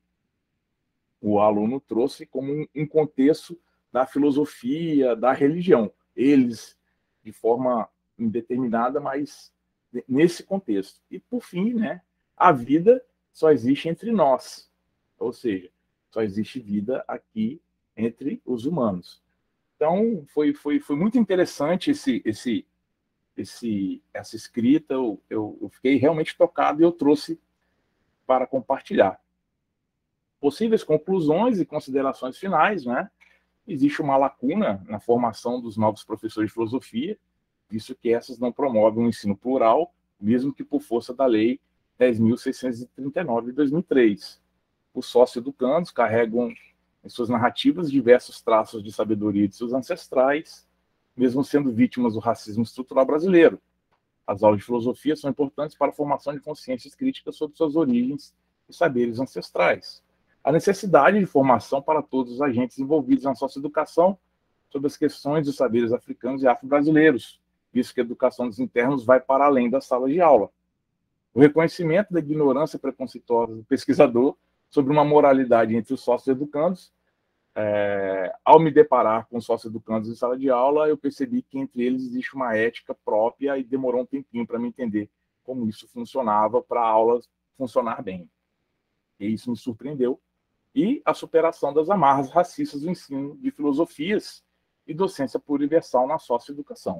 o aluno trouxe como um, um contexto da filosofia, da religião. Eles, de forma indeterminada, mas nesse contexto. E, por fim, né, a vida só existe entre nós. Ou seja, só existe vida aqui entre os humanos. Então, foi, foi, foi muito interessante esse, esse, esse, essa escrita. Eu, eu, eu fiquei realmente tocado e eu trouxe para compartilhar. Possíveis conclusões e considerações finais, né? Existe uma lacuna na formação dos novos professores de filosofia, visto que essas não promovem um ensino plural, mesmo que por força da Lei dez mil seiscentos e trinta e nove de dois mil e três. Os sócio-educandos carregam em suas narrativas diversos traços de sabedoria de seus ancestrais, mesmo sendo vítimas do racismo estrutural brasileiro. As aulas de filosofia são importantes para a formação de consciências críticas sobre suas origens e saberes ancestrais. A necessidade de formação para todos os agentes envolvidos na socioeducação sobre as questões dos saberes africanos e afro-brasileiros, visto que a educação dos internos vai para além da sala de aula. O reconhecimento da ignorância preconceituosa do pesquisador sobre uma moralidade entre os sócio-educandos. É, ao me deparar com sócio-educandos em sala de aula, eu percebi que entre eles existe uma ética própria e demorou um tempinho para me entender como isso funcionava para a aula funcionar bem. E isso me surpreendeu. E a superação das amarras racistas do ensino de filosofias e docência pluriversal na socioeducação.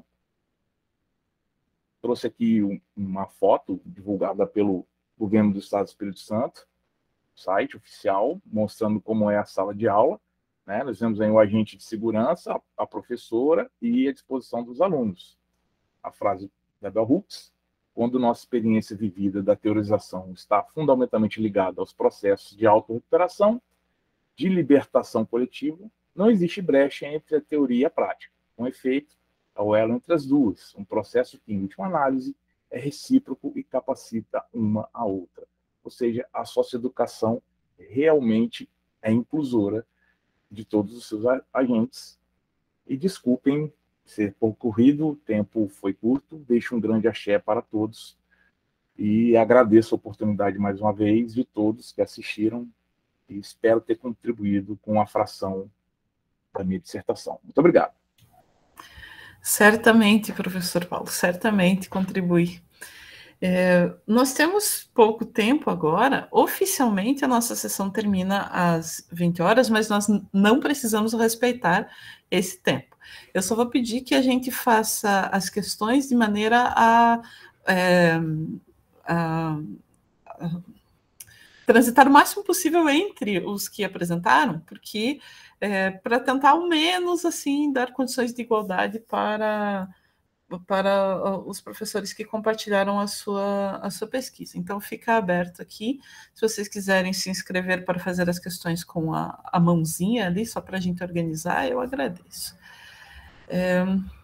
Trouxe aqui um, uma foto divulgada pelo governo do Estado do Espírito Santo, site oficial, mostrando como é a sala de aula. Né? Nós vemos aí o agente de segurança, a, a professora e a disposição dos alunos. A frase da Bell Hooks: quando nossa experiência vivida da teorização está fundamentalmente ligada aos processos de autorrecuperação, de libertação coletiva, não existe brecha entre a teoria e a prática. Com efeito, é o elo entre as duas, um processo que, em última análise, é recíproco e capacita uma a outra. Ou seja, a socioeducação realmente é inclusora de todos os seus agentes. E desculpem ser pouco corrido, o tempo foi curto, deixo um grande axé para todos e agradeço a oportunidade mais uma vez de todos que assistiram e espero ter contribuído com a fração da minha dissertação. Muito obrigado. Certamente, professor Paulo, certamente contribui. É, nós temos pouco tempo agora. Oficialmente a nossa sessão termina às vinte horas, mas nós não precisamos respeitar esse tempo. Eu só vou pedir que a gente faça as questões de maneira a, é, a, a transitar o máximo possível entre os que apresentaram, porque é, para tentar ao menos assim dar condições de igualdade para para os professores que compartilharam a sua, a sua pesquisa. Então, fica aberto aqui. Se vocês quiserem se inscrever para fazer as questões com a, a mãozinha ali, só para a gente organizar, eu agradeço. É...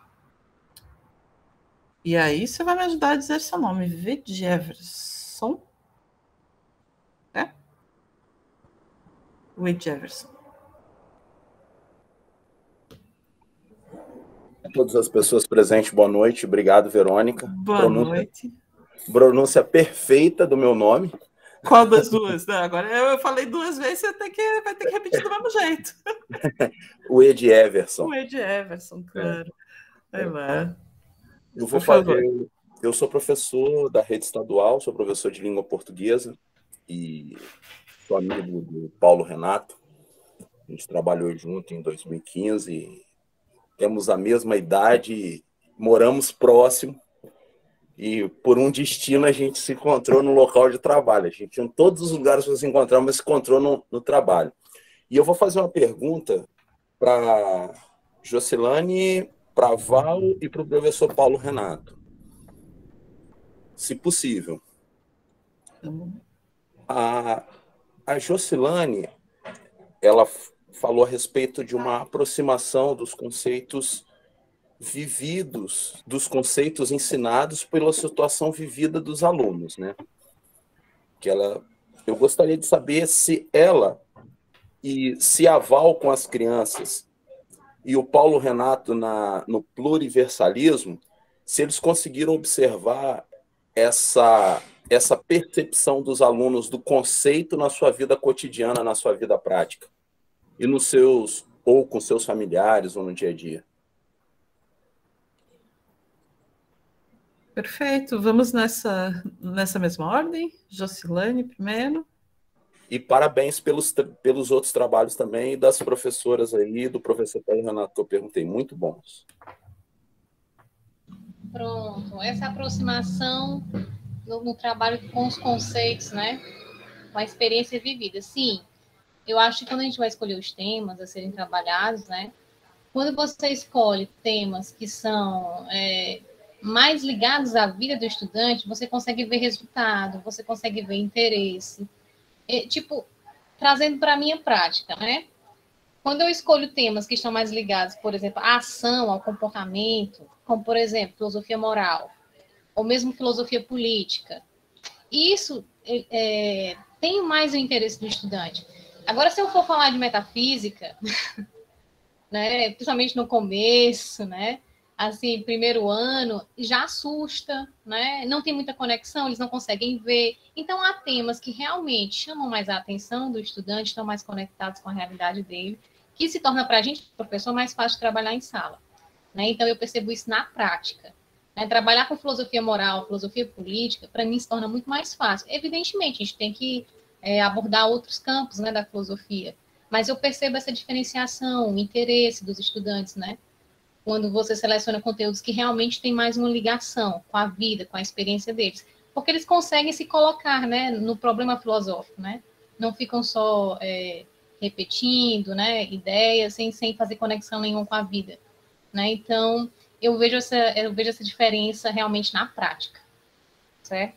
E aí, você vai me ajudar a dizer seu nome. V. Jefferson. É? V. Jefferson. A todas as pessoas presentes, boa noite. Obrigado, Verônica. Boa Pronúncia, noite. pronúncia perfeita do meu nome. Qual das duas? Não, agora eu falei duas vezes, você tem que, vai ter que repetir do mesmo jeito. O Ed Everson. O Ed Everson, claro. Vai lá. Eu vou Por favor. fazer. Eu sou professor da rede estadual, sou professor de língua portuguesa e sou amigo do Paulo Renato. A gente trabalhou junto em dois mil e quinze, temos a mesma idade, moramos próximo e por um destino a gente se encontrou no local de trabalho. A gente em todos os lugares para se encontrar, mas se encontrou no, no trabalho. E eu vou fazer uma pergunta para Jocilane, para Val e para o professor Paulo Renato. Se possível. A, a Jocilane, ela falou a respeito de uma aproximação dos conceitos vividos, dos conceitos ensinados pela situação vivida dos alunos, né? Que ela, eu gostaria de saber se ela e se a Val com as crianças e o Paulo Renato na, no pluriversalismo, se eles conseguiram observar essa, essa percepção dos alunos do conceito na sua vida cotidiana, na sua vida prática, e nos seus, ou com seus familiares, ou no dia a dia. Perfeito. Vamos nessa, nessa mesma ordem? Jocilane primeiro. E parabéns pelos, pelos outros trabalhos também, das professoras aí, do professor Paulo Renato, que eu perguntei, muito bons. Pronto, essa aproximação no, no trabalho com os conceitos, né? Com a experiência vivida. Sim, eu acho que quando a gente vai escolher os temas a serem trabalhados, né? Quando você escolhe temas que são é, mais ligados à vida do estudante, você consegue ver resultado, você consegue ver interesse. É, tipo, trazendo para a minha prática, né? Quando eu escolho temas que estão mais ligados, por exemplo, à ação, ao comportamento, como, por exemplo, filosofia moral, ou mesmo filosofia política, isso é, tem mais o interesse do estudante. Agora, se eu for falar de metafísica, né, principalmente no começo, né, assim, primeiro ano, já assusta, né? Não tem muita conexão, eles não conseguem ver. Então, há temas que realmente chamam mais a atenção do estudante, estão mais conectados com a realidade dele, que se torna para a gente, professor, mais fácil de trabalhar em sala, né? Então, eu percebo isso na prática. Né? Trabalhar com filosofia moral, filosofia política, para mim, se torna muito mais fácil. Evidentemente, a gente tem que é, abordar outros campos, né, da filosofia, mas eu percebo essa diferenciação, o interesse dos estudantes, né? Quando você seleciona conteúdos que realmente têm mais uma ligação com a vida, com a experiência deles. Porque eles conseguem se colocar, né, no problema filosófico, né? Não ficam só é, repetindo, né, ideias sem, sem fazer conexão nenhuma com a vida. Né? Então, eu vejo, essa, eu vejo essa diferença realmente na prática. Certo?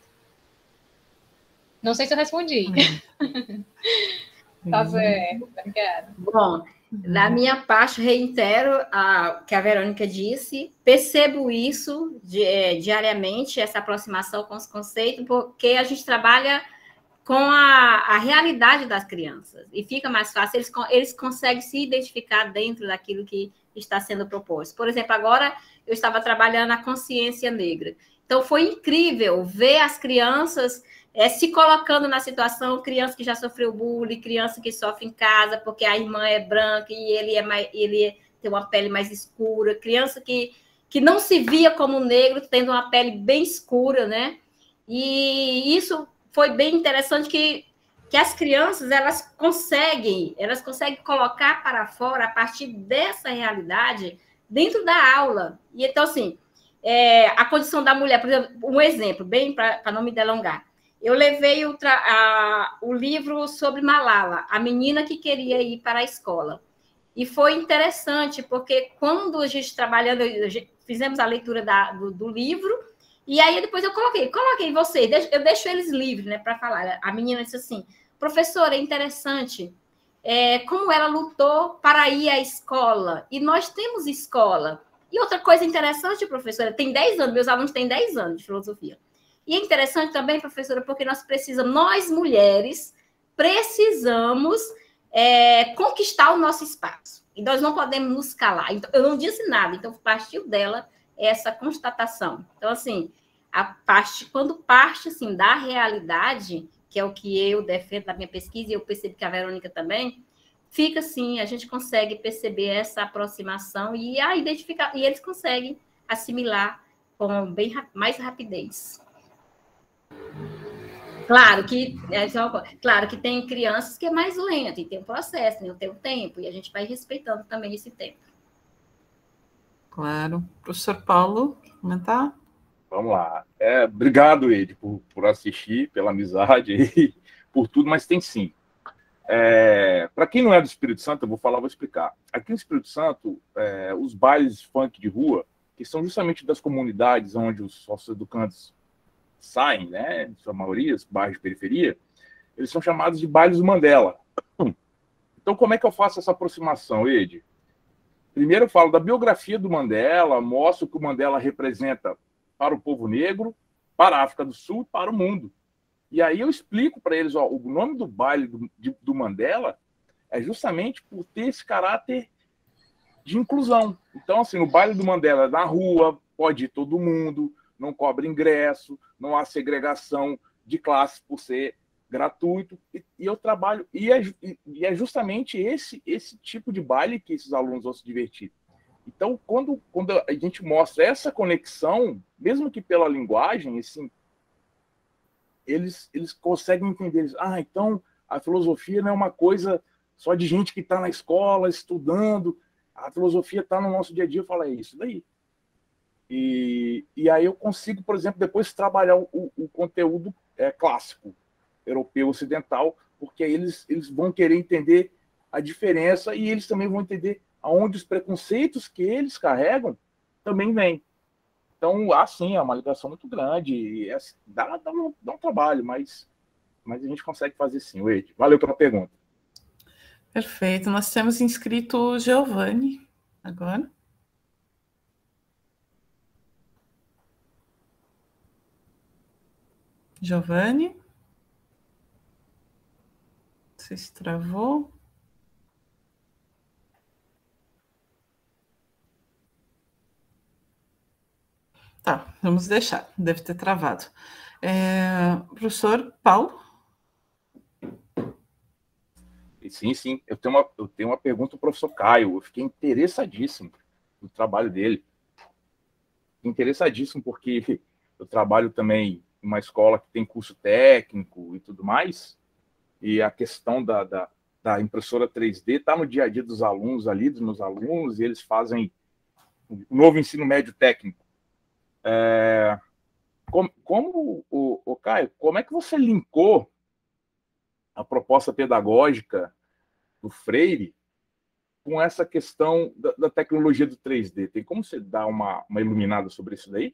Não sei se eu respondi. Uhum. Tá certo, obrigada. Bom, da minha parte, reitero a que a Verônica disse, percebo isso di, é, diariamente, essa aproximação com os conceitos, porque a gente trabalha com a, a realidade das crianças, e fica mais fácil, eles, eles conseguem se identificar dentro daquilo que está sendo proposto. Por exemplo, agora eu estava trabalhando a consciência negra, então foi incrível ver as crianças É, se colocando na situação, criança que já sofreu bullying, criança que sofre em casa porque a irmã é branca e ele, é mais, ele tem uma pele mais escura, criança que, que não se via como negro, tendo uma pele bem escura, né? E isso foi bem interessante que, que as crianças, elas conseguem, elas conseguem colocar para fora, a partir dessa realidade, dentro da aula. E então, assim, é, a condição da mulher, por exemplo, um exemplo, bem para não me delongar. Eu levei o, a, o livro sobre Malala, a menina que queria ir para a escola. E foi interessante, porque quando a gente trabalhando, fizemos a leitura da, do, do livro, e aí depois eu coloquei, coloquei vocês, eu deixo eles livres, né, para falar. A menina disse assim, professora, é interessante é, como ela lutou para ir à escola, e nós temos escola. E outra coisa interessante, professora, tem dez anos, meus alunos têm dez anos de filosofia. E é interessante também, professora, porque nós precisamos, nós mulheres, precisamos é, conquistar o nosso espaço. E nós não podemos nos calar. Então, eu não disse nada, então partiu dela essa constatação. Então, assim, a parte, quando parte assim, da realidade, que é o que eu defendo na minha pesquisa, e eu percebo que a Verônica também, fica assim, a gente consegue perceber essa aproximação e a identificar, e eles conseguem assimilar com bem mais rapidez. Claro que, é, claro que tem crianças que é mais lento, e tem um processo, né, tem um tempo, e a gente vai respeitando também esse tempo. Claro. Professor Paulo, quer comentar? Vamos lá. É, obrigado, Ed, por, por assistir, pela amizade e por tudo, mas tem sim. É, para quem não é do Espírito Santo, eu vou falar, vou explicar. Aqui no Espírito Santo, é, os bailes funk de rua, que são justamente das comunidades onde os sócio-educantes saem, né, em sua maioria, os bairros de periferia, eles são chamados de bailes do Mandela. Então, como é que eu faço essa aproximação, Ed? Primeiro eu falo da biografia do Mandela, mostro o que o Mandela representa para o povo negro, para a África do Sul e para o mundo. E aí eu explico para eles, ó, o nome do baile do, de, do Mandela é justamente por ter esse caráter de inclusão. Então, assim, no baile do Mandela, na rua, pode ir todo mundo, não cobra ingresso, não há segregação de classe por ser gratuito, e, e eu trabalho, e é, e é justamente esse, esse tipo de baile que esses alunos vão se divertir. Então, quando, quando a gente mostra essa conexão, mesmo que pela linguagem, assim, eles, eles conseguem entender. Eles, ah, então a filosofia não é uma coisa só de gente que está na escola, estudando. A filosofia está no nosso dia a dia. Eu falo, é isso daí. E, e aí eu consigo, por exemplo, depois trabalhar o, o conteúdo é, clássico, europeu, ocidental, porque aí eles, eles vão querer entender a diferença e eles também vão entender aonde os preconceitos que eles carregam também vêm. Então, assim, é uma ligação muito grande, e é, dá, dá, um, dá um trabalho, mas, mas a gente consegue fazer sim, Wade. Valeu pela pergunta. Perfeito. Nós temos inscrito o Giovanni agora. Giovanni? Você se travou? Tá, vamos deixar. Deve ter travado. É, professor Paulo? Sim, sim. Eu tenho uma, eu tenho uma pergunta para o professor Caio. Eu fiquei interessadíssimo no trabalho dele. Interessadíssimo porque eu trabalho também em uma escola que tem curso técnico e tudo mais, e a questão da, da, da impressora três D está no dia a dia dos alunos ali, dos meus alunos, e eles fazem o novo ensino médio técnico. É, como, como o, o Caio, como é que você linkou a proposta pedagógica do Freire com essa questão da, da tecnologia do três D? Tem como você dar uma, uma iluminada sobre isso daí?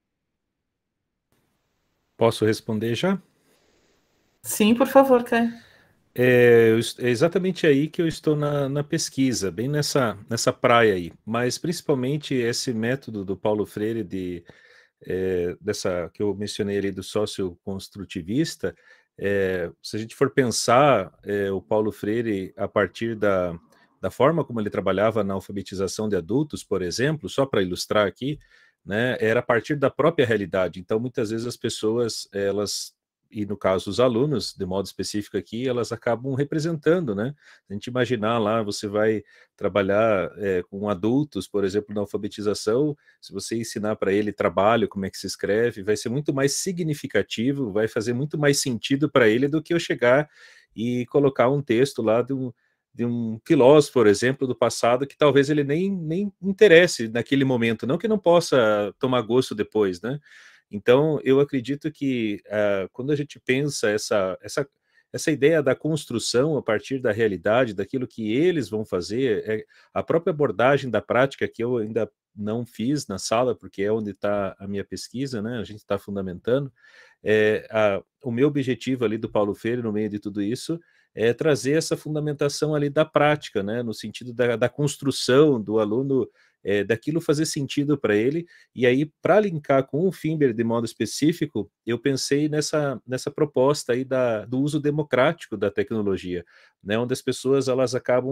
Posso responder já? Sim, por favor, Caio. É, é exatamente aí que eu estou na, na pesquisa, bem nessa, nessa praia aí. Mas principalmente esse método do Paulo Freire de É, dessa que eu mencionei ali do socioconstrutivista, é, se a gente for pensar é, o Paulo Freire a partir da, da forma como ele trabalhava na alfabetização de adultos, por exemplo, só para ilustrar aqui, né, era a partir da própria realidade. Então, muitas vezes as pessoas, elas, e no caso os alunos, de modo específico aqui, elas acabam representando, né? A gente imaginar lá, você vai trabalhar é, com adultos, por exemplo, na alfabetização, se você ensinar para ele trabalho, como é que se escreve, vai ser muito mais significativo, vai fazer muito mais sentido para ele do que eu chegar e colocar um texto lá de um, de um filósofo, por exemplo, do passado, que talvez ele nem, nem interesse naquele momento, não que não possa tomar gosto depois, né? Então, eu acredito que uh, quando a gente pensa essa, essa, essa ideia da construção a partir da realidade, daquilo que eles vão fazer, é, a própria abordagem da prática, que eu ainda não fiz na sala, porque é onde está a minha pesquisa, né? A gente está fundamentando, é, a, o meu objetivo ali do Paulo Freire, no meio de tudo isso, é trazer essa fundamentação ali da prática, né? No sentido da, da construção do aluno, É, daquilo fazer sentido para ele, e aí, para linkar com o Finber de modo específico, eu pensei nessa, nessa proposta aí da, do uso democrático da tecnologia, né, onde as pessoas elas acabam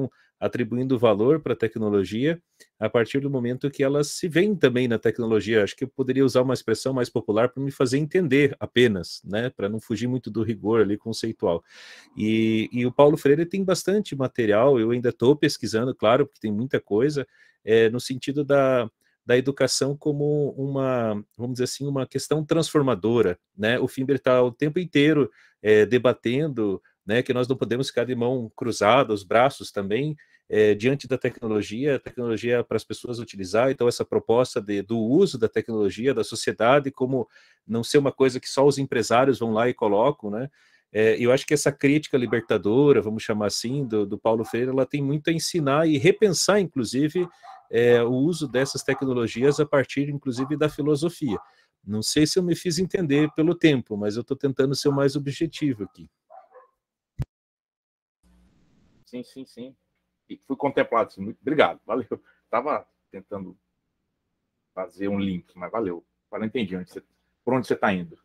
atribuindo valor para a tecnologia a partir do momento que elas se veem também na tecnologia. Acho que eu poderia usar uma expressão mais popular para me fazer entender apenas, né, para não fugir muito do rigor ali conceitual. E, e o Paulo Freire tem bastante material, eu ainda estou pesquisando, claro, porque tem muita coisa, é, no sentido da, da educação como uma, vamos dizer assim, uma questão transformadora, né? O Fimber está o tempo inteiro é, debatendo, né, que nós não podemos ficar de mão cruzada, os braços também, é, diante da tecnologia, a tecnologia para as pessoas utilizar, então essa proposta de, do uso da tecnologia, da sociedade, como não ser uma coisa que só os empresários vão lá e colocam, né? É, eu acho que essa crítica libertadora, vamos chamar assim, do, do Paulo Freire, ela tem muito a ensinar e repensar, inclusive, é, o uso dessas tecnologias a partir, inclusive, da filosofia. Não sei se eu me fiz entender pelo tempo, mas eu estou tentando ser o mais objetivo aqui. Sim, sim, sim. E fui contemplado, sim. Muito obrigado, valeu. Estava tentando fazer um link, mas valeu. Agora entendi onde você, por onde você está indo.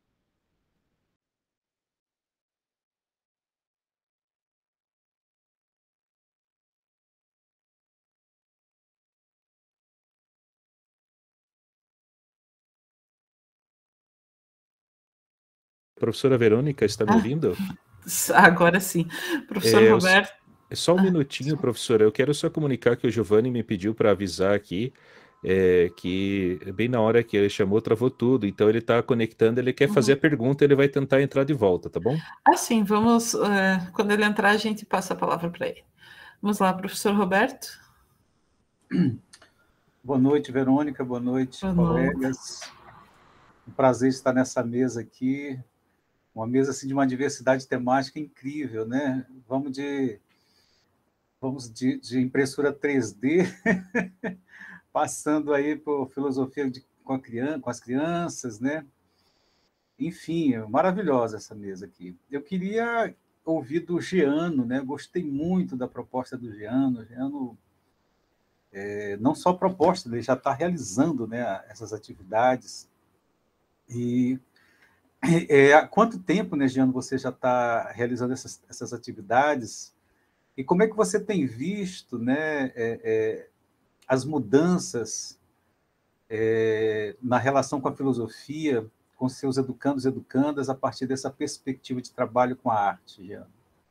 Professora Verônica, está me ouvindo? Agora sim. Professor é, Roberto. É só um minutinho, professora. Eu quero só comunicar que o Giovanni me pediu para avisar aqui é, que bem na hora que ele chamou, travou tudo. Então ele está conectando, ele quer fazer Uhum. a pergunta, ele vai tentar entrar de volta, tá bom? Ah, sim, vamos. Uh, quando ele entrar, a gente passa a palavra para ele. Vamos lá, professor Roberto. Boa noite, Verônica. Boa noite, Boa colegas. noite. Um prazer estar nessa mesa aqui. Uma mesa assim, de uma diversidade temática incrível, né? Vamos de, vamos de, de impressora três D, passando aí por filosofia de, com, a criança, com as crianças, né? Enfim, é maravilhosa essa mesa aqui. Eu queria ouvir do Jeano, né? Gostei muito da proposta do Jeano. Jeano, é, não só proposta, ele já está realizando, né, essas atividades. E é, há quanto tempo, né, Jeano, você já está realizando essas, essas atividades? E como é que você tem visto, né, é, é, as mudanças é, na relação com a filosofia, com seus educandos e educandas, a partir dessa perspectiva de trabalho com a arte, Jeano?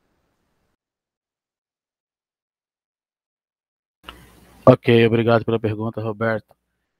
Ok, obrigado pela pergunta, Roberto.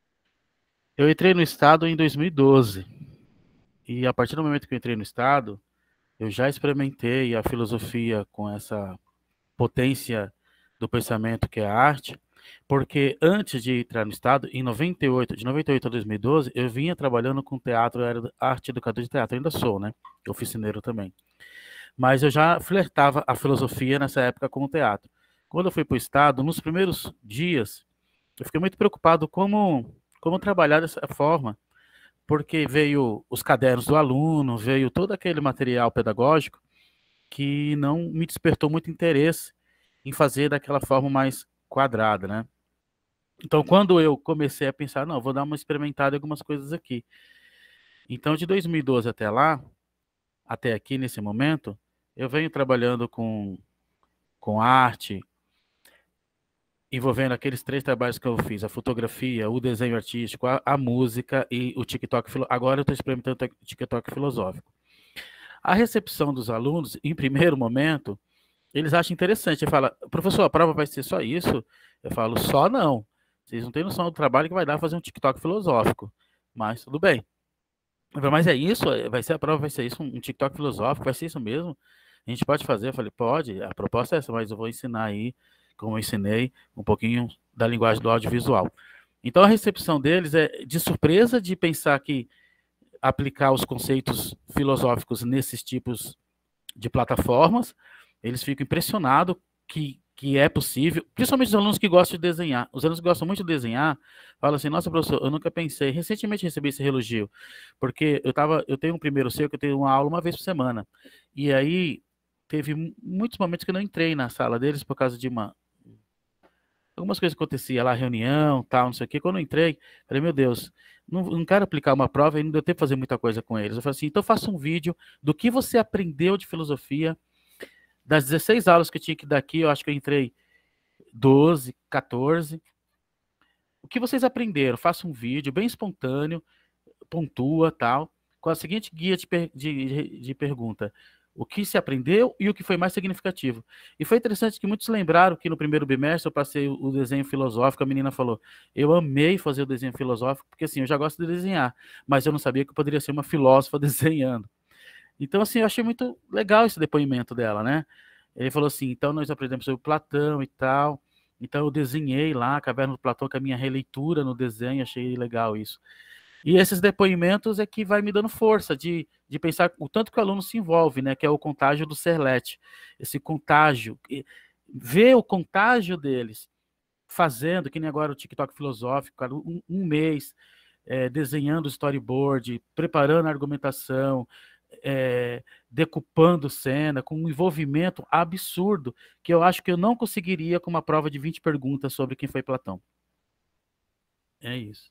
Eu entrei no Estado em dois mil e doze. E a partir do momento que eu entrei no Estado, eu já experimentei a filosofia com essa potência do pensamento que é a arte, porque antes de entrar no Estado, em noventa e oito, de noventa e oito a dois mil e doze, eu vinha trabalhando com teatro, eu era arte educador de teatro, ainda sou, né? Oficineiro também. Mas eu já flertava a filosofia nessa época com o teatro. Quando eu fui para o Estado, nos primeiros dias, eu fiquei muito preocupado como, como trabalhar dessa forma, porque veio os cadernos do aluno, veio todo aquele material pedagógico que não me despertou muito interesse em fazer daquela forma mais quadrada, né? Então, quando eu comecei a pensar, não, vou dar uma experimentada em algumas coisas aqui. Então, de dois mil e doze até lá, até aqui nesse momento, eu venho trabalhando com, com arte, envolvendo aqueles três trabalhos que eu fiz, a fotografia, o desenho artístico, a, a música e o TikTok. Agora eu estou experimentando o TikTok filosófico. A recepção dos alunos, em primeiro momento, eles acham interessante. Ele fala, professor, a prova vai ser só isso? Eu falo, só não. Vocês não têm noção do trabalho que vai dar fazer um TikTok filosófico. Mas tudo bem. Falo, mas é isso? Vai ser a prova, vai ser isso? Um TikTok filosófico? Vai ser isso mesmo? A gente pode fazer? Eu falei, pode. A proposta é essa, mas eu vou ensinar aí, como eu ensinei, um pouquinho da linguagem do audiovisual. Então, a recepção deles é de surpresa de pensar que aplicar os conceitos filosóficos nesses tipos de plataformas, eles ficam impressionados que, que é possível, principalmente os alunos que gostam de desenhar. Os alunos que gostam muito de desenhar falam assim, nossa, professor, eu nunca pensei, recentemente recebi esse elogio, porque eu, tava, eu tenho um primeiro seu que eu tenho uma aula uma vez por semana, e aí teve muitos momentos que eu não entrei na sala deles por causa de uma algumas coisas aconteciam lá, reunião, tal, não sei o quê. Quando eu entrei, falei, meu Deus, não, não quero aplicar uma prova e não deu tempo de fazer muita coisa com eles. Eu falei assim, então faça um vídeo do que você aprendeu de filosofia, das dezesseis aulas que eu tinha que dar aqui, eu acho que eu entrei doze, quatorze. O que vocês aprenderam? Faça um vídeo bem espontâneo, pontua, tal, com a seguinte guia de, per de, de pergunta. O que se aprendeu e o que foi mais significativo. E foi interessante que muitos lembraram que no primeiro bimestre eu passei o desenho filosófico, a menina falou, eu amei fazer o desenho filosófico, porque assim, eu já gosto de desenhar, mas eu não sabia que eu poderia ser uma filósofa desenhando. Então, assim, eu achei muito legal esse depoimento dela, né? Ele falou assim, então nós aprendemos sobre Platão e tal, então eu desenhei lá a Caverna do Platão com a minha releitura no desenho, achei legal isso. E esses depoimentos é que vai me dando força de, de pensar o tanto que o aluno se envolve, né? Que é o contágio do Serlete. Esse contágio, ver o contágio deles fazendo, que nem agora o TikTok filosófico, um, um mês é, desenhando o storyboard, preparando a argumentação, é, decupando cena, com um envolvimento absurdo, que eu acho que eu não conseguiria com uma prova de vinte perguntas sobre quem foi Platão. É isso.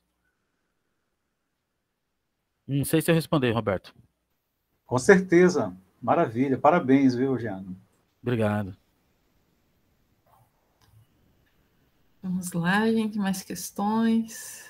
Não sei se eu respondi, Roberto. Com certeza. Maravilha. Parabéns, viu, Jeano? Obrigado. Vamos lá, gente. Mais questões?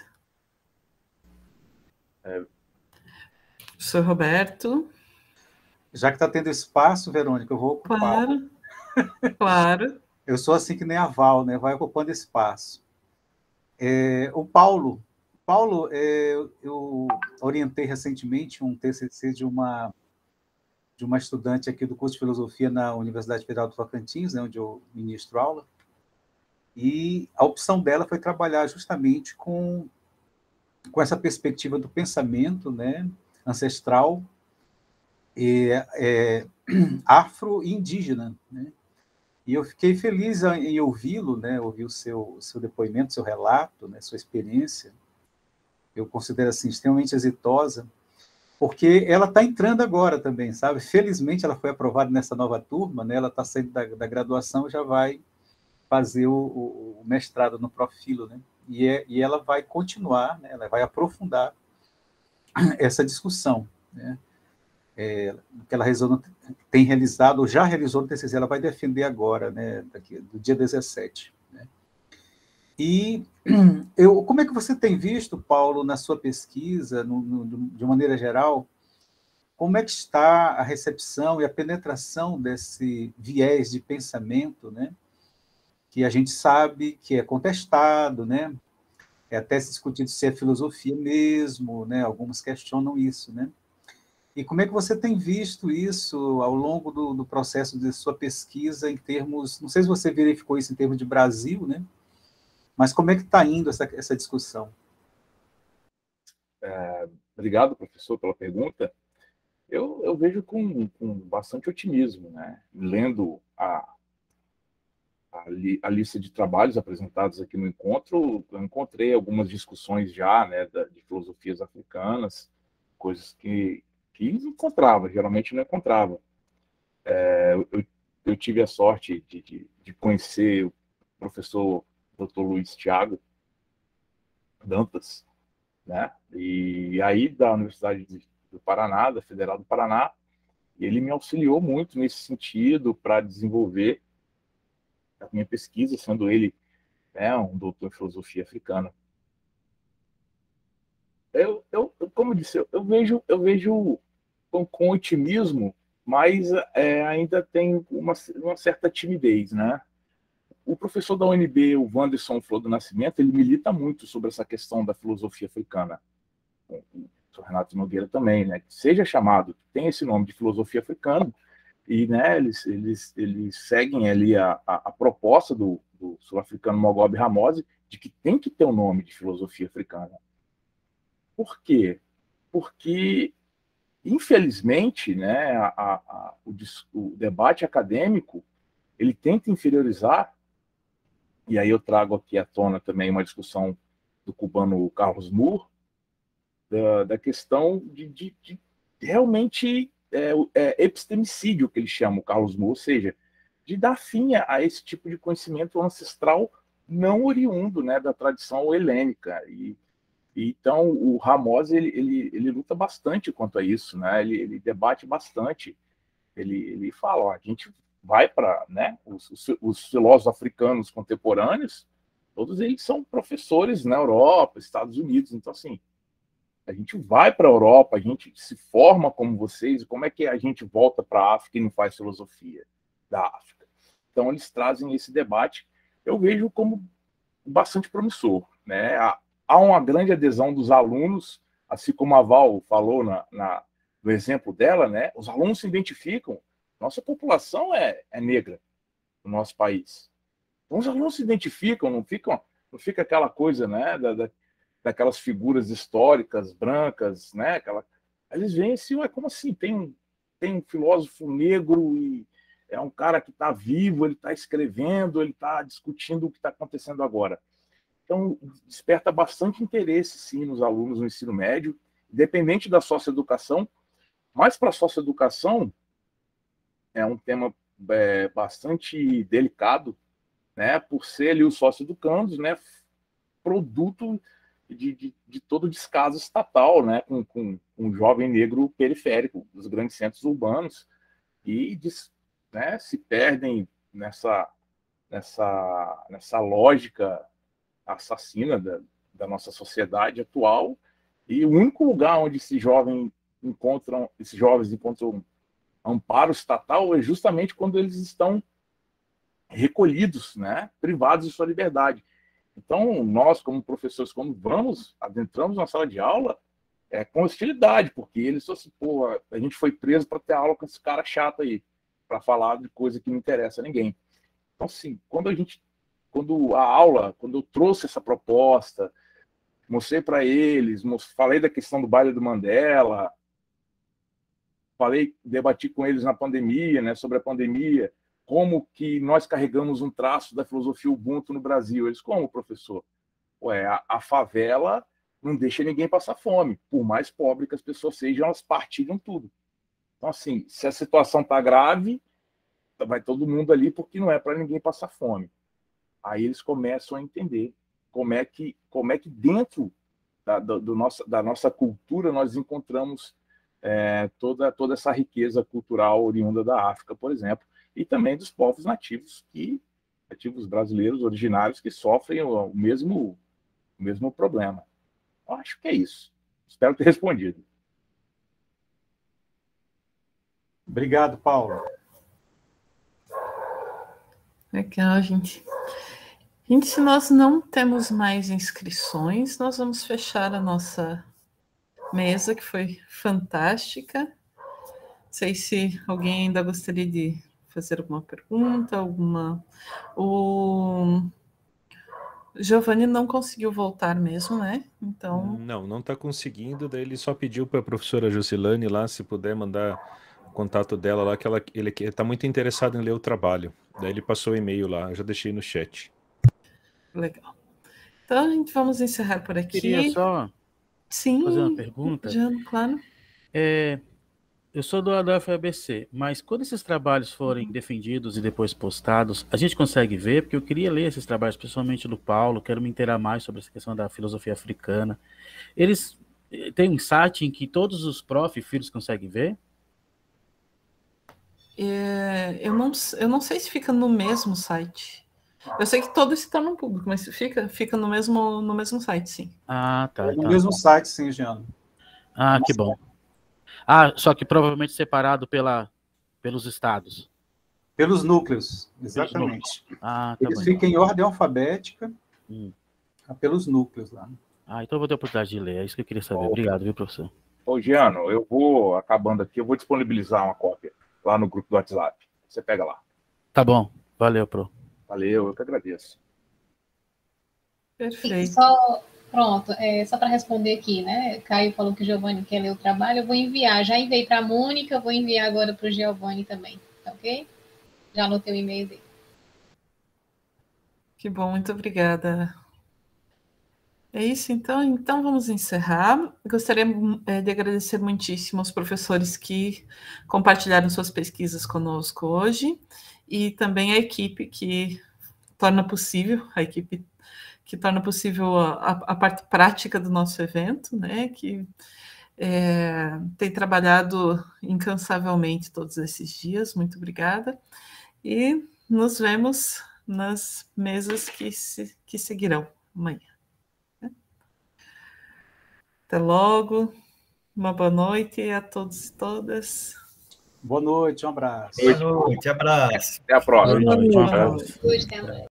É... Professor Roberto. Já que está tendo espaço, Verônica, eu vou ocupar. Claro. Claro. Eu sou assim que nem a Val, né? Vai ocupando espaço. É, o Paulo... Paulo, é, eu orientei recentemente um T C C de uma, de uma estudante aqui do curso de Filosofia na Universidade Federal do Tocantins, né, onde eu ministro aula, e a opção dela foi trabalhar justamente com, com essa perspectiva do pensamento, né, ancestral, é, é, afro e indígena, né? E eu fiquei feliz em ouvi-lo, né, ouvir o seu, seu depoimento, seu relato, né, sua experiência. Eu considero assim extremamente exitosa, porque ela está entrando agora também, sabe? Felizmente ela foi aprovada nessa nova turma, né? Ela está saindo da, da graduação e já vai fazer o, o, o mestrado no Profilo, né? E, é, e ela vai continuar, né? Ela vai aprofundar essa discussão, né? É, que ela realizou, tem realizado, ou já realizou no T C C, ela vai defender agora, né? Daqui, do dia dezessete. Né? E eu, como é que você tem visto, Paulo, na sua pesquisa, no, no, de maneira geral, como é que está a recepção e a penetração desse viés de pensamento, né? Que a gente sabe que é contestado, né? É até se discutido se é filosofia mesmo, né? Alguns questionam isso, né? E como é que você tem visto isso ao longo do, do processo de sua pesquisa em termos, não sei se você verificou isso em termos de Brasil, né? Mas como é que está indo essa, essa discussão? É, obrigado, professor, pela pergunta. Eu, eu vejo com, com bastante otimismo, né? Lendo a, a, li, a lista de trabalhos apresentados aqui no encontro, eu encontrei algumas discussões já, né, da, de filosofias africanas, coisas que, que não encontrava, geralmente não encontrava. É, eu, eu tive a sorte de, de, de conhecer o professor doutor Luiz Thiago Dantas, né? E aí da Universidade do Paraná, da Federal do Paraná, e ele me auxiliou muito nesse sentido para desenvolver a minha pesquisa, sendo ele, né, um doutor em filosofia africana. Eu, eu como eu disse, eu, eu vejo, eu vejo com, com otimismo, mas é, ainda tem uma, uma certa timidez, né? O professor da U N B, o Wanderson Flor do Nascimento, ele milita muito sobre essa questão da filosofia africana. O professor Renato Nogueira também, né? Que seja chamado, tem esse nome de filosofia africana, e né, eles, eles, eles seguem ali a, a, a proposta do, do sul-africano Mogobe Ramose de que tem que ter um nome de filosofia africana. Por quê? Porque, infelizmente, né, a, a, o, o debate acadêmico ele tenta inferiorizar. E aí eu trago aqui à tona também uma discussão do cubano Carlos Moore, da, da questão de, de, de realmente é, é, epistemicídio, que ele chama o Carlos Moore, ou seja, de dar fim a esse tipo de conhecimento ancestral não oriundo, né, da tradição helênica. E, e então o Ramose ele, ele, ele luta bastante quanto a isso, né? Ele, ele debate bastante. Ele, ele fala, ó, a gente vai para, né, os, os, os filósofos africanos contemporâneos, todos eles são professores na Europa, Estados Unidos. Então, assim, a gente vai para a Europa, a gente se forma como vocês, e como é que a gente volta para a África e não faz filosofia da África? Então, eles trazem esse debate, eu vejo como bastante promissor, né? Há uma grande adesão dos alunos, assim como a Val falou na, na, no exemplo dela, né? Os alunos se identificam, nossa população é, é negra no nosso país. Então, os alunos se identificam, não, ficam, não fica aquela coisa, né, da, da, daquelas figuras históricas, brancas, né? Aquela, eles veem assim, ué, como assim? Tem um, tem um filósofo negro e é um cara que está vivo, ele está escrevendo, ele está discutindo o que está acontecendo agora. Então, desperta bastante interesse, sim, nos alunos no ensino médio, independente da socioeducação, mas para a socioeducação é um tema é, bastante delicado, né, por ser ali os socioeducandos, né, produto de, de, de todo o descaso estatal, né, com, com, com um jovem negro periférico dos grandes centros urbanos, e né, se perdem nessa, nessa, nessa lógica assassina da, da nossa sociedade atual, e o único lugar onde esses jovens encontram, esses jovens encontram amparo estatal é justamente quando eles estão recolhidos, né, privados de sua liberdade. Então, nós, como professores, quando vamos, adentramos na sala de aula, é com hostilidade, porque eles só assim, pô, a gente foi preso para ter aula com esse cara chato aí, para falar de coisa que não interessa a ninguém. Então, assim, quando a gente, quando a aula, quando eu trouxe essa proposta, mostrei para eles, falei da questão do baile do Mandela, falei, debati com eles na pandemia, né, sobre a pandemia, como que nós carregamos um traço da filosofia Ubuntu no Brasil. Eles, como, professor? Ué, a, a favela não deixa ninguém passar fome. Por mais pobre que as pessoas sejam, elas partilham tudo. Então, assim, se a situação está grave, vai todo mundo ali porque não é para ninguém passar fome. Aí eles começam a entender como é que, como é que dentro da, do, do nossa, da nossa cultura nós encontramos é, toda, toda essa riqueza cultural oriunda da África, por exemplo, e também dos povos nativos, que, nativos brasileiros originários que sofrem o, o, mesmo, o mesmo problema. Eu acho que é isso. Espero ter respondido. Obrigado, Paulo. Legal, gente. Gente, se nós não temos mais inscrições, nós vamos fechar a nossa mesa, que foi fantástica. Não sei se alguém ainda gostaria de fazer alguma pergunta, alguma... O Giovanni não conseguiu voltar mesmo, né? Então... Não, não está conseguindo, daí ele só pediu para a professora Jusilane lá, se puder mandar o contato dela lá, que ela, ele está muito interessado em ler o trabalho. Daí ele passou o e-mail lá, eu já deixei no chat. Legal. Então, a gente vamos encerrar por aqui. Queria só Sim, fazer uma pergunta. Já, claro. É, eu sou do da U F A B C, mas quando esses trabalhos forem defendidos e depois postados, a gente consegue ver, porque eu queria ler esses trabalhos, principalmente do Paulo, quero me inteirar mais sobre essa questão da filosofia africana. Eles têm um site em que todos os prof. Filhos conseguem ver? É, eu, não, eu não sei se fica no mesmo site. Eu sei que todos se tornam público, mas fica, fica no, mesmo, no mesmo site, sim. Ah, tá. No então. mesmo site, sim, Jean. Ah, que bom. Ah, só que provavelmente separado pela, pelos estados. Pelos núcleos, exatamente. Pelos núcleos. Ah, tá Eles bom. ficam em ordem alfabética, hum. pelos núcleos lá. Ah, então eu vou ter a oportunidade de ler, é isso que eu queria saber. Obrigado, viu, professor? Ô, Giano, eu vou, acabando aqui, eu vou disponibilizar uma cópia lá no grupo do WhatsApp. Você pega lá. Tá bom. Valeu, pro. Valeu, eu que agradeço. Perfeito. Só, pronto, é, só para responder aqui, né? Caio falou que o Giovanni quer ler o trabalho, eu vou enviar. Já enviei para a Mônica, eu vou enviar agora para o Giovanni também, tá ok? Já anotei o e-mail dele. Que bom, muito obrigada. É isso, então, então vamos encerrar. Gostaria é, de agradecer muitíssimo aos professores que compartilharam suas pesquisas conosco hoje e também a equipe que torna possível, a equipe que torna possível a, a parte prática do nosso evento, né, que é, tem trabalhado incansavelmente todos esses dias. Muito obrigada. E nos vemos nas mesas que, se, que seguirão amanhã. Até logo. Uma boa noite a todos e todas. Boa noite, um abraço. Boa noite, abraço. Até a próxima. Boa noite, um Boa abraço. noite. Hoje tem